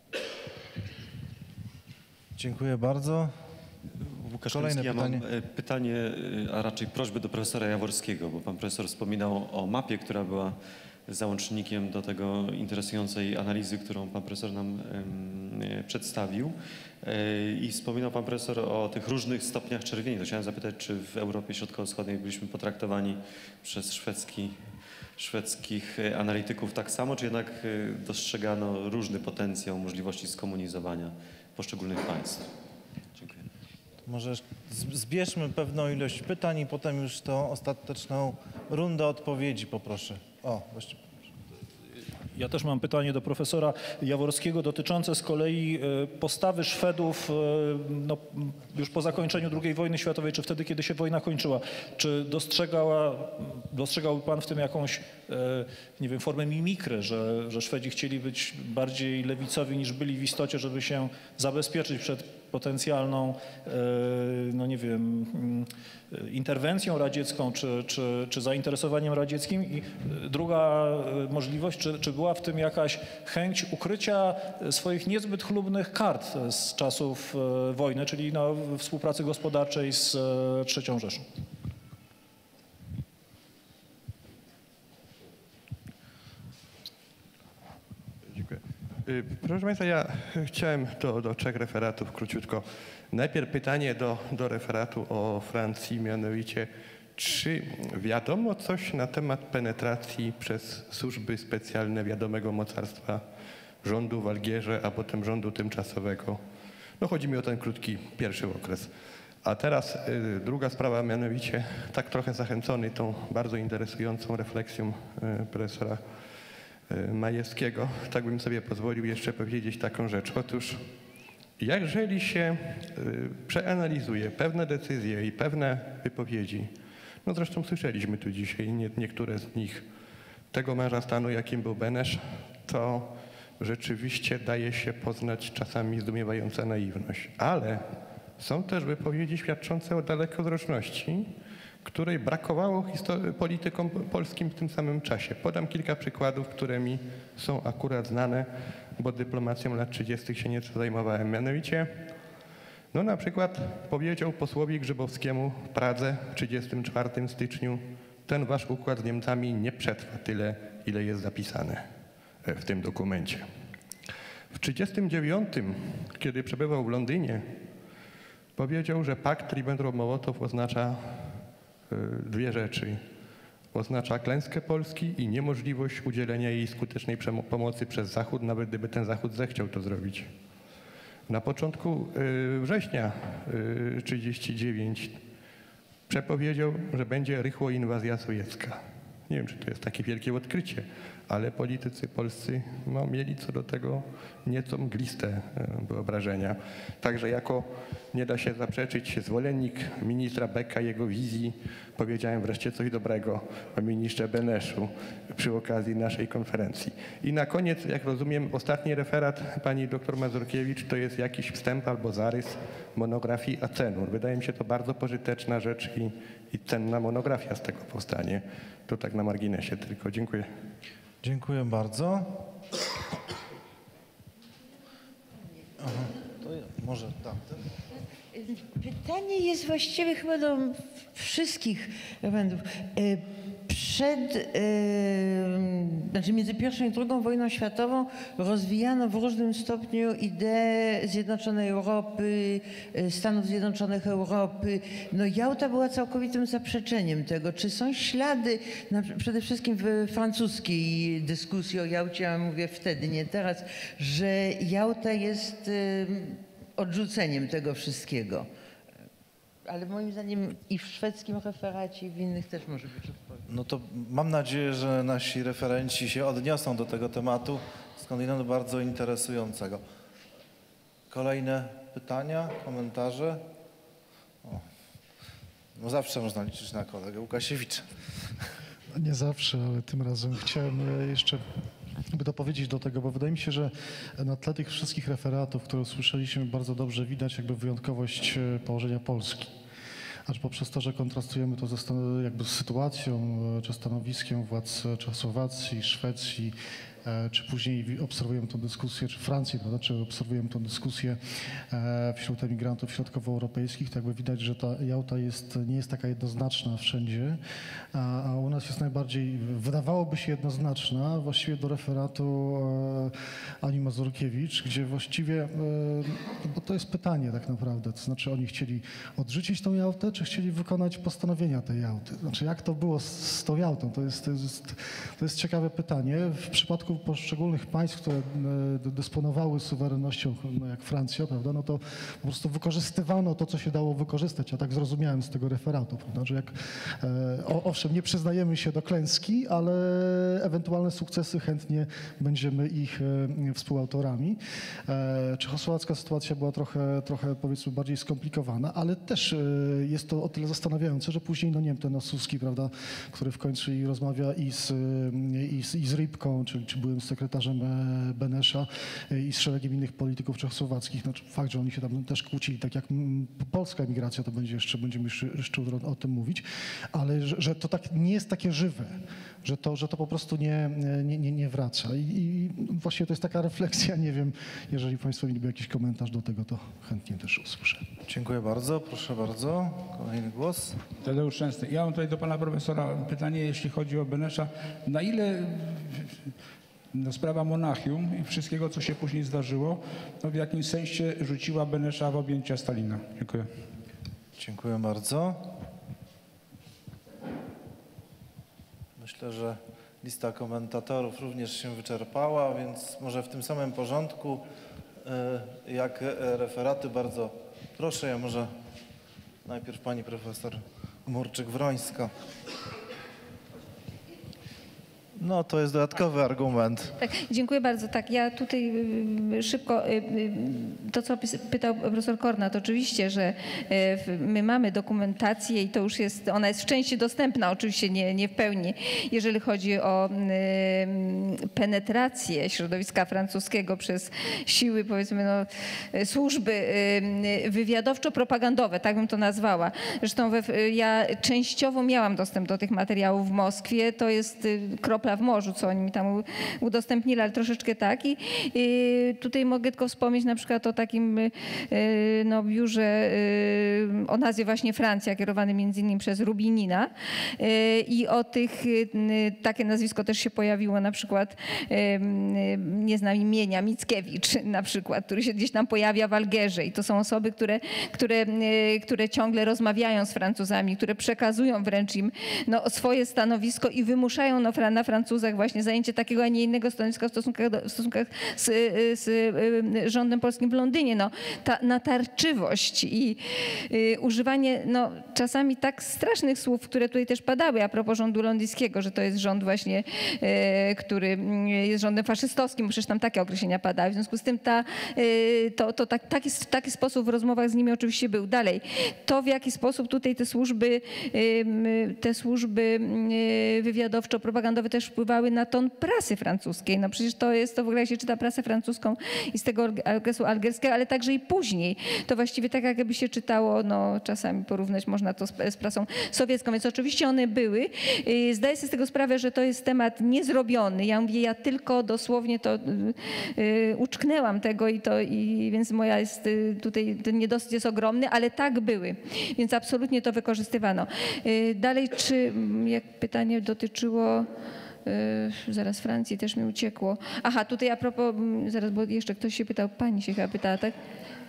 Dziękuję bardzo. Łukasz Kolejne Kamiński, pytanie. Ja mam pytanie, a raczej prośbę do profesora Jaworskiego, bo pan profesor wspominał o mapie, która była załącznikiem do tego interesującej analizy, którą pan profesor nam przedstawił. I wspominał pan profesor o tych różnych stopniach czerwieni. To chciałem zapytać, czy w Europie Środkowo-Wschodniej byliśmy potraktowani przez szwedzkich analityków tak samo, czy jednak dostrzegano różny potencjał możliwości skomunizowania poszczególnych państw? Dziękuję. Może zbierzmy pewną ilość pytań i potem już tą ostateczną rundę odpowiedzi poproszę. O, właśnie. Ja też mam pytanie do profesora Jaworskiego dotyczące z kolei postawy Szwedów no, już po zakończeniu II wojny światowej, czy wtedy, kiedy się wojna kończyła. Czy dostrzegałby pan w tym jakąś, nie wiem, formę mimikry, że Szwedzi chcieli być bardziej lewicowi niż byli w istocie, żeby się zabezpieczyć przed potencjalną, no nie wiem, interwencją radziecką czy zainteresowaniem radzieckim? I druga możliwość, czy była w tym jakaś chęć ukrycia swoich niezbyt chlubnych kart z czasów wojny, czyli no, współpracy gospodarczej z III Rzeszą? Dziękuję. Proszę Państwa, ja chciałem do 3 referatów króciutko. Najpierw pytanie do referatu o Francji, mianowicie czy wiadomo coś na temat penetracji przez służby specjalne wiadomego mocarstwa rządu w Algierze, a potem rządu tymczasowego? No chodzi mi o ten krótki pierwszy okres. A teraz druga sprawa, mianowicie tak trochę zachęcony tą bardzo interesującą refleksją profesora Majewskiego, tak bym sobie pozwolił jeszcze powiedzieć taką rzecz. Otóż jeżeli się przeanalizuje pewne decyzje i pewne wypowiedzi, no zresztą słyszeliśmy tu dzisiaj niektóre z nich, tego męża stanu, jakim był Benesz, to rzeczywiście daje się poznać czasami zdumiewająca naiwność. Ale są też wypowiedzi świadczące o dalekowzroczności, której brakowało politykom polskim w tym samym czasie. Podam kilka przykładów, które mi są akurat znane, bo dyplomacją lat 30. się nieco zajmowałem. Mianowicie, no na przykład powiedział posłowi Grzybowskiemu w Pradze w 1934 styczniu: ten wasz układ z Niemcami nie przetrwa tyle, ile jest zapisane w tym dokumencie. W 1939, kiedy przebywał w Londynie, powiedział, że pakt Ribbentrop-Mołotow oznacza dwie rzeczy. Oznacza klęskę Polski i niemożliwość udzielenia jej skutecznej pomocy przez Zachód, nawet gdyby ten Zachód zechciał to zrobić. Na początku września 1939 przepowiedział, że będzie rychło inwazja sowiecka. Nie wiem, czy to jest takie wielkie odkrycie, ale politycy polscy no, mieli co do tego nieco mgliste wyobrażenia. Także jako, nie da się zaprzeczyć, zwolennik ministra Becka, jego wizji, powiedziałem wreszcie coś dobrego o ministrze Beneszu przy okazji naszej konferencji. I na koniec, jak rozumiem, ostatni referat pani dr Mazurkiewicz to jest jakiś wstęp albo zarys monografii Acenur. Wydaje mi się to bardzo pożyteczna rzecz i cenna monografia z tego powstanie. To tak na marginesie tylko. Dziękuję. Dziękuję bardzo. Aha, to ja, może tamten. Pytanie jest właściwie chyba do wszystkich eventów. Znaczy między I i II wojną światową rozwijano w różnym stopniu ideę Zjednoczonej Europy, Stanów Zjednoczonych Europy. No Jałta była całkowitym zaprzeczeniem tego. Czy są ślady, przede wszystkim w francuskiej dyskusji o Jałcie, ja mówię wtedy, nie teraz, że Jałta jest odrzuceniem tego wszystkiego? Ale moim zdaniem i w szwedzkim referacie, i w innych też może być odpowiedź. No to mam nadzieję, że nasi referenci się odniosą do tego tematu, skądinąd bardzo interesującego. Kolejne pytania, komentarze? O. No zawsze można liczyć na kolegę Łukasiewicza. Nie zawsze, ale tym razem chciałem jeszcze dopowiedzieć do tego, bo wydaje mi się, że na tle tych wszystkich referatów, które usłyszeliśmy, bardzo dobrze widać jakby wyjątkowość położenia Polski. Aż poprzez to, że kontrastujemy to jakby z sytuacją czy stanowiskiem władz Czechosłowacji, Szwecji, czy później obserwujemy tę dyskusję, czy Francji, prawda, czy obserwujemy tę dyskusję wśród emigrantów środkowoeuropejskich, to jakby widać, że ta Jałta nie jest taka jednoznaczna wszędzie, a u nas jest najbardziej, wydawałoby się jednoznaczna, właściwie do referatu Ani Mazurkiewicz, gdzie właściwie, bo to jest pytanie tak naprawdę, to znaczy oni chcieli odrzucić tą Jałtę, czy chcieli wykonać postanowienia tej Jałty? Znaczy jak to było z tą Jałtą? To jest ciekawe pytanie. W przypadku przypadku poszczególnych państw, które dysponowały suwerennością, no jak Francja, prawda, no to po prostu wykorzystywano to, co się dało wykorzystać. Ja tak zrozumiałem z tego referatu, prawda, że jak, owszem, nie przyznajemy się do klęski, ale ewentualne sukcesy chętnie będziemy ich współautorami. Czechosłowacka sytuacja była trochę powiedzmy bardziej skomplikowana, ale też jest to o tyle zastanawiające, że później, no nie wiem, ten Osuski, prawda, który w końcu i rozmawia i z Rybką, czy byłym sekretarzem Benesza i z szeregiem innych polityków czechosłowackich. Znaczy, fakt, że oni się tam też kłócili, tak jak polska emigracja, to będziemy jeszcze o tym mówić, ale że to tak nie jest takie żywe, że to po prostu nie wraca. I właściwie to jest taka refleksja, nie wiem, jeżeli Państwo mieliby jakiś komentarz do tego, to chętnie też usłyszę. Dziękuję bardzo, proszę bardzo. Kolejny głos. Tadeusz Szczęsny. Ja mam tutaj do pana profesora pytanie, jeśli chodzi o Benesza. Na ile sprawa Monachium i wszystkiego, co się później zdarzyło, to w jakimś sensie rzuciła Benesza w objęcia Stalina? Dziękuję. Dziękuję bardzo. Myślę, że lista komentatorów również się wyczerpała, więc może w tym samym porządku jak referaty. Bardzo proszę, ja może najpierw pani profesor Gmurczyk-Wrońska. No, to jest dodatkowy argument. Tak, dziękuję bardzo. Tak, ja tutaj szybko, to co pytał profesor Kornat, oczywiście, że my mamy dokumentację i to już jest, ona jest w części dostępna, oczywiście nie w pełni, jeżeli chodzi o penetrację środowiska francuskiego przez siły, powiedzmy, no, służby wywiadowczo-propagandowe, tak bym to nazwała. Zresztą ja częściowo miałam dostęp do tych materiałów w Moskwie, to jest kropla w morzu, co oni mi tam udostępnili, ale troszeczkę tak. I tutaj mogę tylko wspomnieć na przykład o takim no, biurze o nazwie właśnie Francja, kierowany między innymi przez Rubinina. I o tych, takie nazwisko też się pojawiło, na przykład, nie znam imienia, Mickiewicz na przykład, który się gdzieś tam pojawia w Algierze. I to są osoby, które ciągle rozmawiają z Francuzami, które przekazują wręcz im no, swoje stanowisko i wymuszają na Francuzach właśnie zajęcie takiego, a nie innego stanowiska w stosunkach z rządem polskim w Londynie. No, ta natarczywość i używanie no, czasami tak strasznych słów, które tutaj też padały a propos rządu londyńskiego, że to jest rząd właśnie, który jest rządem faszystowskim, bo przecież tam takie określenia padały. W związku z tym taki sposób w rozmowach z nimi oczywiście był. Dalej, to w jaki sposób tutaj te służby wywiadowczo-propagandowe też wpływały na ton prasy francuskiej. No przecież to w ogóle, jak się czyta prasę francuską i z tego okresu algierskiego, ale także i później. To właściwie tak, jakby się czytało, no czasami porównać można to z prasą sowiecką, więc oczywiście one były. Zdaję sobie z tego sprawę, że to jest temat niezrobiony. Ja mówię, ja tylko dosłownie to uczknęłam tego więc moja jest tutaj, ten niedosyt jest ogromny, ale tak były. Więc absolutnie to wykorzystywano. Dalej, jak pytanie dotyczyło zaraz Francji, też mi uciekło. Aha, tutaj a propos, zaraz, bo jeszcze ktoś się pytał, pani się chyba pytała, tak?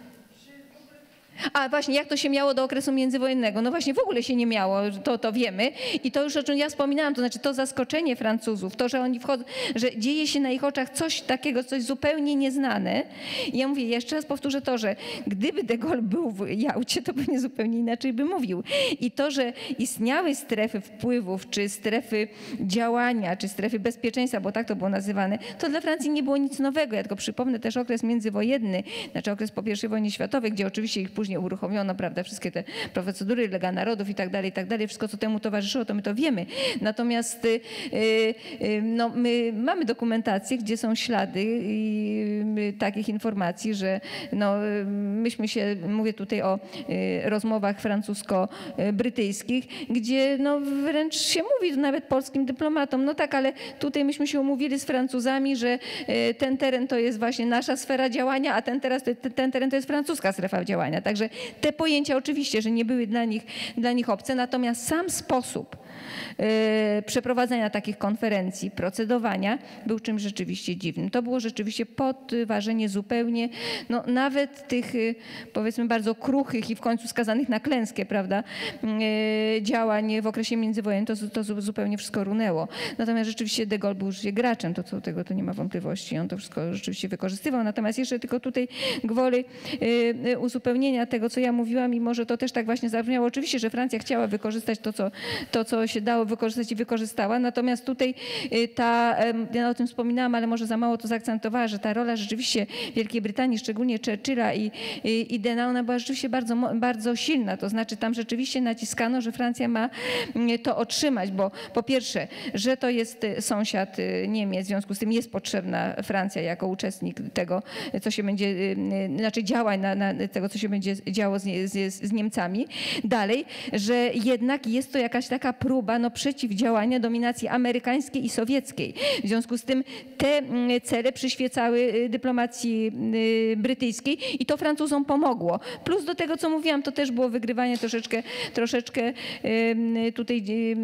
A właśnie, jak to się miało do okresu międzywojennego? No właśnie, w ogóle się nie miało, to wiemy. I to już, o czym ja wspominałam, to znaczy to zaskoczenie Francuzów, to, że oni wchodzą, że dzieje się na ich oczach coś takiego, coś zupełnie nieznane. I ja mówię, jeszcze raz powtórzę to, że gdyby de Gaulle był w Jałcie, to pewnie zupełnie inaczej by mówił. I to, że istniały strefy wpływów, czy strefy działania, czy strefy bezpieczeństwa, bo tak to było nazywane, to dla Francji nie było nic nowego. Ja tylko przypomnę też okres międzywojenny, znaczy okres po I wojnie światowej, gdzie oczywiście ich później uruchomiono, prawda, wszystkie te procedury Lega Narodów i tak dalej, wszystko co temu towarzyszyło, to my to wiemy. Natomiast no, my mamy dokumentację, gdzie są ślady takich informacji, że no, myśmy się, mówię tutaj o rozmowach francusko-brytyjskich, gdzie no, wręcz się mówi nawet polskim dyplomatom, no tak, ale tutaj myśmy się umówili z Francuzami, że ten teren to jest właśnie nasza sfera działania, a ten teren to jest francuska strefa działania. Także te pojęcia oczywiście, że nie były dla nich obce, natomiast sam sposób przeprowadzania takich konferencji, procedowania był czymś rzeczywiście dziwnym. To było rzeczywiście podważenie zupełnie, no, nawet tych powiedzmy bardzo kruchych i w końcu skazanych na klęskę, prawda, działań w okresie międzywojennym, to zupełnie wszystko runęło. Natomiast rzeczywiście de Gaulle był już graczem, tego to nie ma wątpliwości. On to wszystko rzeczywiście wykorzystywał. Natomiast jeszcze tylko tutaj gwoli uzupełnienia tego, co ja mówiłam i może to też tak właśnie zabrzmiało. Oczywiście, że Francja chciała wykorzystać to, co się dało wykorzystać i wykorzystała. Natomiast tutaj ja o tym wspominałam, ale może za mało to zaakcentowała, że ta rola rzeczywiście Wielkiej Brytanii, szczególnie Churchilla i Dena, ona była rzeczywiście bardzo, bardzo silna. To znaczy tam rzeczywiście naciskano, że Francja ma to otrzymać, bo po pierwsze, że to jest sąsiad Niemiec, w związku z tym jest potrzebna Francja jako uczestnik tego, co się będzie, znaczy działań tego, co się będzie działo z Niemcami. Dalej, że jednak jest to jakaś taka próba przeciwdziałania dominacji amerykańskiej i sowieckiej. W związku z tym te cele przyświecały dyplomacji brytyjskiej i to Francuzom pomogło. Plus do tego, co mówiłam, to też było wygrywanie troszeczkę tutaj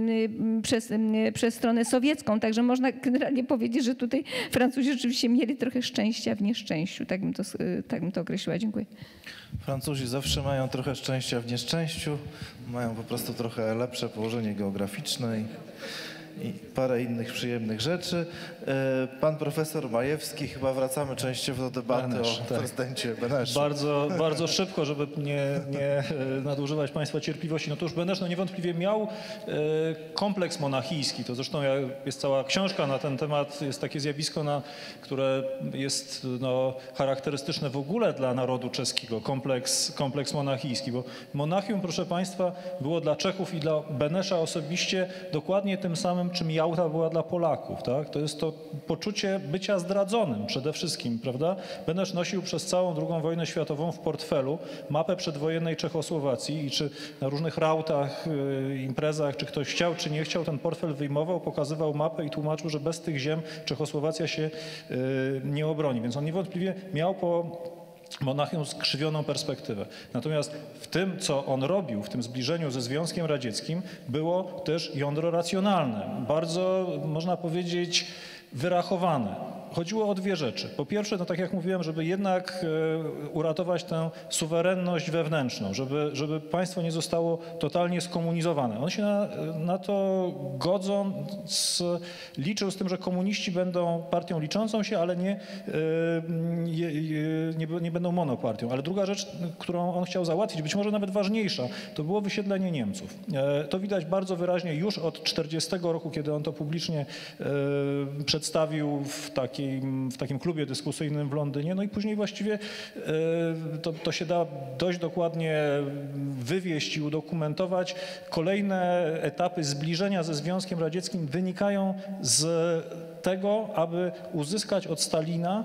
przez stronę sowiecką. Także można generalnie powiedzieć, że tutaj Francuzi rzeczywiście mieli trochę szczęścia w nieszczęściu. Tak bym to określiła. Dziękuję. Francuzi zawsze mają trochę szczęścia w nieszczęściu. Mają po prostu trochę lepsze położenie geograficzne i parę innych przyjemnych rzeczy. Pan profesor Majewski, chyba wracamy częściowo do debaty Benesz, o prezydencie Beneszu. Bardzo szybko, żeby nie nadużywać Państwa cierpliwości. No to już Benesz niewątpliwie miał kompleks monachijski. To zresztą jest cała książka na ten temat. Jest takie zjawisko, które jest charakterystyczne w ogóle dla narodu czeskiego. Kompleks monachijski. Bo Monachium, proszę Państwa, było dla Czechów i dla Benesza osobiście dokładnie tym samym, czym Jałta była dla Polaków. Tak? To jest to poczucie bycia zdradzonym przede wszystkim, prawda? Benesz nosił przez całą II wojnę światową w portfelu mapę przedwojennej Czechosłowacji i czy na różnych rautach, imprezach, czy ktoś chciał, czy nie chciał, ten portfel wyjmował, pokazywał mapę i tłumaczył, że bez tych ziem Czechosłowacja się nie obroni. Więc on niewątpliwie miał po Monachium skrzywioną perspektywę. Natomiast w tym, co on robił, w tym zbliżeniu ze Związkiem Radzieckim, było też jądro racjonalne. Bardzo, można powiedzieć, wyrachowane. Chodziło o dwie rzeczy. Po pierwsze, tak jak mówiłem, żeby jednak uratować tę suwerenność wewnętrzną, żeby państwo nie zostało totalnie skomunizowane. On się na to godząc liczył z tym, że komuniści będą partią liczącą się, ale nie będą monopartią. Ale druga rzecz, którą on chciał załatwić, być może nawet ważniejsza, to było wysiedlenie Niemców. To widać bardzo wyraźnie już od 1940 roku, kiedy on to publicznie przedstawił w takim klubie dyskusyjnym w Londynie. No i później właściwie to się da dość dokładnie wywieźć i udokumentować. Kolejne etapy zbliżenia ze Związkiem Radzieckim wynikają z tego, aby uzyskać od Stalina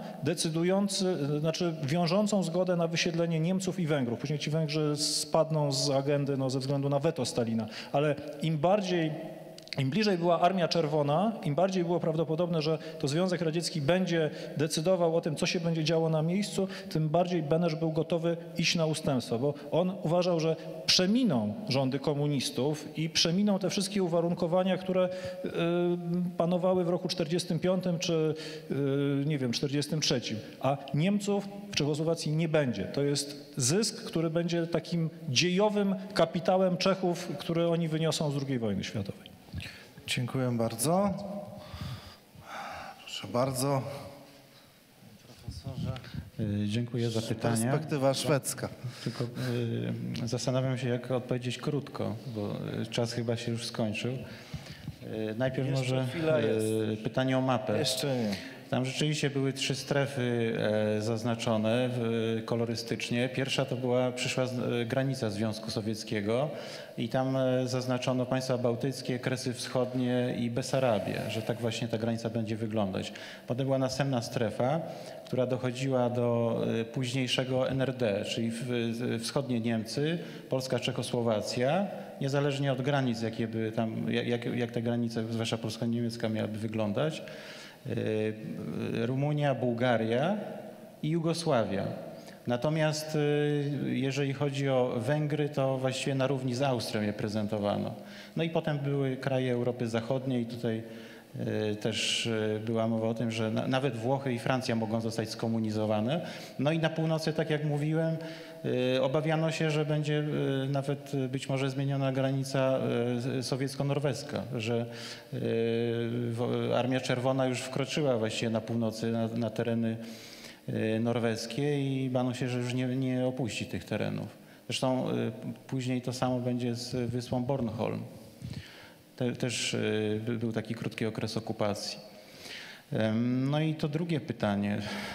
wiążącą zgodę na wysiedlenie Niemców i Węgrów. Później ci Węgrzy spadną z agendy ze względu na weto Stalina. Ale im bliżej była Armia Czerwona, im bardziej było prawdopodobne, że to Związek Radziecki będzie decydował o tym, co się będzie działo na miejscu, tym bardziej Benesz był gotowy iść na ustępstwa, bo on uważał, że przeminą rządy komunistów i przeminą te wszystkie uwarunkowania, które panowały w roku 1945 czy, nie wiem, 1943, a Niemców w Czechosłowacji nie będzie. To jest zysk, który będzie takim dziejowym kapitałem Czechów, który oni wyniosą z II wojny światowej. Dziękuję bardzo. Proszę bardzo. Profesorze. Dziękuję za pytanie. Perspektywa szwedzka. Tylko zastanawiam się, jak odpowiedzieć krótko, bo czas chyba się już skończył. Najpierw Jeszcze może pytanie o mapę. Jeszcze nie. Tam rzeczywiście były 3 strefy zaznaczone kolorystycznie. Pierwsza to była przyszła granica Związku Sowieckiego i tam zaznaczono państwa bałtyckie, Kresy Wschodnie i Besarabię, że tak właśnie ta granica będzie wyglądać. Potem była następna strefa, która dochodziła do późniejszego NRD, czyli wschodnie Niemcy, Polska, Czechosłowacja, niezależnie od granic, jakie by tam, jak ta granica, zwłaszcza polsko-niemiecka, miałaby wyglądać. Rumunia, Bułgaria i Jugosławia. Natomiast jeżeli chodzi o Węgry, to właściwie na równi z Austrią je prezentowano. No i potem były kraje Europy Zachodniej. Tutaj też była mowa o tym, że nawet Włochy i Francja mogą zostać skomunizowane. No i na północy, tak jak mówiłem, obawiano się, że będzie nawet być może zmieniona granica sowiecko-norweska, że Armia Czerwona już wkroczyła właściwie na północy, na tereny norweskie i bano się, że już nie opuści tych terenów. Zresztą później to samo będzie z wyspą Bornholm. Też był taki krótki okres okupacji. No i to drugie pytanie.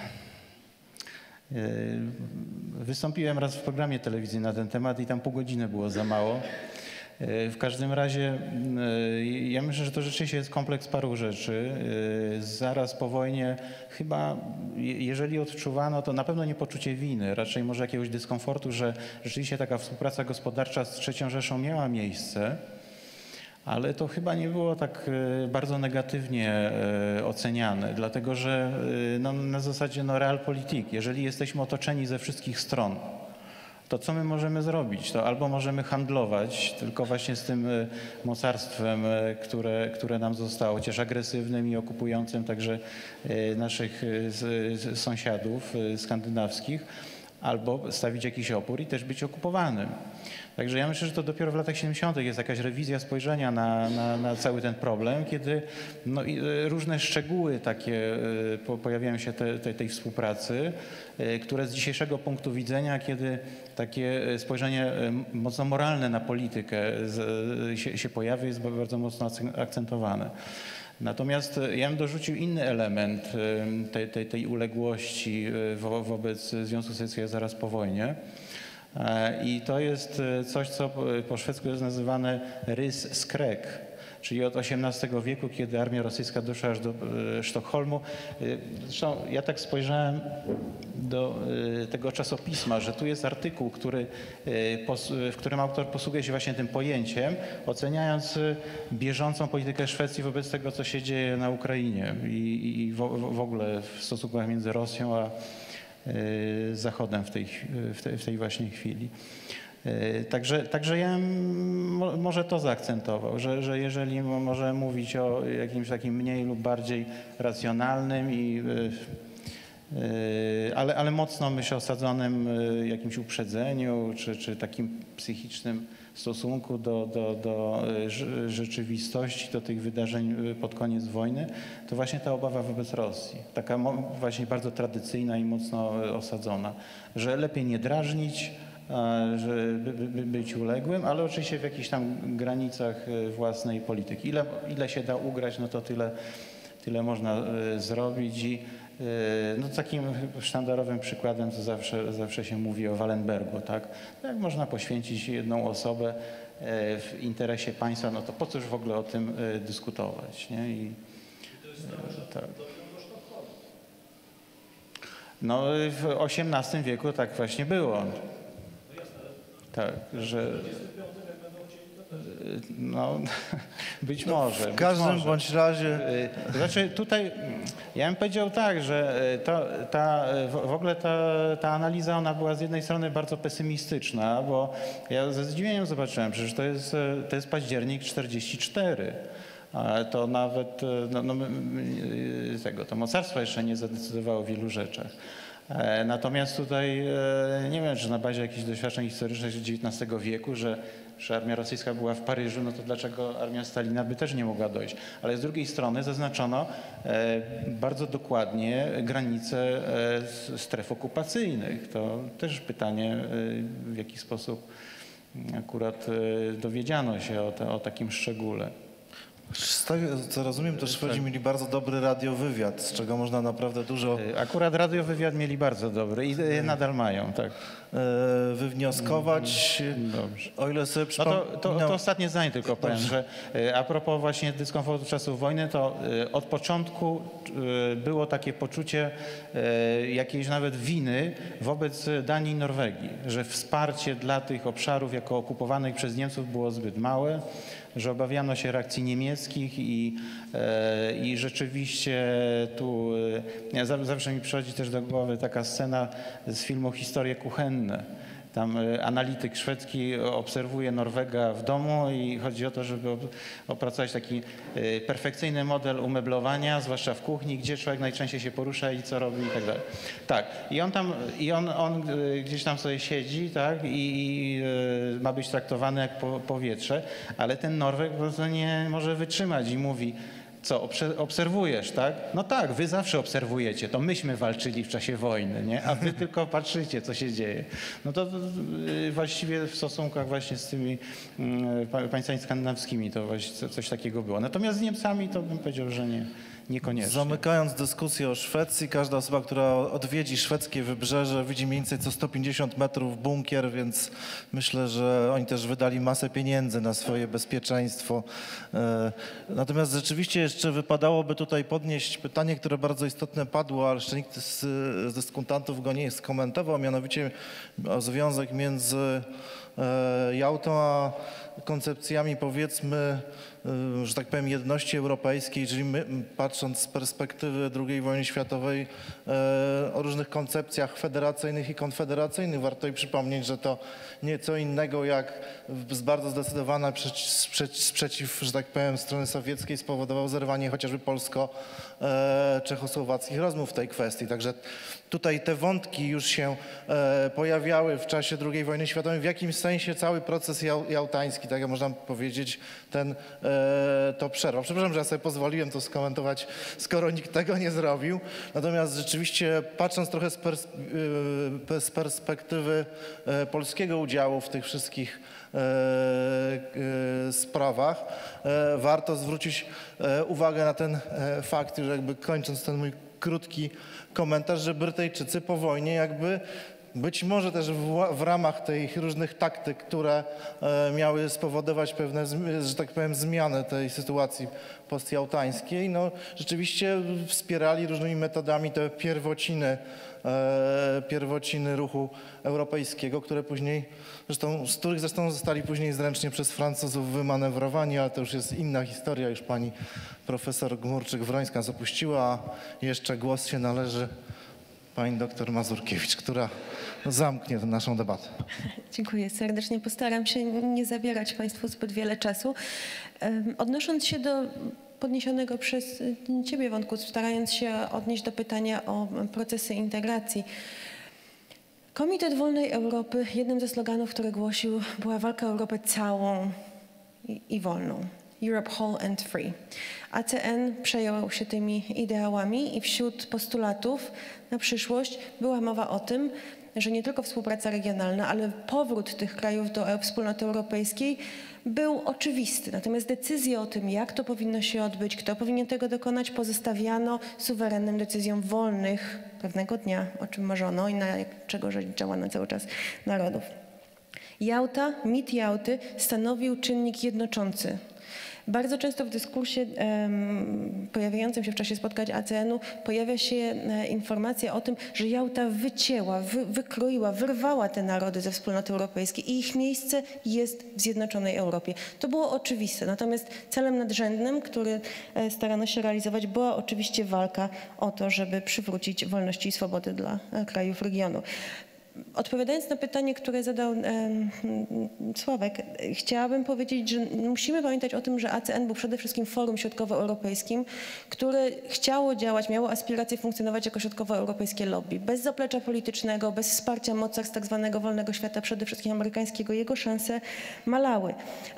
Wystąpiłem raz w programie telewizyjnym na ten temat i tam pół godziny było za mało. W każdym razie ja myślę, że to rzeczywiście jest kompleks paru rzeczy. Zaraz po wojnie chyba, jeżeli odczuwano, to na pewno nie poczucie winy, raczej może jakiegoś dyskomfortu, że rzeczywiście taka współpraca gospodarcza z III Rzeszą miała miejsce. Ale to chyba nie było tak bardzo negatywnie oceniane, dlatego że no, na zasadzie realpolitik, jeżeli jesteśmy otoczeni ze wszystkich stron, to co my możemy zrobić? To albo możemy handlować tylko właśnie z tym mocarstwem, które nam zostało, chociaż agresywnym i okupującym także naszych sąsiadów skandynawskich, albo stawić jakiś opór i też być okupowanym. Także ja myślę, że to dopiero w latach 70. jest jakaś rewizja spojrzenia na cały ten problem, kiedy no, różne szczegóły takie pojawiają się tej współpracy, które z dzisiejszego punktu widzenia, kiedy takie spojrzenie mocno moralne na politykę się pojawia, jest bardzo mocno akcentowane. Natomiast ja bym dorzucił inny element tej uległości wobec Związku Sowieckiego zaraz po wojnie. I to jest coś, co po szwedzku jest nazywane rys-skrek, czyli od XVIII wieku, kiedy armia rosyjska doszła aż do Sztokholmu. Zresztą ja tak spojrzałem do tego czasopisma, że tu jest artykuł, w którym autor posługuje się właśnie tym pojęciem, oceniając bieżącą politykę Szwecji wobec tego, co się dzieje na Ukrainie i w ogóle w stosunkach między Rosją a Zachodem w tej właśnie chwili. Także ja może to zaakcentował, że jeżeli możemy mówić o jakimś takim mniej lub bardziej racjonalnym ale mocno, myślę, osadzonym jakimś uprzedzeniu czy takim psychicznym stosunku do rzeczywistości, do tych wydarzeń pod koniec wojny, to właśnie ta obawa wobec Rosji, taka właśnie bardzo tradycyjna i mocno osadzona, że lepiej nie drażnić, żeby być uległym, ale oczywiście w jakichś tam granicach własnej polityki. Ile się da ugrać, no to tyle można zrobić i no, takim sztandarowym przykładem to zawsze się mówi o Wallenbergu, tak? Jak można poświęcić jedną osobę w interesie państwa, no to po cóż w ogóle o tym dyskutować, nie? Tak. No w XVIII wieku tak właśnie było. Tak, że no być może. W każdym bądź razie. Znaczy tutaj ja bym powiedział tak, że w ogóle ta analiza ona była z jednej strony bardzo pesymistyczna, bo ja ze zdziwieniem zobaczyłem, przecież to jest październik 44. To nawet to mocarstwo jeszcze nie zadecydowało o wielu rzeczach. Natomiast tutaj nie wiem, czy na bazie jakichś doświadczeń historycznych z XIX wieku, że armia rosyjska była w Paryżu, no to dlaczego armia Stalina by też nie mogła dojść? Ale z drugiej strony zaznaczono bardzo dokładnie granice stref okupacyjnych. To też pytanie, w jaki sposób akurat dowiedziano się o takim szczególe. Z tego, co rozumiem, to Szwedzi mieli bardzo dobry radiowywiad, z czego można naprawdę dużo... Akurat radiowywiad mieli bardzo dobry i nadal mają, tak. Wywnioskować. Dobrze. O ile sobie przypominam... to ostatnie zdanie tylko powiem, że a propos właśnie dyskomfortu czasów wojny, to od początku było takie poczucie jakiejś nawet winy wobec Danii i Norwegii, że wsparcie dla tych obszarów jako okupowanych przez Niemców było zbyt małe, że obawiano się reakcji niemieckich i rzeczywiście tu zawsze mi przychodzi też do głowy taka scena z filmu Historie kuchenne. Tam analityk szwedzki obserwuje Norwega w domu i chodzi o to, żeby opracować taki perfekcyjny model umeblowania, zwłaszcza w kuchni, gdzie człowiek najczęściej się porusza i co robi i tak dalej. Tak, on gdzieś tam sobie siedzi, tak, i ma być traktowany jak powietrze, ale ten Norweg po prostu nie może wytrzymać i mówi: co, obserwujesz, tak? No tak, wy zawsze obserwujecie, to myśmy walczyli w czasie wojny, nie? A wy tylko patrzycie, co się dzieje. No to właściwie w stosunkach właśnie z tymi państwami skandynawskimi to właśnie coś takiego było. Natomiast z Niemcami to bym powiedział, że niekoniecznie. Zamykając dyskusję o Szwecji, każda osoba, która odwiedzi szwedzkie wybrzeże, widzi mniej więcej co 150 metrów bunkier, więc myślę, że oni też wydali masę pieniędzy na swoje bezpieczeństwo. Natomiast rzeczywiście jeszcze wypadałoby tutaj podnieść pytanie, które bardzo istotne padło, ale jeszcze nikt z dyskutantów go nie skomentował, mianowicie o związek między Jałtą a koncepcjami, powiedzmy, że tak powiem, jedności europejskiej, czyli my, patrząc z perspektywy II wojny światowej, o różnych koncepcjach federacyjnych i konfederacyjnych. Warto i przypomnieć, że to nieco innego jak bardzo zdecydowana sprzeciw, że tak powiem, strony sowieckiej spowodował zerwanie chociażby polsko-czechosłowackich rozmów w tej kwestii. Także tutaj te wątki już się pojawiały w czasie II wojny światowej. W jakimś sensie cały proces jałtański, tak jak można powiedzieć, to przerwał. Przepraszam, że ja sobie pozwoliłem to skomentować, skoro nikt tego nie zrobił. Natomiast rzeczywiście, patrząc trochę z perspektywy polskiego udziału w tych wszystkich sprawach, warto zwrócić uwagę na ten fakt, już jakby kończąc ten mój krótki komentarz, że Brytyjczycy po wojnie jakby być może też w ramach tych różnych taktyk, które miały spowodować pewne, że tak powiem, zmiany tej sytuacji postjałtańskiej, no rzeczywiście wspierali różnymi metodami te pierwociny ruchu europejskiego, które później, z których zresztą zostali później zręcznie przez Francuzów wymanewrowani, ale to już jest inna historia, już pani profesor Gmurczyk-Wrońska zapuściła, a jeszcze głos się należy pani doktor Mazurkiewicz, która zamknie tę naszą debatę. Dziękuję serdecznie. Postaram się nie zabierać państwu zbyt wiele czasu. Odnosząc się do podniesionego przez ciebie wątku, starając się odnieść do pytania o procesy integracji. Komitet Wolnej Europy, jednym ze sloganów, które głosił, była walka o Europę całą i wolną. Europe whole and free. ACN przejął się tymi ideałami i wśród postulatów na przyszłość była mowa o tym, że nie tylko współpraca regionalna, ale powrót tych krajów do wspólnoty europejskiej był oczywisty. Natomiast decyzje o tym, jak to powinno się odbyć, kto powinien tego dokonać, pozostawiano suwerennym decyzjom wolnych pewnego dnia, o czym marzono i na czego działano cały czas narodów. Jałta, mit Jałty stanowił czynnik jednoczący. Bardzo często w dyskursie pojawiającym się w czasie spotkań ACN-u pojawia się informacja o tym, że Jałta wycięła, wykroiła, wyrwała te narody ze wspólnoty europejskiej i ich miejsce jest w zjednoczonej Europie. To było oczywiste. Natomiast celem nadrzędnym, który starano się realizować, była oczywiście walka o to, żeby przywrócić wolności i swobody dla krajów regionu. Odpowiadając na pytanie, które zadał Sławek, chciałabym powiedzieć, że musimy pamiętać o tym, że ACN był przede wszystkim forum środkowoeuropejskim, które chciało działać, miało aspiracje funkcjonować jako środkowoeuropejskie lobby. Bez zaplecza politycznego, bez wsparcia mocarstw tak zwanego wolnego świata, przede wszystkim amerykańskiego, jego szanse malały.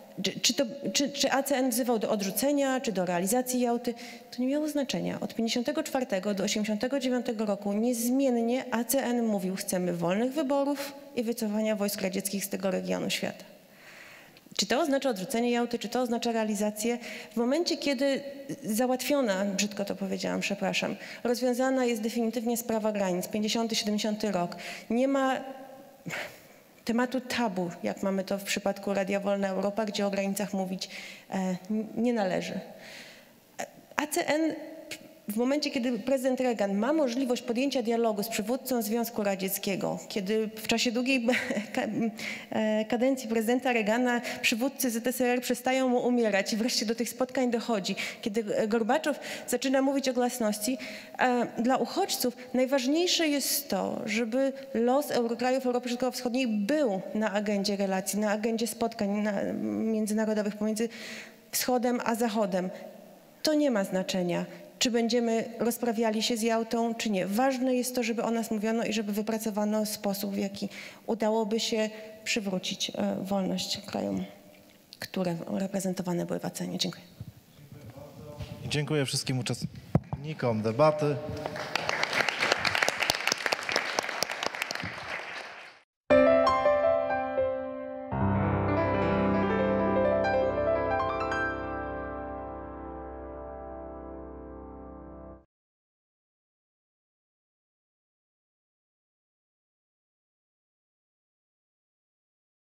Czy ACN wzywał do odrzucenia, czy do realizacji Jałty? To nie miało znaczenia. Od 1954 do 1989 roku niezmiennie ACN mówił, chcemy wolnych wyborów i wycofania wojsk radzieckich z tego regionu świata. Czy to oznacza odrzucenie Jałty, czy to oznacza realizację? W momencie, kiedy załatwiona, brzydko to powiedziałam, przepraszam, rozwiązana jest definitywnie sprawa granic, 50-70 rok, nie ma tematu tabu, jak mamy to w przypadku Radia Wolna Europa, gdzie o granicach mówić nie należy. ACN w momencie, kiedy prezydent Reagan ma możliwość podjęcia dialogu z przywódcą Związku Radzieckiego, kiedy w czasie długiej kadencji prezydenta Reagana przywódcy ZSRR przestają mu umierać i wreszcie do tych spotkań dochodzi, kiedy Gorbaczow zaczyna mówić o glasności, dla uchodźców najważniejsze jest to, żeby los krajów Europy Środkowo-Wschodniej był na agendzie relacji, na agendzie spotkań międzynarodowych pomiędzy Wschodem a Zachodem. To nie ma znaczenia, czy będziemy rozprawiali się z Jałtą, czy nie. Ważne jest to, żeby o nas mówiono i żeby wypracowano sposób, w jaki udałoby się przywrócić wolność krajom, które reprezentowane były w Acenie. Dziękuję. Dziękuję wszystkim uczestnikom debaty.